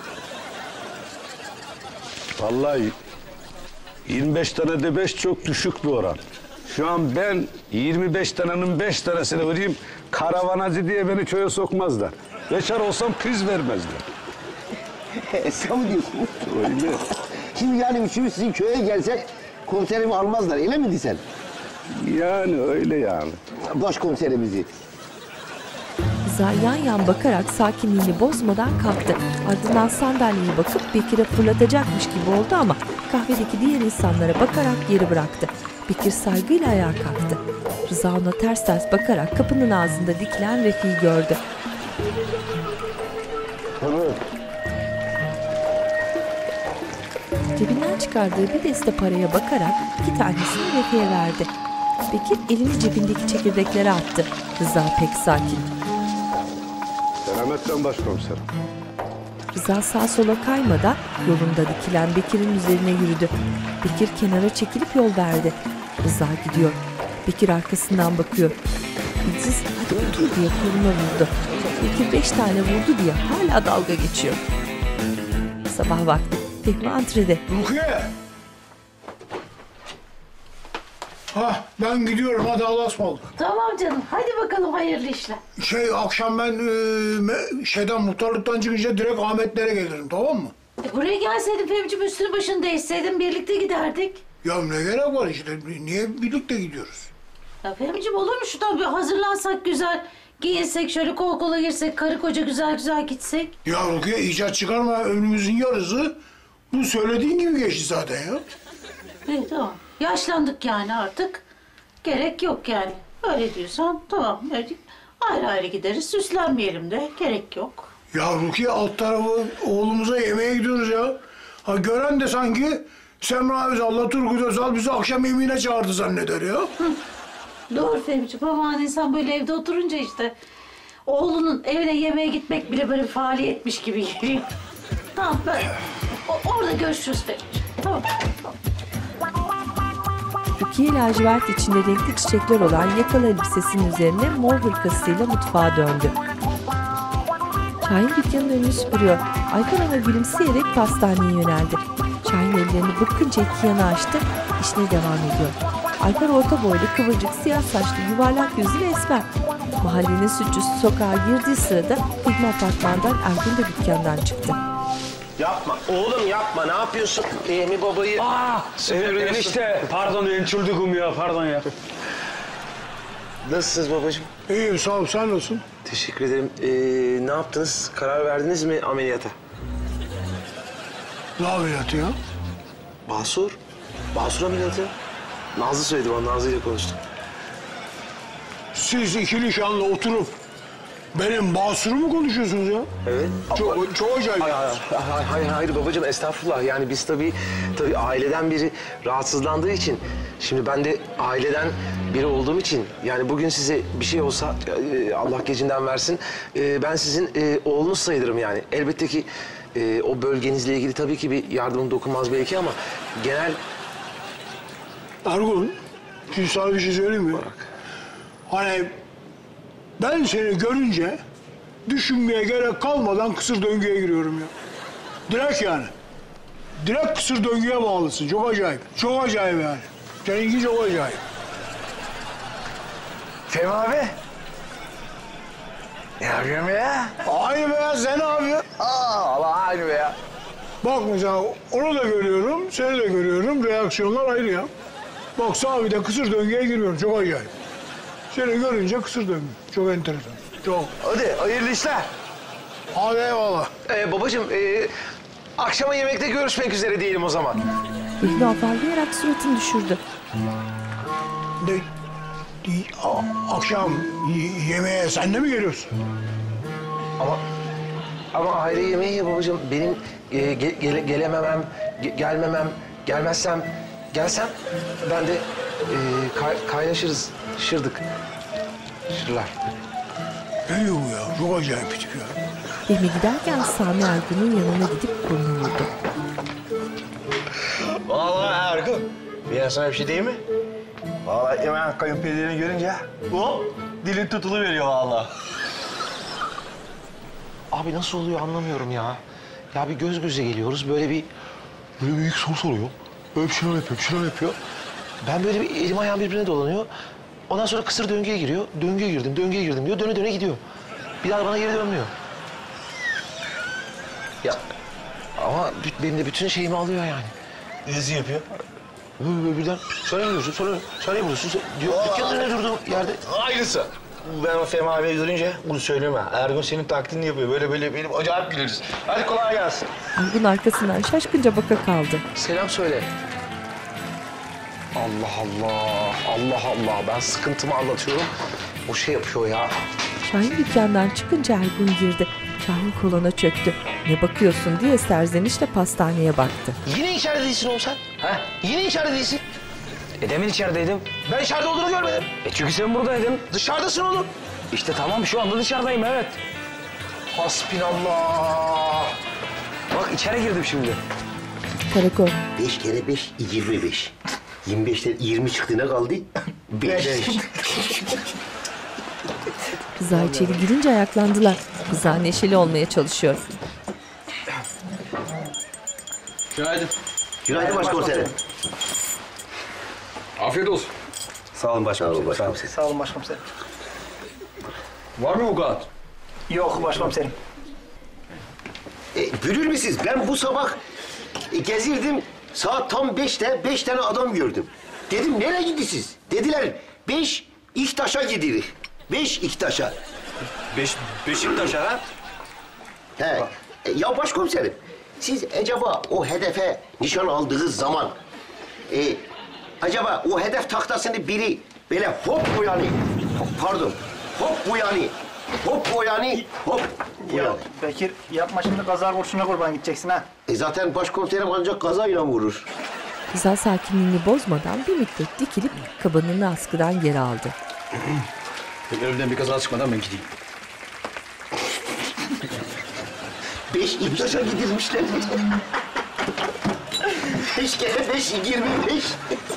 Vallahi 25 tane de 5 çok düşük bir oran. Şu an ben 25 tanenin 5 tanesini vurayım, karavanacı diye beni köye sokmazlar. Bekar olsam kız vermezler. Sen mi diyorsun? Öyle. Şimdi yani üçümüz sizin köye gelsek komiserimi almazlar, öyle mi diysen? Yani öyle yani. Başkomiserimizi. Rıza yan yan bakarak sakinliğini bozmadan kalktı. Ardından sandalyeye bakıp Bekir'e fırlatacakmış gibi oldu ama kahvedeki diğer insanlara bakarak geri bıraktı. Bekir saygıyla ayağa kalktı. Rıza ona ters ters bakarak kapının ağzında dikilen Refik'i gördü. Cebinden çıkardığı bir deste paraya bakarak 2 tanesini Refik'e verdi. Bekir elini cebindeki çekirdeklere attı. Rıza pek sakin. Selametle başkomiserim. Rıza sağa sola kaymadan yolunda dikilen Bekir'in üzerine yürüdü. Bekir kenara çekilip yol verdi. Rıza gidiyor. Bekir arkasından bakıyor. İdris hadi otur diye koluna vurdu. Bekir 5 tane vurdu diye hala dalga geçiyor. Sabah vakti Fehmi antrede. Rukiye! Ben gidiyorum, hadi Allah'a ısmarladık. Tamam canım, hadi bakalım hayırlı işler. Akşam ben muhtarlıktan çıkınca direkt Ahmetlere gelirim, tamam mı? Buraya gelseydin Fehmi'cim, üstünü başını değişseydin birlikte giderdik. Ya ne gerek var işte, niye birlikte gidiyoruz? Ya Fehmi'cim olur mu şuradan bir hazırlansak güzel, giyinsek şöyle kol kola girsek, karı koca güzel güzel gitsek. Ya Rukiye icat çıkarma, ömrümüzün yarısı bu söylediğin gibi geçti zaten ya. İyi tamam, yaşlandık yani artık, gerek yok yani. Öyle diyorsan tamam, öyle ayrı ayrı gideriz, süslenmeyelim de, gerek yok. Ya Rukiye alt tarafı oğlumuza yemeğe gidiyoruz ya. Gören de sanki Semra Özal'la Turgut Özal bizi akşam yemeğine çağırdı zanneder ya. Doğru Fehmi'ciğim ama insan böyle evde oturunca işte oğlunun evine yemeğe gitmek bile böyle bir faaliyetmiş gibi geliyor. Tamam ben orada görüşürüz Fehmi'ciğim. Tamam. Rukiye lacivert içinde renkli çiçekler olan yakalı elbisesinin üzerine mor hırkasıyla mutfağa döndü. Şahin dükkanın önünü süpürüyor. Ayfer ona gülümseyerek pastaneye yöneldi. Şahin ellerini bıkkınca iki yana açtı, işine devam ediyor. Ayfer orta boylu, kıvırcık, siyah saçlı, yuvarlak gözlü ve esmer. Mahallenin sütçüsü sokağa girdiği sırada Fehmi apartmandan, Ergun da dükkandan çıktı. Yapma oğlum yapma, ne yapıyorsun? Fehmi babayı... Enişte pardon ençüldüğüm ya pardon ya. Nasılsınız babacığım? İyiyim sağ ol, sen nasılsın? Teşekkür ederim. Ne yaptınız? Karar verdiniz mi ameliyata? Ne ameliyatı ya? Basur. Basur ameliyatı. Nazlı söyledi bana, Nazlı ile konuştum. Siz ikili şanla oturup benim Basur'u mu konuşuyorsunuz ya? Evet. Çok acayip. Hayır babacığım, estağfurullah. Yani biz tabii aileden biri rahatsızlandığı için... Şimdi ben de aileden biri olduğum için... Yani bugün size bir şey olsa Allah gecinden versin... Ben sizin oğlunuz sayılırım yani. Elbette ki o bölgenizle ilgili tabii ki bir yardımım dokunmaz belki ama... Genel... Ergun, şimdi sana bir şey söyleyeyim mi? Hani ben seni görünce düşünmeye gerek kalmadan kısır döngüye giriyorum ya. Direkt yani. Direkt kısır döngüye bağlısın. Çok acayip. Çok acayip yani. Seninki çok acayip. Fehmi abi. Ne yapıyorsun be ya? Aynı be ya, sen ne yapıyorsun? Allah aynı be ya. Bak mesela onu da görüyorum, seni de görüyorum. Reaksiyonlar ayrı ya. Bak Sami'de kısır döngüye giriyorum. Çok acayip. Seni görünce kısır döngü. Çok enteresan. Çok. Hadi hayırlı işler. Hadi eyvallah. Babacığım, akşama yemekte görüşmek üzere diyelim o zaman. Fehmi afallayarak suratını düşürdü. Akşam yemeğe sen de mi geliyorsun? Ama ayrı yemeği ya babacığım. Benim gelememem, gelmezsem, gelsem ben de kaynaşırız, şırlar. Ne diyor bu ya? Çok acayip bir tip ya. Fehmi giderken Sami Ergun'un yanına gidip kolunu vurdu. Vallahi Ergun. Ben sana bir şey diyeyim mi? Vallahi hemen kayınpederini görünce hop dilin tutuluveriyor vallahi. Abi nasıl oluyor anlamıyorum ya. Ya bir göz göze geliyoruz, böyle bir ilk soru soruyor. Böyle bir şeyler yapıyor, bir şeyler yapıyor. Ben böyle bir elim ayağım birbirine dolanıyor. Ondan sonra kısır döngüye giriyor. Döngüye girdim diyor. Döne gidiyor. Bir daha bana geri dönmüyor. Ya ama benim de bütün şeyimi alıyor yani. Nasıl yapıyor? Birden sen ne diyorsun, sen ne diyorsun diyor. Dükkanın önüne durduğum yerde. Aynısı. Ben o Fehmi abiyi görünce bunu söyleme. Ergun senin taklidini yapıyor. Böyle benim acayip güleriz. Hadi kolay gelsin. Ergun arkasından şaşkınca baka kaldı. Selam söyle. Allah. Ben sıkıntımı anlatıyorum. O şey yapıyor ya. Şahin dükkandan çıkınca Ergun girdi. Şahin kolona çöktü. Ne bakıyorsun diye serzenişle pastaneye baktı. Yine içeride değilsin oğlum sen. He? Yine içeride değilsin. Demin içerideydim. Ben içeride olduğunu görmedim. Çünkü sen buradaydın. Dışarıdasın oğlum. İşte tamam şu anda dışarıdayım evet. Hasbinallah. Bak içeri girdim şimdi. Karakol. 5 kere 5, 25. 25'ten 20 çıktı, ne kaldı? 5. Rıza içeri girince ayaklandılar. Rıza neşeli olmaya çalışıyor. Günaydın. Günaydın başkomiserim. Afiyet olsun. Sağ olun başkomiserim. Sağ olun başkomiserim. Var mı vukuat? Yok başkomiserim. Bülür müsünüz? Ben bu sabah gezirdim. Saat tam 5'te 5 tane adam gördüm. Dedim nereye gidiyorsunuz? Dediler 5 İktaş'a gidiyor. 5 İktaş'a. Beşiktaş'a ha? He. Ya başkomiserim, siz acaba o hedefe nişan aldığınız zaman acaba o hedef tahtasını biri böyle hop bu yani, pardon, hop bu yani, hop bu yani, hop bu yani. Bekir yapma şimdi, kaza kurşuna kurban gideceksin ha. Zaten başkomiserim ancak kazayla vurur. Rıza sakinliğini bozmadan bir müddet dikilip kabanını askıdan geri aldı. Önümden bir kaza çıkmadan ben gideyim. 5 İktaş'a gidilmişler. 5 kere 5, 25.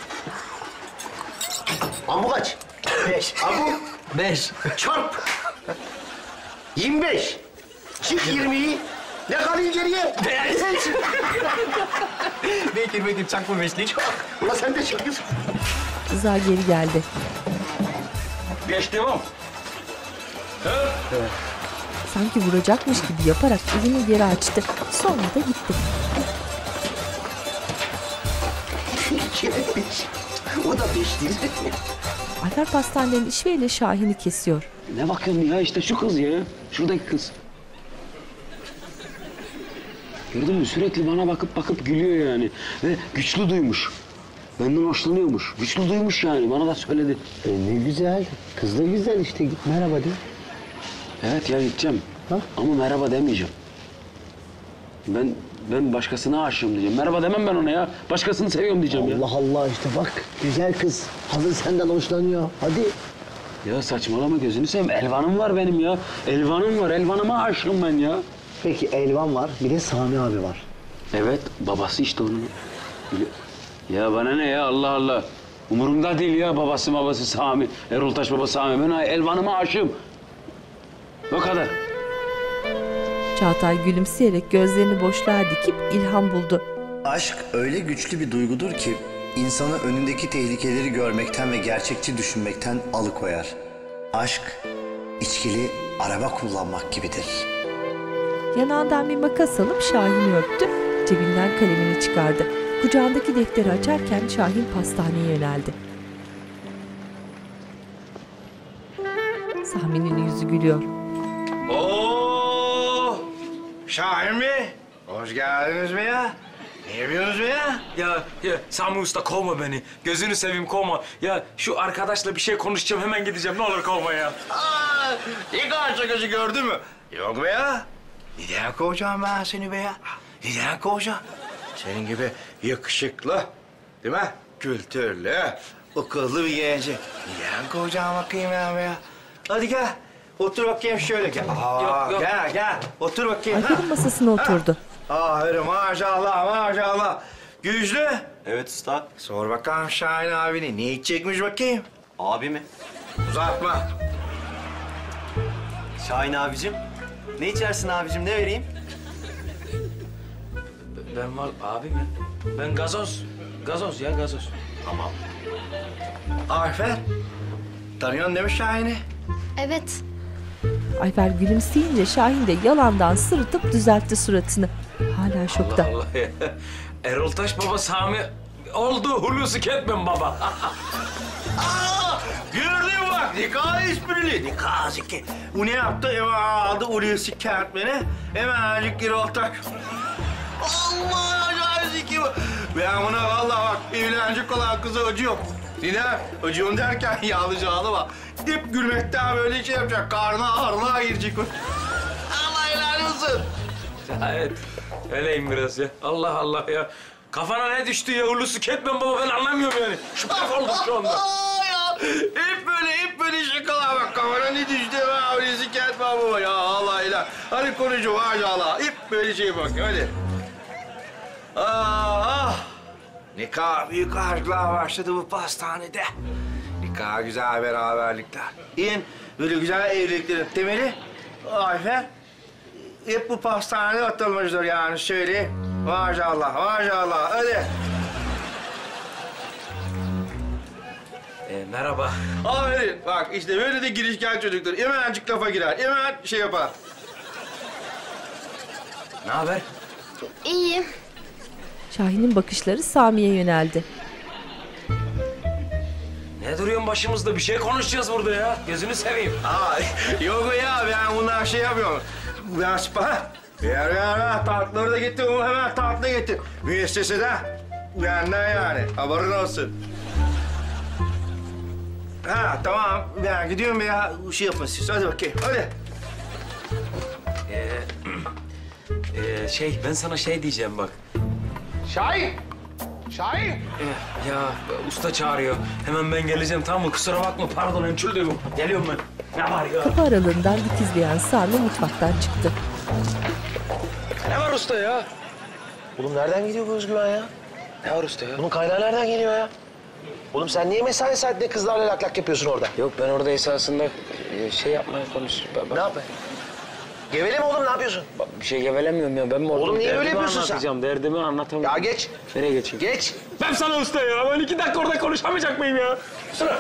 Amu kaç? 5. Amu 5. çarp. 25. Çık 20'yi. Ne kalıyor geriye? 5. Bekir çakma beşlik. Ulan sen de çakıyorsun. Rıza geri geldi. 5 devam. Sanki vuracakmış gibi yaparak elini geri açtı. Sonra da gitti. O da 5'tir. Alper pastanenin işveyle Şahin'i kesiyor. Ne bakıyorsun ya işte şu kız ya. Şuradaki kız. Gördün mü sürekli bana bakıp gülüyor yani. Ve güçlü duymuş. Benden hoşlanıyormuş. Güçlü duymuş yani bana da söyledi. Ne güzel. Kız da güzel işte, git merhaba de. Evet ya gideceğim. Ha? Ama merhaba demeyeceğim. Ben başkasına aşığım diyeceğim. Merhaba demem ben ona ya. Başkasını seviyorum diyeceğim ya. Allah Allah işte bak. Güzel kız. Hazır senden hoşlanıyor. Hadi. Ya saçmalama gözünü seveyim. Elvan'ım var benim ya. Elvan'ım var. Elvan'ıma aşığım ben ya. Peki Elvan var. Bir de Sami abi var. Evet. Babası işte onun. Ya bana ne ya Allah Allah. Umurumda değil ya babası Sami. Erol Taş baba Sami. Ben Elvan'ıma aşığım. O kadar. Çağatay gülümseyerek gözlerini boşluğa dikip ilham buldu. Aşk öyle güçlü bir duygudur ki insanı önündeki tehlikeleri görmekten ve gerçekçi düşünmekten alıkoyar. Aşk, içkili araba kullanmak gibidir. Yanağından bir makas alıp Şahin'i öptü, cebinden kalemini çıkardı. Kucağındaki defteri açarken Şahin pastaneye yöneldi. Sami'nin yüzü gülüyor. Oo, Şahin Bey, hoş geldiniz be ya. Ne yapıyorsunuz be ya? Ya Sami Usta kovma beni. Gözünü seveyim kovma. Ya şu arkadaşla bir şey konuşacağım hemen gideceğim. Ne olur kovma ya. Ne kadar şakası gördün mü? Yok be ya. Neden kovacağım ben seni be ya? Neden kovacağım? Senin gibi yakışıklı, değil mi? Kültürlü, akıllı bir genci. Neden kovacağım bakayım ben be ya? Hadi gel. Otur bakayım şöyle gel. Yok. Gel. Otur bakayım. Alper'in masasına oturdu. Aferin maşallah. Güçlü. Evet usta. Sor bakalım Şahin abine ne içecekmiş bakayım. Abi mi? Uzatma. Şahin abicim. Ne içersin abicim, ne vereyim? Ben var abi mi? Ben gazoz. Gazoz. Tamam. Ayfer. Tanıyorsun değil mi Şahin'i? Evet. Ayfer gülümseyince Şahin de yalandan sırıtıp düzeltti suratını. Hala şokta. Allah ya. Erol Taş baba Sami oldu. Hulusi Kentmen baba. Gördün mü bak ne kadar esprili, ne kadar zeki. Bu ne yaptı? Hemen aldı Hulusi Kentmen'i. Hemencik geri oltak. Allah acayip zeki bu. Ben buna vallahi bak evlenecek olan kıza acıyorum. Neden? Acıyorum derken yağlıca ağlama. Hep gülmekten böyle şey yapacak. Karnı ağırlığa girecek. Allah helal olsun. Evet. Öyleyim biraz ya. Allah ya. Kafana ne düştü ya Hulusi Kentmen baba ben anlamıyorum yani. Şıptak oldum şu anda. Ya, hep böyle şakalar bak. Kafana ne düştü be Hulusi Kentmen baba ya Allah helal. Hadi konuşun maşallah. Hep böyle şey bak hadi. Ne kadar büyük aşklar başladı bu pastanede. Ne kadar güzel beraberlikler. En böyle güzel evliliklerin temeli Ayfer. Hep bu pastanede atılmıştır yani söyleyeyim. Maşallah. Hadi. Merhaba. Aferin. Bak işte böyle de girişken çocuklar. Hemencik lafa girer. Hemen şey yapar. Ne haber? İyiyim. Şahin'in bakışları Sami'ye yöneldi. Ne duruyorsun başımızda? Bir şey konuşacağız burada ya. Gözünü seveyim. Yok ya ben bunlar şey yapıyorum. Ben ver tatlıları da getir. Onu hemen tatlı getir. Müesseseden. Benden yani. Haberin olsun. Tamam. Ben gidiyorum ya. Şey yapın siz. Hadi bakayım. Hadi. Ben sana şey diyeceğim bak. Şahin! Ya usta çağırıyor. Hemen ben geleceğim tamam mı? Kusura bakma pardon hemşurdum. Geliyorum ben. Ne var ya? Kapı aralığından dikizleyen Sami mutfaktan çıktı. Ne var usta ya? Oğlum nereden gidiyor bu özgüven ya? Ne var usta ya? Bunun kaynağı nereden geliyor ya? Oğlum sen niye mesai saatinde kızlarla lak lak yapıyorsun orada? Yok ben orada esasında şey yapmaya konuşuyorum. Ne yapayım? Gevele mi oğlum ne yapıyorsun? Bir şey gevelemiyorum ya ben mi Oğlum niye böyle yapıyorsun sen? Derdimi anlatamıyorum. Ya geç. Nereye geçeyim? Geç. Ben sana usta ya. Ben 2 dakika orada konuşamayacak mıyım ya? Sıra.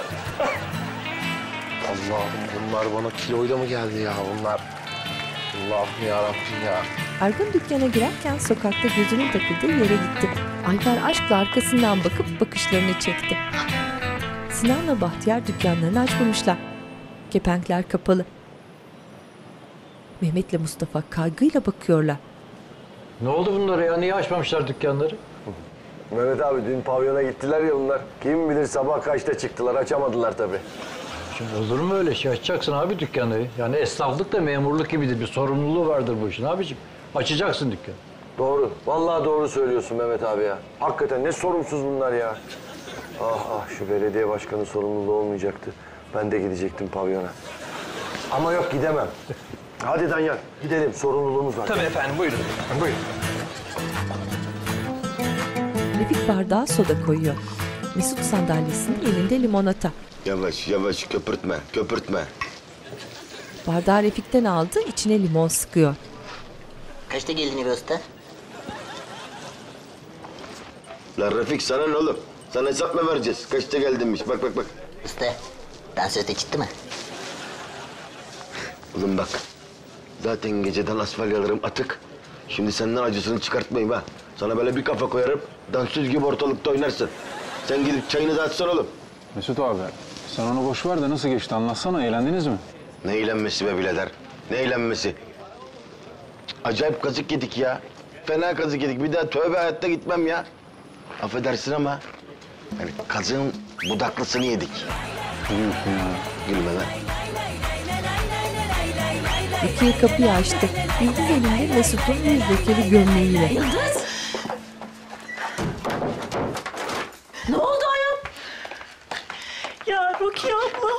Allah'ım bunlar bana kiloyla mı geldi ya bunlar? Allah'ım yarabbim ya. Ergun dükkana girerken sokakta gözünün takıldığı yere gitti. Ayfer aşkla arkasından bakıp bakışlarını çekti. Sinan'la Bahtiyar dükkanlarını açmamışlar. Kepenkler kapalı. Mehmet'le Mustafa kaygıyla bakıyorlar. Ne oldu bunlara ya? Niye açmamışlar dükkanları? Mehmet abi dün pavyona gittiler ya bunlar. Kim bilir sabah kaçta çıktılar açamadılar tabii. Şimdi olur mu öyle şey? Açacaksın abi dükkanı. Yani esnaflık da memurluk gibidir. Bir sorumluluğu vardır bu işin abiciğim. Açacaksın dükkanı. Doğru. Vallahi doğru söylüyorsun Mehmet abi ya. Hakikaten ne sorumsuz bunlar ya. Şu belediye başkanı sorumluluğu olmayacaktı. Ben de gidecektim pavyona. Ama yok gidemem. Hadi Danyal gidelim sorumluluğumuz var. Tabii efendim buyurun. Buyurun. Refik bardağa soda koyuyor. Mesut sandalyesinin elinde limonata. Yavaş köpürtme. Bardağı Refik'ten aldı, içine limon sıkıyor. Kaçta geldin eve usta? Lan Refik sana ne oğlum? Sana hesap mı vereceğiz? Kaçta geldinmiş? Bak. Usta, dansöz de çıktı mı? Oğlum bak. Zaten geceden asfalyalarım atık. Şimdi senden acısını çıkartmayayım ha. Sana böyle bir kafa koyarım. Dansöz gibi ortalıkta oynarsın. Sen gidip çayını dağıtsan oğlum. Mesut abi, sen onu boş ver de nasıl geçti anlatsana, eğlendiniz mi? Ne eğlenmesi be birader? Ne eğlenmesi? Acayip kazık yedik ya. Fena kazık yedik. Bir daha tövbe hayatta gitmem ya. Affedersin ama yani kazığın budaklısını yedik. Biliyorsun ya. Gülme lan. Rukiye kapıyı açtı. Yıldız elinde Mesut'un yüz lekeli gömleğiyle. Yıldız! Ne oldu ayol? Ya Rukiye abla.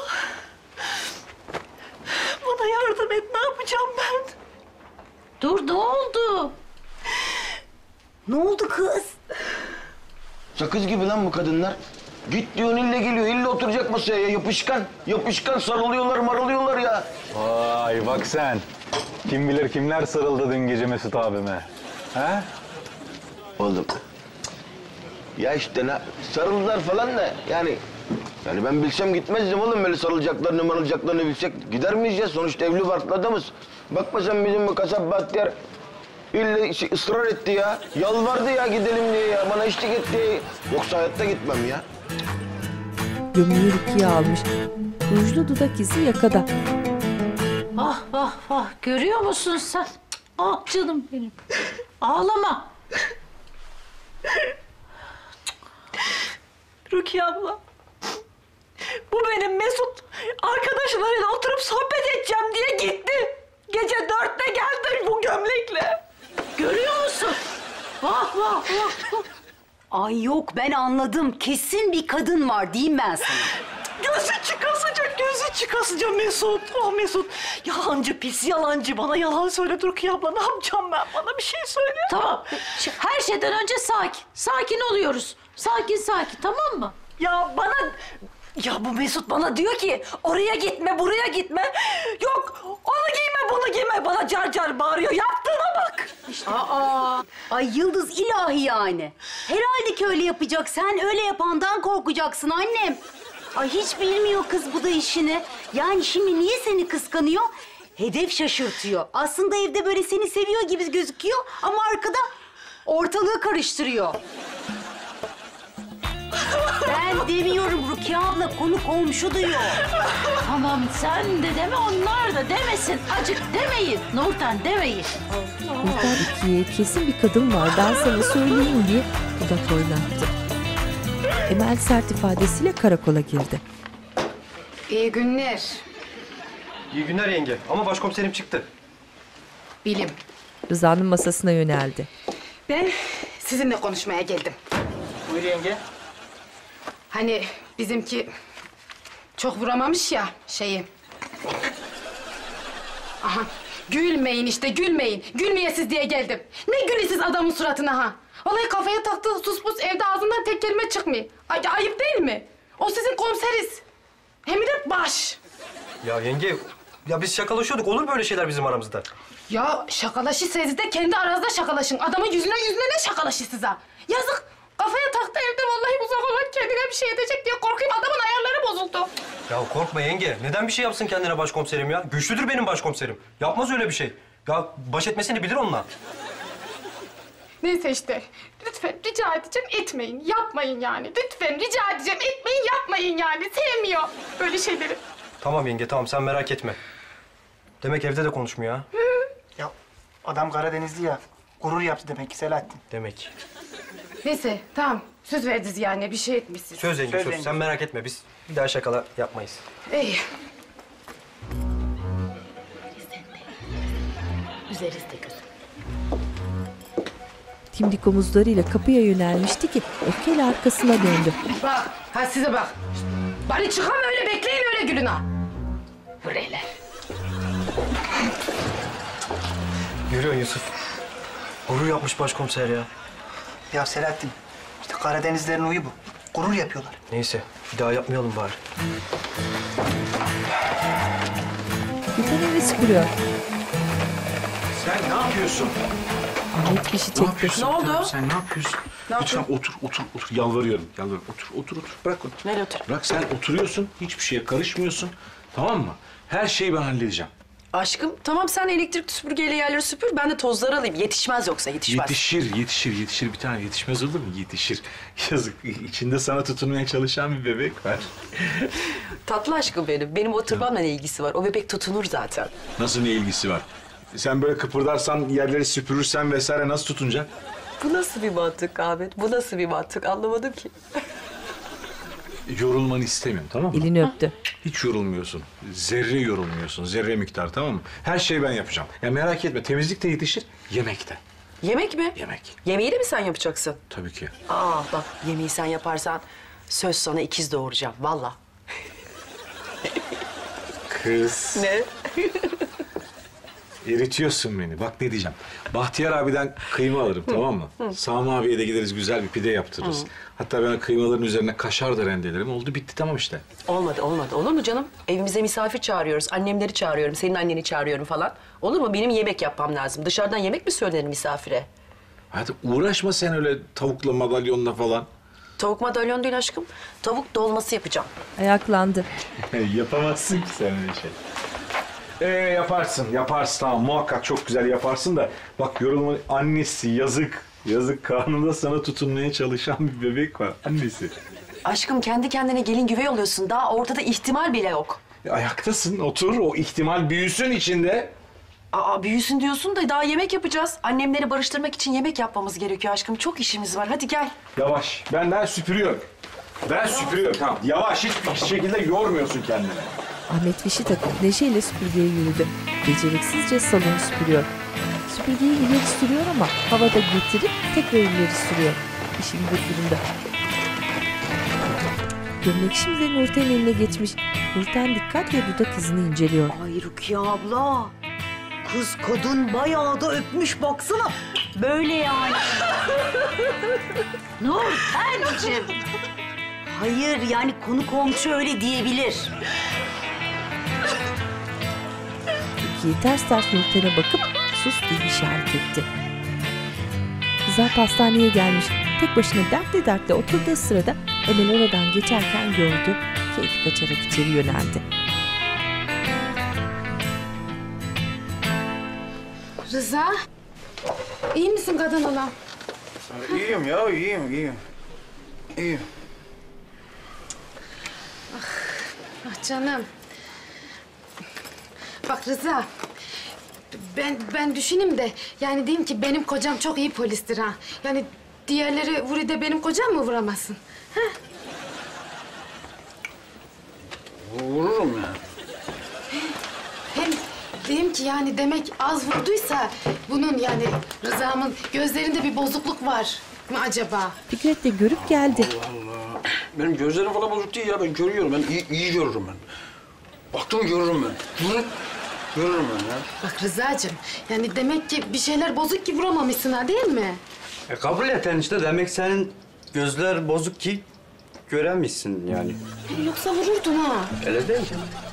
Bana yardım et, ne yapacağım ben? Dur, ne oldu? Ne oldu kız? Sakız gibi lan bu kadınlar. Git diyorsun ille geliyor, ille oturacak masaya ya. Yapışkan, yapışkan sarılıyorlar marılıyorlar ya. Vay bak sen. Kim bilir kimler sarıldı dün gece Mesut abime. He? Oğlum. Ya işte sarıldılar falan da yani ben bilsem gitmezdim oğlum, böyle sarılacaklarını marılacaklarını bilsek. Gider miyiz ya? Sonuçta evli barklı adamız. Bakma sen bizim bu kasap Bahtiyar ille ısrar etti ya. Yalvardı ya gidelim diye ya. Bana eşlik etti. Yoksa hayatta gitmem ya. Gömleği Rukiye almış. Rujlu dudak izi yakada. Ah vah vah, görüyor musun sen? Ah canım benim. Ağlama. Rukiye abla. Bu benim Mesut. Arkadaşlarıyla oturup sohbet edeceğim diye gitti. Gece 4'te geldi bu gömlekle. Görüyor musun? Vah vah vah. Ay yok, ben anladım. Kesin bir kadın var diyeyim ben sana. Gözü çıkasıca Mesut. Oh Mesut. Yalancı, pis yalancı. Bana yalan söyledi Rukiye abla. Ne yapacağım ben? Bana bir şey söyle. Tamam. Her şeyden önce sakin. Sakin oluyoruz. Sakin tamam mı? Ya bu Mesut bana diyor ki oraya gitme, buraya gitme. Yok onu giyme, bunu giyme. Bana car car bağırıyor. Yaptığına bak. Aa, ay Yıldız ilahi yani. Herhalde ki öyle yapacak. Sen öyle yapandan korkacaksın annem. Ay hiç bilmiyor kız bu da işini. Yani şimdi niye seni kıskanıyor? Hedef şaşırtıyor. Aslında evde böyle seni seviyor gibi gözüküyor ama arkada ortalığı karıştırıyor. Ben demiyorum Rukiye abla, konu komşu diyor. Tamam sen de deme, onlar da demesin. Acık demeyin. Nurten demeyin. Nurten Rukiye'ye kesin bir kadın var, ben sana söyleyeyim diye dudak oynattı. Emel sert ifadesiyle karakola girdi. İyi günler. İyi günler yenge ama başkomiserim çıktı. Bilim. Rıza'nın masasına yöneldi. Ben sizinle konuşmaya geldim. Buyur yenge. Hani bizimki çok vuramamış ya şeyi. Aha. Gülmeyin işte, gülmeyin. Gülmeyesiz diye geldim. Ne gülesiz adamın suratına ha. Vallahi kafaya taktı sus pus, evde ağzından tek kelime çıkmıyor. Ayıp değil mi? O sizin komiseriz. Hem de baş. Ya yenge, ya biz şakalaşıyorduk. Olur böyle şeyler bizim aramızda. Ya şakalaşırsanız de kendi aranızda şakalaşın. Adamın yüzüne ne şakalaşırsınız ha? Yazık. Kafaya taktı evde, vallahi uzak olan kendine bir şey edecek diye korkayım. Adamın ayarları bozuldu. Ya korkma yenge. Neden bir şey yapsın kendine başkomiserim ya? Güçlüdür benim başkomiserim. Yapmaz öyle bir şey. Ya baş etmesini bilir onunla. Neyse işte. Lütfen rica edeceğim, etmeyin. Yapmayın yani. Lütfen rica edeceğim, etmeyin, yapmayın yani. Sevmiyor böyle şeyleri. Tamam yenge, tamam. Sen merak etme. Demek evde de konuşmuyor ha? Ya adam Karadenizli ya. Gurur yaptı demek ki Selahattin. Demek. Neyse tamam. Söz verdiniz yani, bir şey etmişsiniz. Söz yenge, söz. Sen merak etme. Biz bir daha şakalar yapmayız. İyi. Üzerizde gözüm. Dimdik omuzlarıyla kapıya yönelmişti ki öfkeyle arkasına döndü. Bak, ha size bak. Bari çıkam öyle bekleyin, öyle gülün ha. Burayla. Görüyorsun Yusuf. Gurur yapmış başkomiser ya. Ya Selahattin, işte Karadenizlerin huyu bu. Gurur yapıyorlar. Neyse, bir daha yapmayalım bari. Bir tane heves kuruyor. Sen ne yapıyorsun? Ahmet fişi çekti. Ne oldu? Sen ne yapıyorsun? Lütfen otur. Yalvarıyorum. Otur. Bırak onu. Nereye otur? Bırak, sen oturuyorsun, hiçbir şeye karışmıyorsun. Tamam mı? Her şeyi ben halledeceğim. Aşkım tamam sen elektrik süpürgeyle yerleri süpür. Ben de tozları alayım. Yetişmez yoksa yetişmez. Yetişir. Bir tane yetişmez olur mu? Yetişir. Yazık, içinde sana tutunmaya çalışan bir bebek var. Tatlı aşkım benim. Benim oturmamla ne ilgisi var? O bebek tutunur zaten. Nasıl ne ilgisi var? Sen böyle kıpırdarsan, yerleri süpürürsen vesaire nasıl tutunacak? Bu nasıl bir mantık Ahmet? Bu nasıl bir mantık? Anlamadım ki. Yorulmanı istemiyorum, tamam mı? Elini öptü. Hiç yorulmuyorsun. Zerre yorulmuyorsun. Zerre miktar, tamam mı? Her şeyi ben yapacağım. Ya merak etme, temizlik de yetişir, yemek de. Yemek mi? Yemek. Yemeği de mi sen yapacaksın? Tabii ki. Aa bak yemeği sen yaparsan söz sana ikiz doğuracağım. Vallahi. Kız. Ne? Eritiyorsun beni. Bak ne diyeceğim. Bahtiyar abiden kıyma alırım, tamam mı? Sami abiye de gideriz, güzel bir pide yaptırırız. Hatta ben kıymaların üzerine kaşar da rendelerim. Oldu bitti, tamam işte. Olmadı. Olur mu canım? Evimize misafir çağırıyoruz. Annemleri çağırıyorum. Senin anneni çağırıyorum falan. Olur mu? Benim yemek yapmam lazım. Dışarıdan yemek mi söylenir misafire? Hadi uğraşma sen öyle tavukla madalyonla falan. Tavuk madalyon değil aşkım. Tavuk dolması yapacağım. Ayaklandı. Yapamazsın ki sen öyle şey. Yaparsın tamam, muhakkak çok güzel yaparsın da bak yorulma, annesi yazık karnında sana tutunmaya çalışan bir bebek var, annesi. Aşkım kendi kendine gelin güvey oluyorsun. Daha ortada ihtimal bile yok. Ayaktasın, otur, o ihtimal büyüsün içinde. Aa büyüsün diyorsun da daha yemek yapacağız. Annemleri barıştırmak için yemek yapmamız gerekiyor aşkım. Çok işimiz var. Hadi gel. Yavaş, ben süpürüyorum. Tamam, yavaş, hiçbir şekilde yormuyorsun kendini. Ahmet fişi takıp neşeyle süpürgeye yürüdü. Beceriksizce salonu süpürüyor. Süpürgeyi ileri sürüyor ama havada getirip tekrar ileri sürüyor. İşin gırgırında. Gömlek şimdi Nurten eline geçmiş. Nurten dikkatle dudak izini inceliyor. Ay Rukiye abla. Kız kadın bayağı da öpmüş baksana. Böyle yani. Nurten'cim. Hayır yani konu komşu öyle diyebilir. Rukiye ters Nurten'e bakıp sus diye işaret etti. Kızlar pastaneye gelmiş. Tek başına dertle oturduğu sırada Emel oradan geçerken gördü. Keyfi kaçarak içeri yöneldi. Rıza, iyi misin kadın olan? İyiyim ya, iyiyim. Ah canım. Bak Rıza, ben düşüneyim de yani diyeyim ki benim kocam çok iyi polistir ha. Yani diğerleri vuri de benim kocam mı vuramazsın? Ha? Vururum ya. Hem diyeyim ki yani demek az vurduysa bunun yani Rıza'mın gözlerinde bir bozukluk var mı acaba? Fikret de görüp geldi. Allah. Benim gözlerim falan bozuk değil ya. Ben görüyorum. Ben iyi görürüm ben. Baktım görürüm ben. Görürüm ben ya. Bak Rıza'cığım yani demek ki bir şeyler bozuk ki vuramamışsın ha değil mi? Kabul et enişte. Demek senin gözler bozuk ki göremişsin yani. Yoksa vururdun ha. Öyle değil.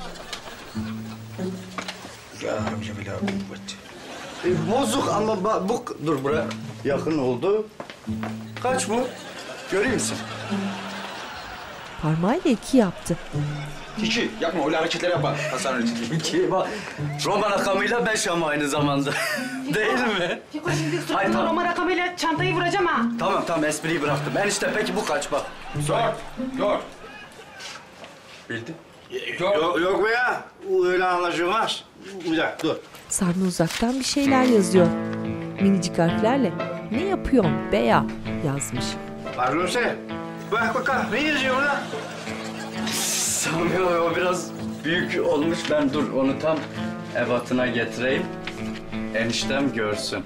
Ya Cemil abi kuvvet. Bozuk ama bu... Dur buraya. Yakın oldu. Kaç bu? Göreyim misin? Parmağıyla 2 yaptı. İki. Yapma öyle hareketler yapma. Hasan hareketi. İki. Bak. Roman rakamıyla 5 ama aynı zamanda. Değil mi? Fiko şimdi Hayır, sırtımdan tamam. Roma rakamıyla çantayı vuracağım ha. Tamam espriyi bıraktım. Enişte peki bu kaç bak. Dur. Bildin? Yok be ya. Öyle anlaşılmaz. Bir dakika dur. Sarı uzaktan bir şeyler yazıyor. Minicik harflerle ne yapıyorsun beya yazmış. Pardon sen. Bak bakalım ne yazıyor orada? Sami o biraz büyük olmuş. Ben dur onu tam ebatına getireyim. Eniştem görsün.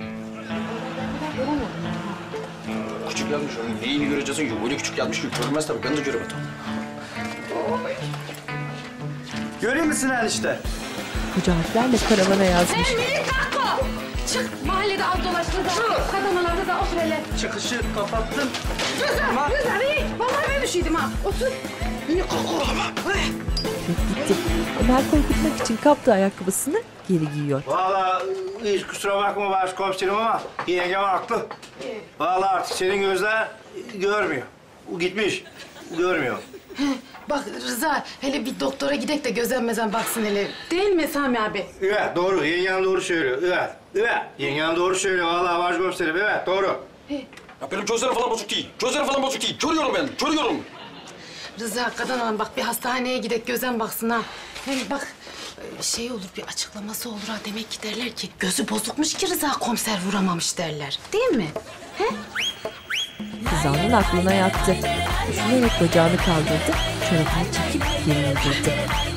Küçük yazmış onun neyini göreceksin ki? Öyle küçük yazmış ki görünmez tabii. Ben de göremedim. Görüyor musun enişte? Koca harflerle karavana yazmış. Sevgili Kakko! Çık mahallede az dolaş Rıza. Kadınlarda da otur hele. Çıkışı kapattım. Rıza iyi. Vallahi ben üşüydüm ha. Otur. Niye kalkıyor ama? Gitti. Ömer korkutmak için kaptığı ayakkabısını geri giyiyor. Vallahi hiç kusura bakma başkomiserim ama yengem haklı. Vallahi artık senin gözler görmüyor. Bu gitmiş, görmüyor. Bak Rıza hele bir doktora gidek de gözen mezen baksın hele. Değil mi Sami abi? Evet doğru, yengem doğru söylüyor. Evet, evet. Yengem doğru söylüyor vallahi başkomiserim. Evet doğru. Ya benim gözlerim falan bozuk değil. Gözlerim falan bozuk değil. Görüyorum ben, görüyorum. Rıza kadın hanım bak bir hastaneye gidek gözen baksın ha. Hem bak şey olur bir açıklaması olur ha. Demek ki derler ki gözü bozukmuş ki Rıza komiser vuramamış derler. Değil mi? He? Rıza'nın aklına yattı. Düşünerek bacağını kaldırdı, çorabını çekip yerine girdi.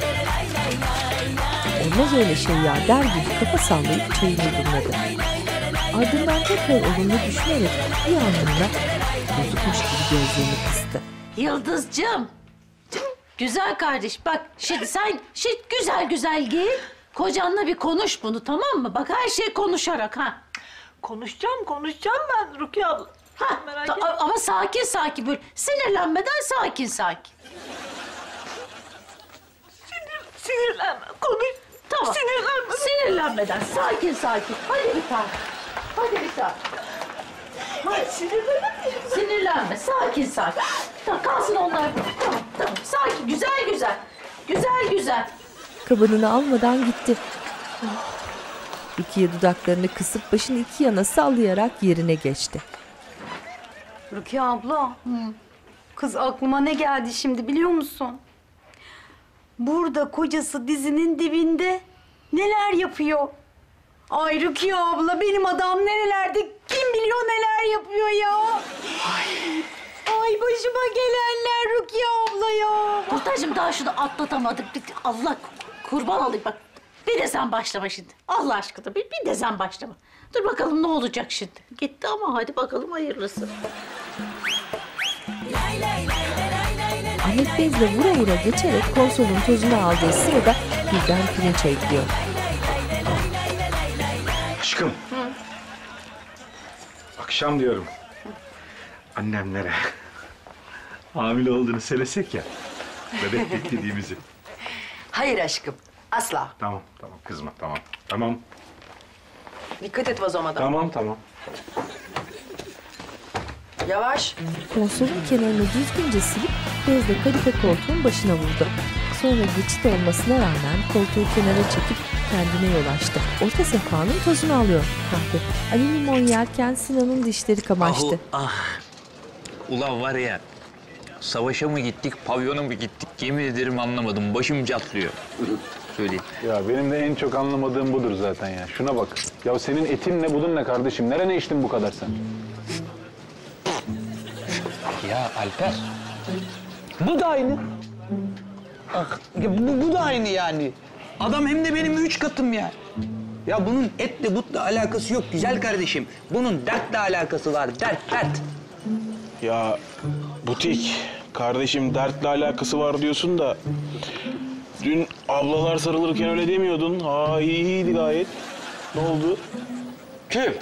Olmaz öyle şey ya der gibi kafa sallayıp çayını yudumladı. Ardından tekrar olumlu düşünerek bir anlamda bozukmuş gibi gözlerini kıstı. Yıldızcığım. Güzel kardeş bak şimdi sen güzel güzel giy. Kocanla bir konuş bunu tamam mı? Bak her şey konuşarak ha. Konuşacağım ben Rukiye abla. Ha, ama sakin böyle sinirlenmeden sakin. Sinirlenme, konuş. Tamam. Sinirlenmeden sakin. Hadi bir tane. Hadi. Sinirlenme, sakin. Tamam, kalsın onlar. Tamam. Sakin, güzel. Kabınını almadan gitti. Rukiye dudaklarını kısıp başını iki yana sallayarak yerine geçti. Rukiye abla. Kız aklıma ne geldi şimdi biliyor musun? Burada kocası dizinin dibinde neler yapıyor? Ay Rukiye abla benim adam nerelerde kim biliyor neler yapıyor ya? Ay başıma gelenler Rukiye abla ya. Kurtacığım daha şunu atlatamadık. Allah kurban olayım bak. Bir de sen başlama şimdi. Allah aşkına bir de sen başlama. Dur bakalım ne olacak şimdi. Gitti ama hadi bakalım hayırlısı. Ahmet bezle vura geçerek konsolun tozunu aldığı sırada birden pirinç ayıklıyor. Aşkım. Akşam diyorum. Annemlere hamile olduğunu söylesek ya. Bebek beklediğimizi. Hayır aşkım, asla. Tamam kızma tamam. Dikkat et vazomada. Tamam. Yavaş. Konsolun kenarını düzgünce silip bezle kadife koltuğun başına vurdu. Sonra geçit olmasına rağmen koltuğu kenara çekip kendine yol açtı. Orta sehpanın tozunu alıyor kahve. Ali limon yerken Sinan'ın dişleri kamaştı. Ulan var ya, savaşa mı gittik, pavyona mı gittik yemin ederim anlamadım. Başım çatlıyor. Söyleyeyim. Ya benim de en çok anlamadığım budur zaten ya. Şuna bak. Ya senin etin ne budun ne kardeşim? Nerene içtin bu kadar sen? Ya Alper, bu da aynı. Bu da aynı yani. Adam hem de benim 3 katım ya. Ya bunun etle butla alakası yok güzel kardeşim. Bunun dertle alakası var, dert. Ya butik, kardeşim dertle alakası var diyorsun da... Dün ablalar sarılırken öyle demiyordun. Ha iyiydi gayet. Ne oldu? Kim?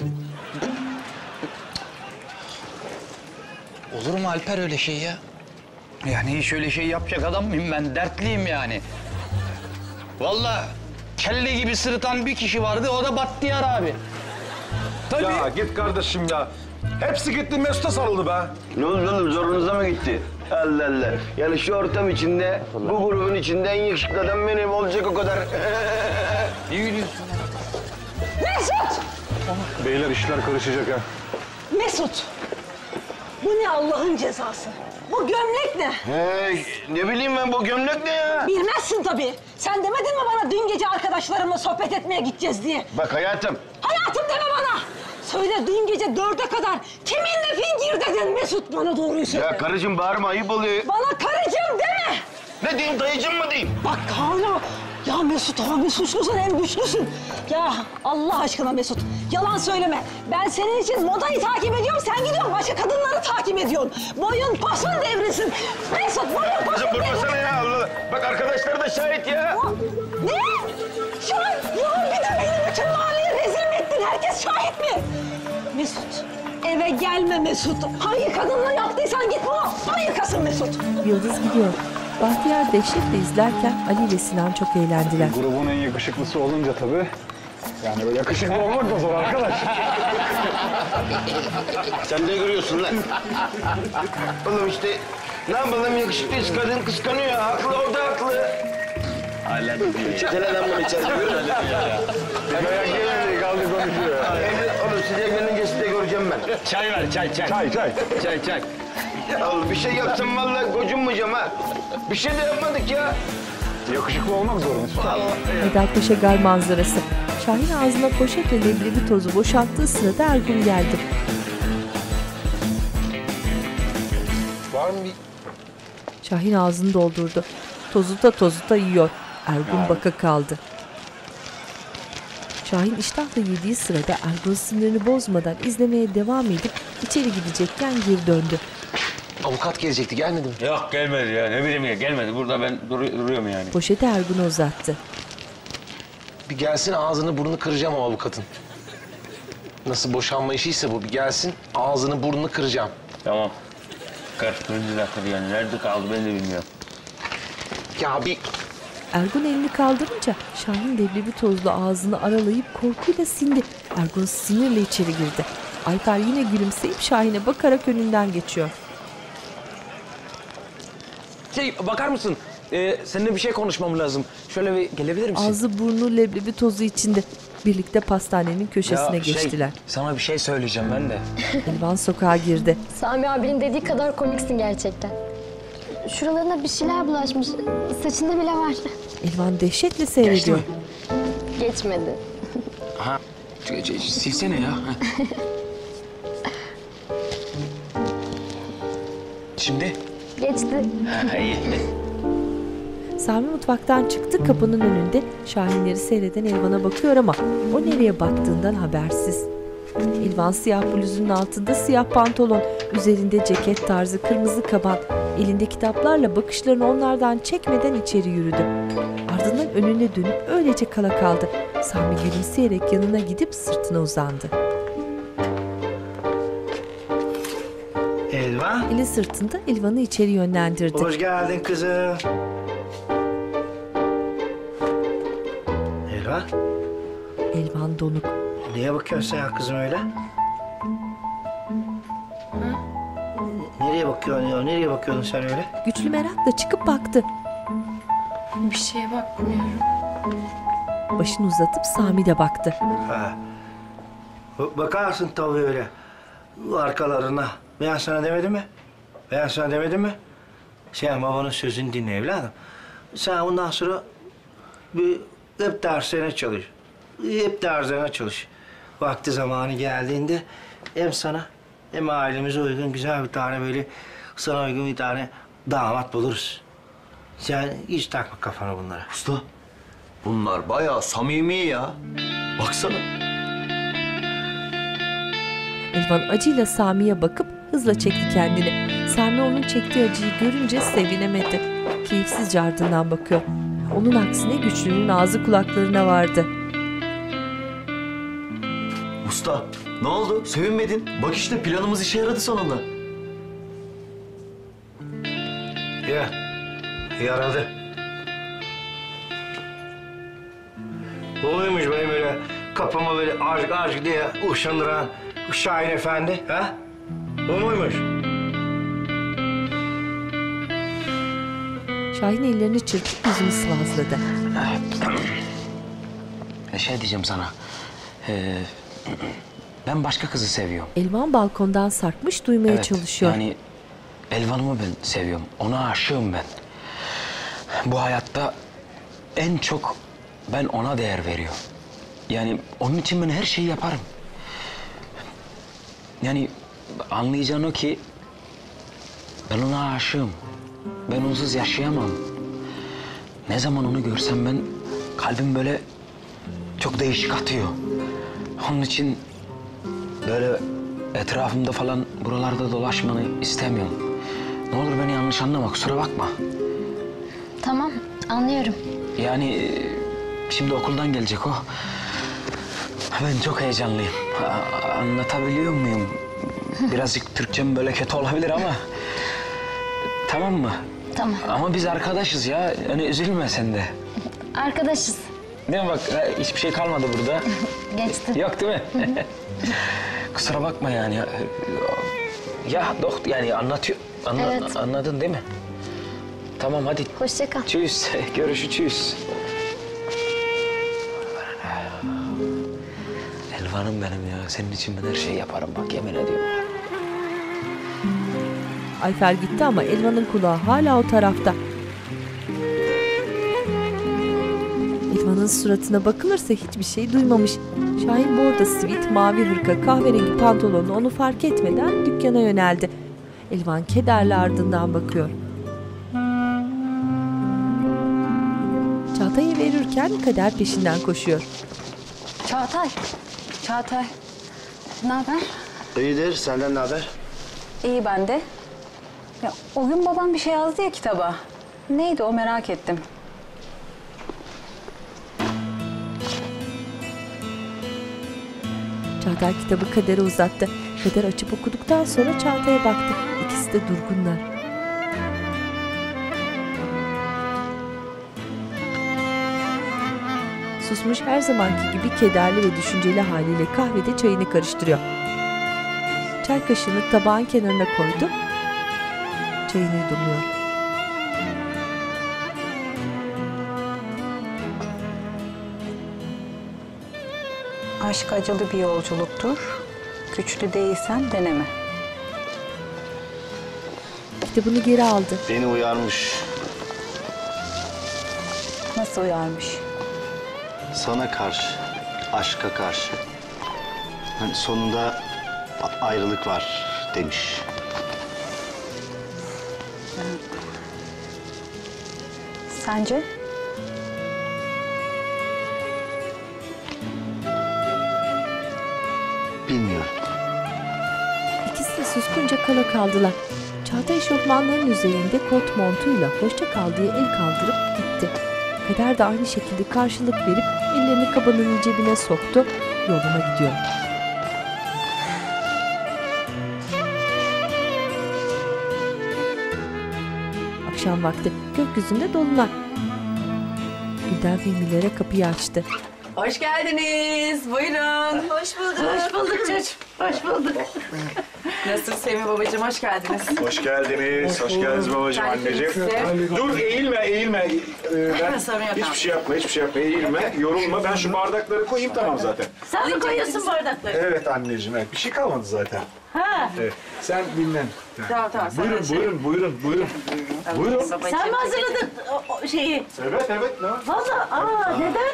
Olur mu Alper öyle şey ya? Yani hiç öyle şey yapacak adam mıyım ben? Dertliyim yani. Vallahi kelle gibi sırıtan bir kişi vardı, o da Bahtiyar abi. Tabii. Ya git kardeşim ya. Hepsi gitti Mesut'a sarıldı be. Ne oldu oğlum, zorunuza mı gitti? Allah Allah. Yani şu ortam içinde, bu grubun içinde en yakışıklı adam benim olacak o kadar. Ne gülüyorsun? Mesut! Beyler işler karışacak ha. Mesut! Bu ne Allah'ın cezası? Bu gömlek ne? Hey, ne bileyim ben bu gömlek ne ya? Bilmezsin tabii. Sen demedin mi bana dün gece arkadaşlarımla sohbet etmeye gideceğiz diye? Bak hayatım. Hayatım deme bana! Söyle dün gece 4'e kadar kiminle fingir dedin Mesut bana doğruyu söyle. Ya karıcığım bağırma ayıp oluyor. Bana karıcığım deme! Ne diyeyim dayıcım mı diyeyim? Bak hala ya Mesut hem suçlusun hem güçlüsün. Ya Allah aşkına Mesut yalan söyleme. Ben senin için modayı takip ediyorum sen gidiyorsun başka kadınları takip ediyorsun. Boyun pasun devrilsin. Mesut boyun pasun devrilsin. Kızım durmasana ya Allah. Bak arkadaşlar da şahit ya. Ne? Şu an ya bir de beni bütün mahalleye rezil mi ettin? Herkes Gerçek mi? Mesut, eve gelme Mesut. Hangi kadınla yaptıysan git bunu yıkasın Mesut. Yıldız gidiyor. Bahtiyar dehşetle izlerken Ali ile Sinan çok eğlendiler. Grubun en yakışıklısı olunca tabii. Yani böyle yakışıklı olmak da zor arkadaş. Sen ne görüyorsun lan? Oğlum işte ne yapalım yakışıklıyız, kadın kıskanıyor ya. Haklı, o da haklı. Hala diyor ya. Gel lan bunu içeride görün. Dayak gelmedi, kaldı konuşuyor. Oğlum siz evlenince sizi de göreceğim ben. Çay ver, çay. Çay. Ya oğlum bir şey yapsam vallahi gocunmayacağım ha. Bir şey de yapmadık ya. Yakışıklı olmak zor Mesut. Haydarpaşa gar manzarası. Şahin ağzına poşetle leblebi tozu boşalttığı sırada Ergun geldi. Var mı bir... Şahin ağzını doldurdu. Tozuta yiyor. Ergun baka kaldı. Şahin iştahla yediği sırada Ergun sinirini bozmadan izlemeye devam edip içeri gidecekken geri döndü. Avukat gelecekti, gelmedi mi? Yok gelmedi ya. Ne bileyim ya gelmedi. Burada ben duruyorum yani. Poşeti Ergun'a uzattı. Bir gelsin ağzını burnunu kıracağım o avukatın. Nasıl boşanma işiyse bu, bir gelsin ağzını burnunu kıracağım. Tamam. Kır yani. Nerede kaldı ben de bilmiyorum. Ya bir... Ergun elini kaldırınca Şahin leblebi tozlu ağzını aralayıp korkuyla sindi. Ergun sinirle içeri girdi. Alper yine gülümseyip Şahin'e bakarak önünden geçiyor. Bakar mısın? Seninle bir şey konuşmam lazım. Şöyle bir gelebilir misin? Ağzı burnu leblebi tozu içinde. Birlikte pastanenin köşesine geçtiler. Sana bir şey söyleyeceğim ben de. Elvan sokağa girdi. Sami abinin dediği kadar komiksin gerçekten. Şuralarına bir şeyler bulaşmış. Saçında bile var. Elvan dehşetle seyrediyor. Geçmedi. Aha. Silsene ya. Şimdi? Geçti. Sami mutfaktan çıktı, kapının önünde Şahinleri seyreden Elvan'a bakıyor ama o nereye baktığından habersiz. Elvan siyah bluzunun altında siyah pantolon, üzerinde ceket tarzı kırmızı kaban, elinde kitaplarla bakışlarını onlardan çekmeden içeri yürüdü. Ardından önüne dönüp öylece kala kaldı. Sami gülümseyerek yanına gidip sırtına uzandı. Elvan. Eli sırtında Elvan'ı içeri yönlendirdi. Hoş geldin kızım. Elvan. Elvan donuk. Neye bakıyorsun sen kızım öyle? Nereye bakıyorsun ya? Nereye bakıyordun sen öyle? Güçlü merakla çıkıp baktı. Bir şeye bakmıyorum. Başını uzatıp Sami de baktı. Ha. Bakarsın tabii öyle. Arkalarına. Ben sana demedim mi? Ben sana demedim mi? Sen babanın sözünü dinle evladım. Sen bundan sonra hep derslerine çalış. Hep derslerine çalış. Vakti zamanı geldiğinde hem sana hem ailemize uygun güzel bir tane böyle sana uygun bir tane damat buluruz. Sen hiç takma kafana bunlara. Usta, bunlar bayağı samimi ya. Baksana. Elvan acıyla Sami'ye bakıp hızla çekti kendini. Sami onun çektiği acıyı görünce sevinemedi. Keyifsizce ardından bakıyor. Onun aksine Güçlü'nün ağzı kulaklarına vardı. Usta, ne oldu? Sevinmedin. Bak işte planımız işe yaradı sonunda. Ya, yaradı. Bu muymuş benim böyle kapıma böyle aşk diye uşandıran Şahin Efendi, ha? Bu muymuş? Şahin ellerini çırpıp yüzünü sıvazladı. Şey diyeceğim sana. Ben başka kızı seviyorum. Elvan balkondan sarkmış duymaya çalışıyor. Yani Elvan'ımı ben seviyorum. Ona aşığım ben. Bu hayatta en çok ben ona değer veriyorum. Yani onun için ben her şeyi yaparım. Yani anlayacağın o ki ben ona aşığım. Ben onsuz yaşayamam. Ne zaman onu görsem ben kalbim böyle çok değişik atıyor. Onun için böyle etrafımda falan buralarda dolaşmanı istemiyorum. Ne olur beni yanlış anlama, kusura bakma. Tamam, anlıyorum. Yani şimdi okuldan gelecek o. Ben çok heyecanlıyım. Anlatabiliyor muyum? Birazcık Türkçem böyle kötü olabilir ama... Tamam mı? Tamam. Ama biz arkadaşız ya. Hani üzülme sen de. Arkadaşız. Değil mi bak hiçbir şey kalmadı burada. Geçti. Yok değil mi? Kusura bakma yani. Ya yani anlatıyor. Evet. Anladın değil mi? Tamam hadi. Hoşça kal. Tschüss. Görüşürüz. Elvan'ım benim ya. Senin için ben her şeyi yaparım bak yemin ediyorum. Ayfer gitti ama Elvan'ın kulağı hala o tarafta. Elvan'ın suratına bakılırsa hiçbir şey duymamış. Şahin bordo sivit, mavi hırka, kahverengi pantolonlu onu fark etmeden dükkana yöneldi. Elvan kederle ardından bakıyor. Çağatay'ı verirken Kader peşinden koşuyor. Çağatay. Ne haber? İyidir, senden ne haber? İyi ben de. Ya o gün babam bir şey yazdı ya kitaba. Neydi o merak ettim. Çağatay kitabı Kader'e uzattı. Kader açıp okuduktan sonra Çağatay'a baktı. İkisi de durgunlar. Susmuş her zamanki gibi kederli ve düşünceli haliyle kahvede çayını karıştırıyor. Çay kaşığını tabağın kenarına koydu. Çayını yudumluyor. Aşk acılı bir yolculuktur. Güçlü değilsen deneme. Kitabını geri aldı. Beni uyarmış. Nasıl uyarmış? Sana karşı, aşka karşı. Hani sonunda ayrılık var demiş. Sence? Bilmiyorum. İkisi de suskunca kala kaldılar. Çağatay eşofmanların üzerinde kot montuyla hoşça kal diye el kaldırıp gitti. Kader de aynı şekilde karşılık verip ellerini kabanının cebine soktu, yoluna gidiyor. Akşam vakti gökyüzünde dolunay. Gülden Fehmilere kapıyı açtı. Hoş geldiniz. Buyurun. Hoş bulduk. Hoş bulduk çocuğum. Hoş bulduk. Nasılsın Semih babacığım? Hoş geldiniz. Hoş geldiniz. Hoş geldiniz babacığım, anneciğim. Dur eğilme. Hiçbir şey yapma. Eğilme, yorulma. Ben şu bardakları koyayım tamam zaten. Sen mi koyuyorsun bardakları? Evet anneciğim, evet. Bir şey kalmadı zaten. Ha. Evet. Sen dinlen. Tamam. Buyurun. Sen mi hazırladın o şeyi? Evet. Ne var? Vallahi neden?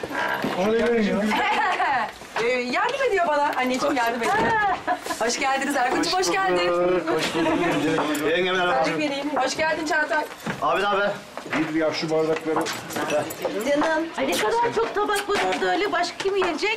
Yardım ediyor bana. Anneciğim yardım ediyor. Hoş geldiniz Erkun'cum, hoş geldin. Hoş bulduk. Yenge merhaba. Hoş geldin Çağatay. Abi ne haber? Bir ya şu bardakları. Canım. Ay ne kadar çok tabak var orada öyle. Başka kim yiyecek?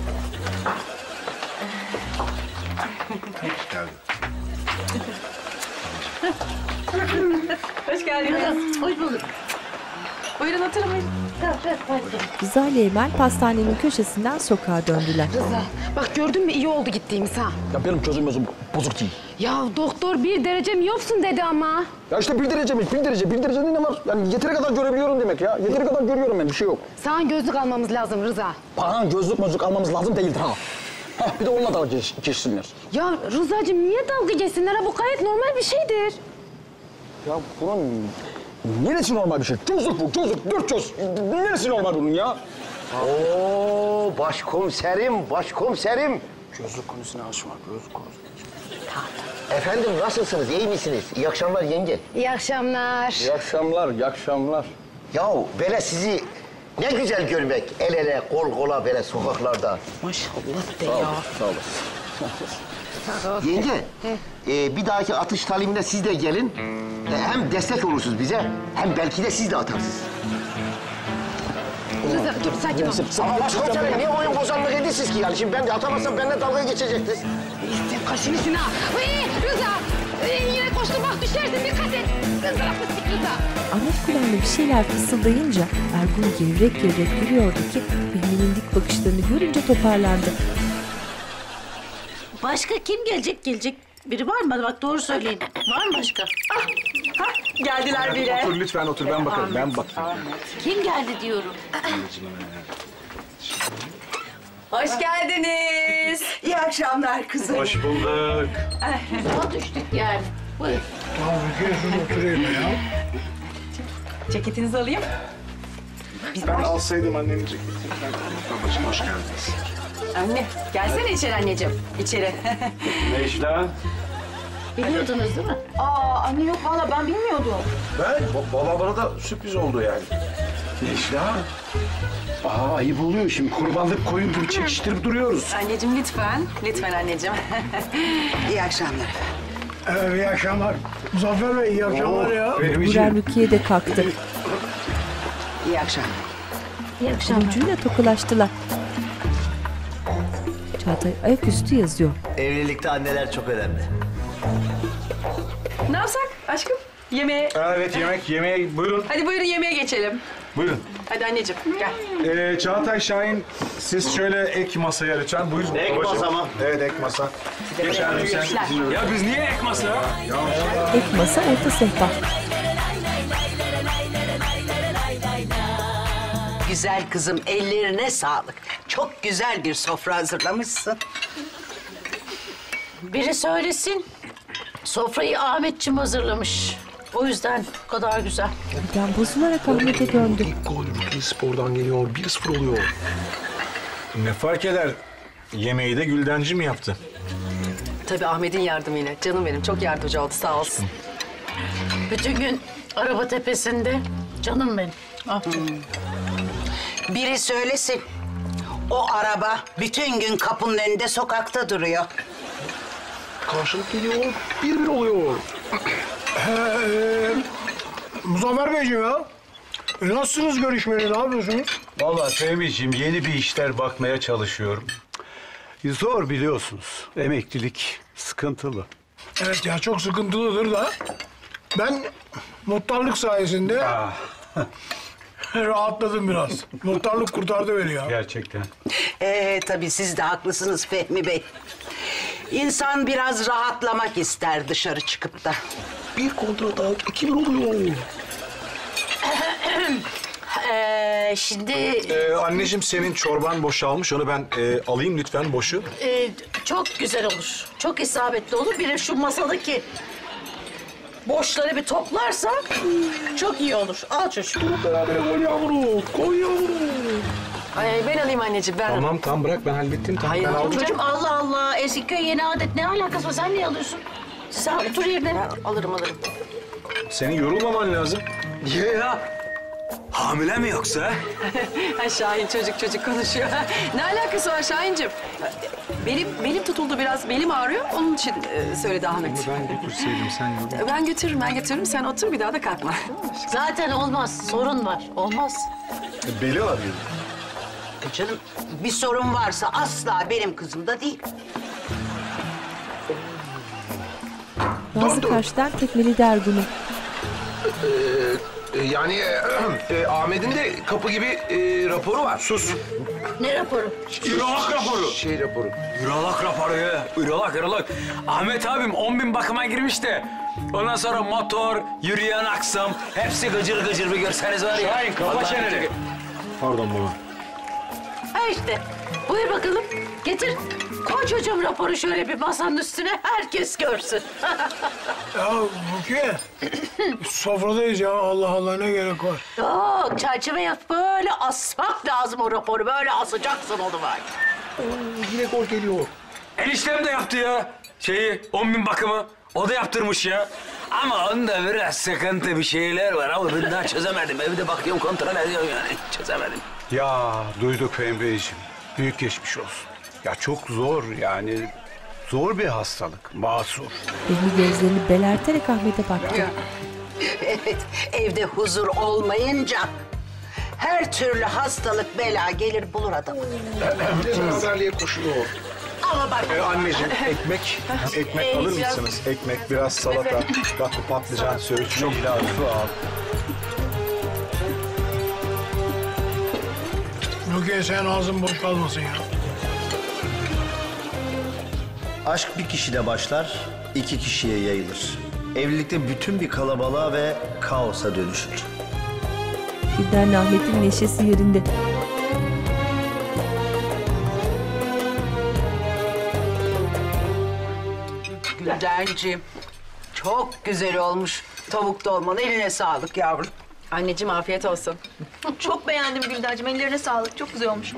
Hoş geldiniz. Hoş bulduk. Buyurun oturun. Rıza ile Emel pastanenin köşesinden sokağa döndüler. Rıza bak gördün mü iyi oldu gittiğimiz ha. Ya benim gözüm bozuk değil. Ya doktor 1 derece miyopsun dedi ama. Ya işte 1 derece mi? 1 derece ne var? Yani yeteri kadar görebiliyorum demek ya. Yeteri kadar görüyorum ben, bir şey yok. Sana gözlük almamız lazım Rıza. Bana gözlük almamız lazım değildir ha. Heh, bir de onunla dalga geçsinler. Ya Rıza'cığım niye dalga geçsinler ha? Bu gayet normal bir şeydir. Ya bunun neresi normal bir şey? Gözlük bu, 4 göz. Neresi normal bunun ya? Oo başkomiserim. Gözlük konusuna açma, gözlük konusu. Efendim nasılsınız, iyi misiniz? İyi akşamlar yenge. İyi akşamlar. İyi akşamlar. Yahu böyle sizi ne güzel görmek, el ele, kol kola böyle sokaklarda. Maşallah de ya. Sağ olasın. Yenge, bir dahaki atış talimine siz de gelin. Hem destek olursunuz bize, hem belki de siz de atarsınız. Rıza dur sakin ol. Başkomiserim niye oyun bozanlık ediyorsunuz ki yani? Şimdi ben de atamazsam benimle dalga geçecektiniz. Sen kaşınısın ha. Rıza yine koştu bak düşersin dikkat et. Ben sana fıstık kıza. Ahmet kulağına bir şeyler fısıldayınca Ergun gevrek gevrek gülüyordu ki Fehmi'nin dik bakışlarını görünce toparlandı. Başka kim gelecek? Biri var mı? Bak doğru söyleyin. Var mı başka? Geldiler bile. Otur lütfen otur, ben bakarım, ben bakayım. Kim geldi diyorum. Hoş geldiniz. İyi akşamlar kızım. Hoş bulduk. Zor düştük yani. Buyur. Tamam, Rukiye şunu oturayım ya. Ceketinizi alayım. Ben alsaydım annemin ceketini. Babacığım hoş geldiniz. Anne, gelsene içeri anneciğim. İçeri. Necla. Biliyordunuz değil mi? Anne yok valla ben bilmiyordum. Valla bana da sürpriz oldu yani. Necla. Ayıp oluyor şimdi. Kurbanlık koyun gibi çekiştirip duruyoruz. Anneciğim lütfen. Lütfen anneciğim. İyi akşamlar. İyi akşamlar. Muzaffer Bey, iyi akşamlar ya. Burak Rukiye de kalktı. İyi akşamlar. İyi akşamlar. Ucuyla tokalaştılar. Çağatay ayaküstü yazıyor. Evlilikte anneler çok önemli. Ne yapsak aşkım? Yemeğe. Evet, yemeğe buyurun. Hadi buyurun yemeğe geçelim. Buyurun. Hadi anneciğim gel. Çağatay, Şahin, siz şöyle ek masaya lütfen. Buyurun. Ek babacığım. masa mı? Evet, ek masa. Geç abi sen. Ya biz niye ek masa? Ek masa, orta sehpa. Güzel kızım, ellerine sağlık. Çok güzel bir sofra hazırlamışsın. Biri söylesin. Sofrayı Ahmetciğim hazırlamış. O yüzden bu kadar güzel. Birden bozularak Ahmet'e döndü. Gol Rukiye Spor'dan geliyor. 1-0 oluyor. Ne fark eder? Yemeği de Güldenci mi yaptı? Tabii Ahmet'in yardımıyla. Canım benim çok yardımcı oldu sağ olsun. Bütün gün araba tepesinde. Canım benim. Ah. Biri söylesin. O araba bütün gün kapının önünde sokakta duruyor. Karşılık geliyor. 1-1 oluyor. Muzaffer Beyciğim ya. Nasılsınız görüşmeli, ne yapıyorsunuz? Vallahi Fehmi'ciğim yeni bir işler bakmaya çalışıyorum. Zor biliyorsunuz. Emeklilik sıkıntılı. Evet ya, çok sıkıntılıdır da. Ben muhtarlık sayesinde rahatladım biraz. Muhtarlık kurtardı beni ya. Gerçekten. Tabii siz de haklısınız Fehmi Bey. İnsan biraz rahatlamak ister dışarı çıkıp da. Bir kontrat al, 2-1 oluyor. Şimdi Anneciğim, senin çorban boşalmış. Onu ben alayım lütfen, boşu. çok güzel olur. Çok isabetli olur. Bir de şu masadaki boşları bir toplarsak çok iyi olur. Al çocuğum. Beraber gol yavru, gol yavru. Ben alayım anneciğim ben. Tamam bırak, ben hallettim. Tamam, Hayır, ben aldım. Çocuğum Allah Allah. Eski köy yeni adet. Ne alakası var? Sen niye alıyorsun? Sen otur yerine. Alırım. Senin yorulmaman lazım. Ya hamile mi yoksa? Şahin çocuk konuşuyor. Ne alakası var Şahinciğim? Belim tutuldu biraz, belim ağrıyor. Onun için söyledi Ahmet. Ben götürseydim, sen yorul. Ben götürürüm. Sen otur bir daha da kalkma. Zaten olmaz. Sorun var. Olmaz. Beli ağrıyor. Canım bir sorun varsa asla benim kızımda değil. Nazlı karşıdan tekmeledi Ergun'u. Yani Ahmet'in de kapı gibi raporu var. Sus. Ne raporu? Ürolog raporu. Şey raporu. Ürolog raporu ya. Ürolog. Ahmet abim 10.000 bakıma girmiş de. Ondan sonra motor, yürüyen aksam hepsi gıcır gıcır bir görseniz var ya. Şahin, kapa çeneni. Pardon baba. Ha işte. Buyur bakalım. Getir. Koy çocuğum raporu şöyle bir masanın üstüne. Herkes görsün. Ya Rukiye, sofradayız ya. Allah Allah, ne gerek var? Yok, çerçeve yap. Böyle asmak lazım o raporu. Böyle asacaksın onu var. Yine gol geliyor. Eniştem de yaptı ya. 10.000 bakımı. O da yaptırmış ya. Ama onda biraz sıkıntı bir şeyler var ama ben daha çözemedim. Evde bakıyorum, kontrol ediyorum yani. Çözemedim. Ya duyduk Fehmi Beyciğim. Büyük geçmiş olsun. Ya çok zor yani. Zor bir hastalık. Masur. Fehmi gözlerini belerterek Ahmet'e baktı. Evet, evde huzur olmayınca her türlü hastalık bela gelir bulur adamı. Beraberliğe koşuyor. ama bak. Anneciğim ekmek alır mısınız? Ekmek, biraz salata, bak bu patlıcan, söğüş, çok lazım. Su al. Rukiye sen ağzın boş kalmasın ya. Aşk bir kişide başlar, 2 kişiye yayılır. Evlilikte bütün bir kalabalığa ve kaosa dönüşür. Gülden'le Ahmet'in neşesi yerinde. Güldenciğim, çok güzel olmuş. Tavuk dolman, eline sağlık yavrum. Anneciğim afiyet olsun. Çok beğendim Güldencim. Ellerine sağlık. Çok güzel olmuş.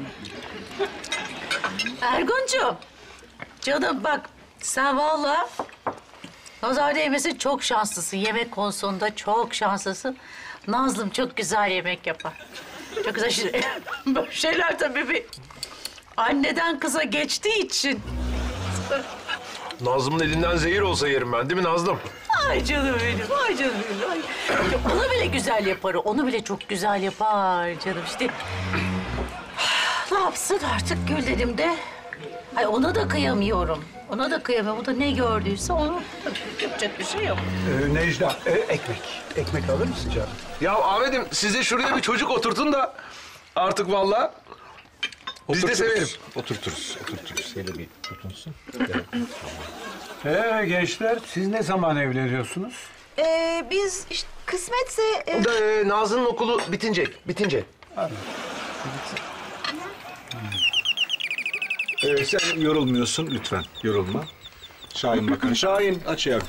Erguncuğum, canım bak sen vallahi nazar değmesin çok şanslısın. Yemek konusunda çok şanslısın. Nazlım çok güzel yemek yapar. Çok güzel böyle şeyler tabii bir anneden kıza geçtiği için. Nazlı'mın elinden zehir olsa yerim ben değil mi Nazlım? Ay canım benim, ay canım benim. Ay. Onu bile güzel yapar, onu bile çok güzel yapar canım işte. Ne yapsın artık Güldenim de. Ay ona da kıyamıyorum. Ona da kıyamıyorum. O da ne gördüyse onu yapacak bir şey yok. Necla, ekmek. Ekmek alır mısın canım? Ya Ahmet'im size şuraya bir çocuk oturtun da artık vallahi biz de severim. Oturturuz. Hele bir tutunsun. Gençler, siz ne zaman evleniyorsunuz? Biz işte kısmetse... O da Nazlı'nın okulu bitince. Sen yorulmuyorsun lütfen, yorulma. Şahin bakın. Şahin, aç yavrum.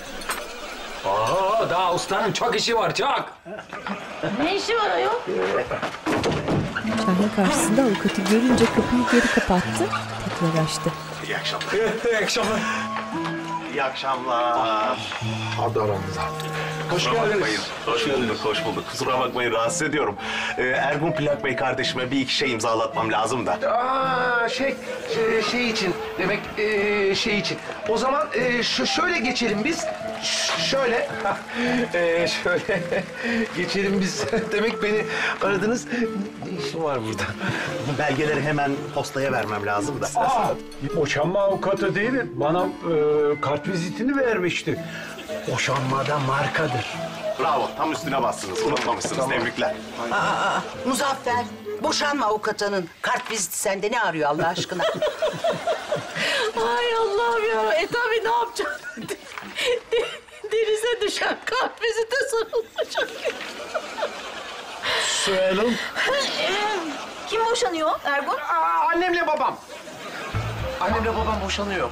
Oho, daha ustanın çok işi var, çok. Ne işi var ayol? Şahin karşısında avukatı görünce kapıyı geri kapattı, tekrar açtı. İyi akşamlar. İyi akşamlar. İyi akşamlar. Hadi aramıza. Hoş geldiniz. Hoş bulduk. Kusura bakmayın, rahatsız ediyorum. Ergun Plak Bey kardeşime bir iki şey imzalatmam lazım da. Aa şey için demek şey için. O zaman şöyle geçelim biz. Şöyle şöyle geçelim biz. Demek beni aradınız. Ne işim var burada? Belgeleri hemen postaya vermem lazım da. Boşanma avukatı değil mi? Bana kartvizitini vermişti. Boşanmada markadır. Bravo, tam üstüne bastınız. Unutmamışsınız. Tamam. Tebrikler. Muzaffer, boşanma avukatının kartviziti sende ne arıyor Allah aşkına? Ay Allah'ım ya. Tabii ne yapacağım? Denize düşen kartvizite sarılacak. Söyle. Kim boşanıyor Ergun? Annemle babam. Annemle babam boşanıyor.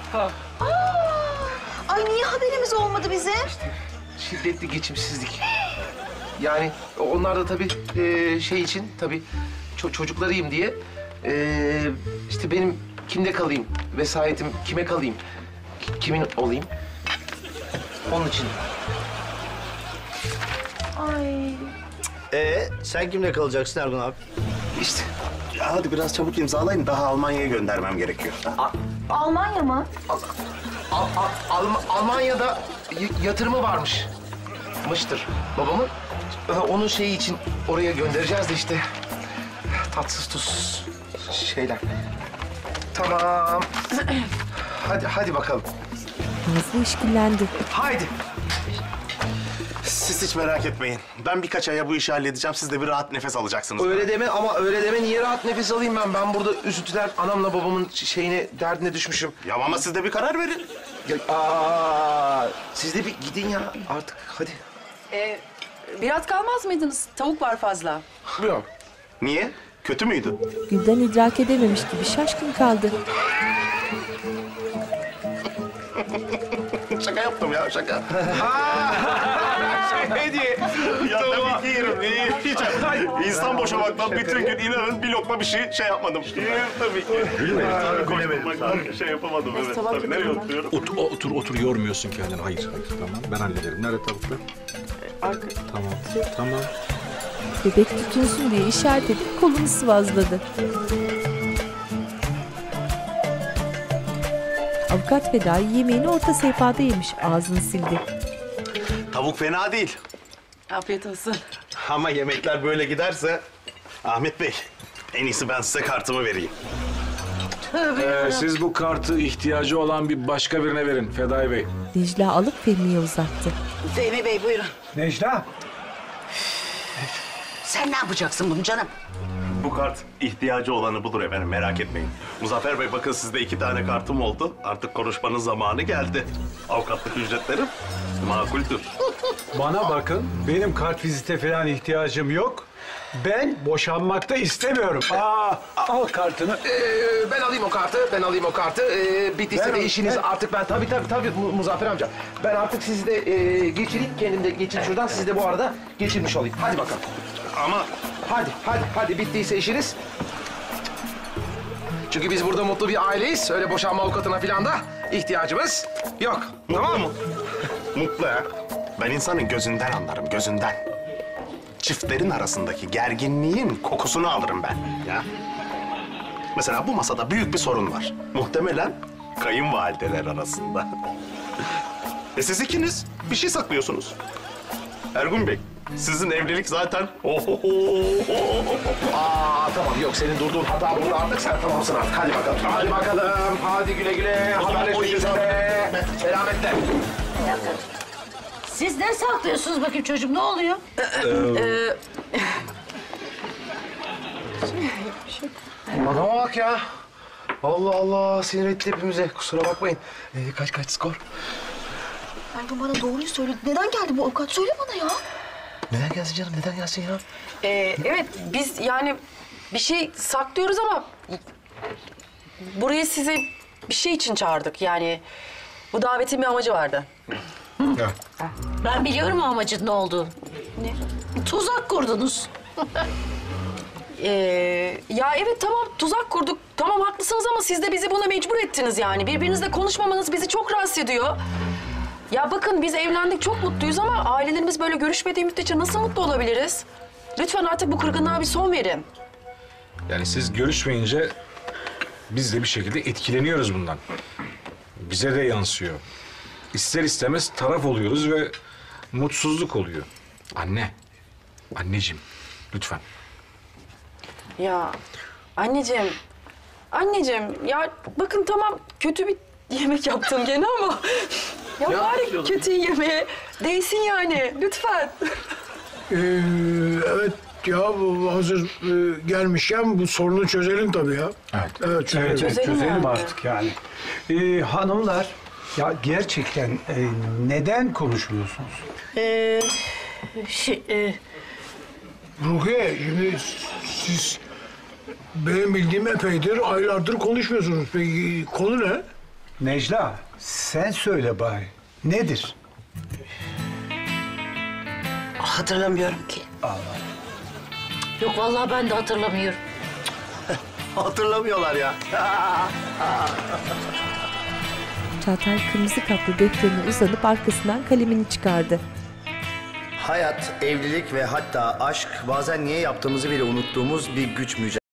Ay niye haberimiz olmadı bizim? Şiddetli geçimsizlik. Yani onlar da tabii şey için tabii çocuklarıyım diye işte benim kimde kalayım, vesayetim kime kalayım, kimin olayım? Onun için. Ay. Sen kimle kalacaksın Ergun abi? İşte. Ya hadi biraz çabuk imzalayın. Daha Almanya'ya göndermem gerekiyor. Almanya mı? Almanya'da yatırımı varmış. Mıştır babamın. Onun şeyi için oraya göndereceğiz de işte. Tatsız tuzsuz şeyler. Tamam. hadi bakalım. Nazlı işkillendi. Haydi. Siz hiç merak etmeyin. Ben birkaç aya bu işi halledeceğim. Siz de bir rahat nefes alacaksınız. Öyle deme ama öyle deme. Niye rahat nefes alayım ben? Ben burada üzüntüler anamla babamın şeyine, derdine düşmüşüm. Ya ama siz de bir karar verin. Ya, siz de bir gidin ya artık. Hadi. Biraz kalmaz mıydınız? Tavuk var fazla. Yok. Niye? Kötü müydü? Gülden idrak edememiş gibi şaşkın kaldı. Şaka yaptım ya, şaka. Hediye. Ya tabii ki yerim. Hiç İnsan boşamaktan bütün gün inanın bir lokma bir şey yapmadım. Tabii ki. Gülmedim. Şey yapamadım, evet. Tabii, nereye oturuyorum? Otur, yormuyorsun kendini. Hayır, tamam. Ben hallederim. Nerede tavuklar? Arka. Tamam. Bebek tutunsun diye işaret edip kolunu sıvazladı. Avukat Fedai yemeğini orta sehpada yemiş, ağzını sildi. Tavuk fena değil. Afiyet olsun. Ama yemekler böyle giderse... Ahmet Bey, en iyisi ben size kartımı vereyim. Siz bu kartı ihtiyacı olan bir başka birine verin Fedai Bey. Necla alıp Fehmi'ye uzattı. Fehmi Bey buyurun. Necla. Sen ne yapacaksın bunu canım? Bu kart ihtiyacı olanı budur efendim, merak etmeyin. Muzaffer Bey bakın sizde 2 tane kartım oldu. Artık konuşmanın zamanı geldi. Avukatlık ücretlerim makuldür. Bana bakın, benim kart vizite falan ihtiyacım yok. Ben boşanmakta istemiyorum. Al kartını. Ben alayım o kartı. Bittiyse de işiniz artık ben tabii Muzaffer amca. Ben artık sizi de geçireyim, kendim de geçireyim şuradan. Sizi de bu arada geçirmiş olayım. Hadi bakalım. Ama hadi bittiyse işiniz. Çünkü biz burada mutlu bir aileyiz. Öyle boşanma avukatına falan da ihtiyacımız yok. Tamam mı? Mutlu ha. Ben insanın gözünden anlarım, gözünden. Çiftlerin arasındaki gerginliğin kokusunu alırım ben ya. Mesela bu masada büyük bir sorun var. Muhtemelen kayınvalideler arasında. Siz ikiniz bir şey saklıyorsunuz. Ergun Bey, sizin evlilik zaten... Tamam yok senin durduğun hata burada artık sen tamamsın artık. Hadi bakalım. Hadi güle güle. Haberleşmek üzere. Selametle. Siz ne saklıyorsunuz bakayım çocuğum, ne oluyor? Adama bak ya. Allah Allah, sinir etti hepimize. Kusura bakmayın. Kaç skor? Ergun bana doğruyu söyle. Neden geldi bu avukat? Söyle bana ya. Neden gelsin canım? Neden gelsin ya? Evet, biz yani bir şey saklıyoruz ama buraya sizi bir şey için çağırdık. Yani bu davetin bir amacı vardı. Ben biliyorum amacın ne olduğunu. Ne? Tuzak kurdunuz. Ya evet tamam tuzak kurduk. Tamam haklısınız ama siz de bizi buna mecbur ettiniz yani. Birbirinizle konuşmamanız bizi çok rahatsız ediyor. Ya bakın biz evlendik çok mutluyuz ama ailelerimiz böyle görüşmediği müddetçe nasıl mutlu olabiliriz? Lütfen artık bu kırgınlığa bir son verin. Yani siz görüşmeyince biz de bir şekilde etkileniyoruz bundan. Bize de yansıyor. İster istemez taraf oluyoruz ve mutsuzluk oluyor. Anneciğim lütfen. Ya anneciğim ya bakın tamam kötü bir yemek yaptım gene ama ya bari kötü yemeğe değsin yani lütfen. Evet ya bu hazır gelmişken bu sorunu çözelim tabii ya. Evet, çözelim artık yani. Hanımlar, ya gerçekten neden konuşmuyorsunuz? Rukiye, şimdi siz benim bildiğim epeydir, aylardır konuşmuyorsunuz. Peki konu ne? Necla, sen söyle bari. Nedir? Hatırlamıyorum ki. Yok vallahi ben de hatırlamıyorum. Hatırlamıyorlar ya. Çağatay kırmızı kaplı defterine uzanıp arkasından kalemini çıkardı. Hayat, evlilik ve hatta aşk bazen niye yaptığımızı bile unuttuğumuz bir güç mücadelesi.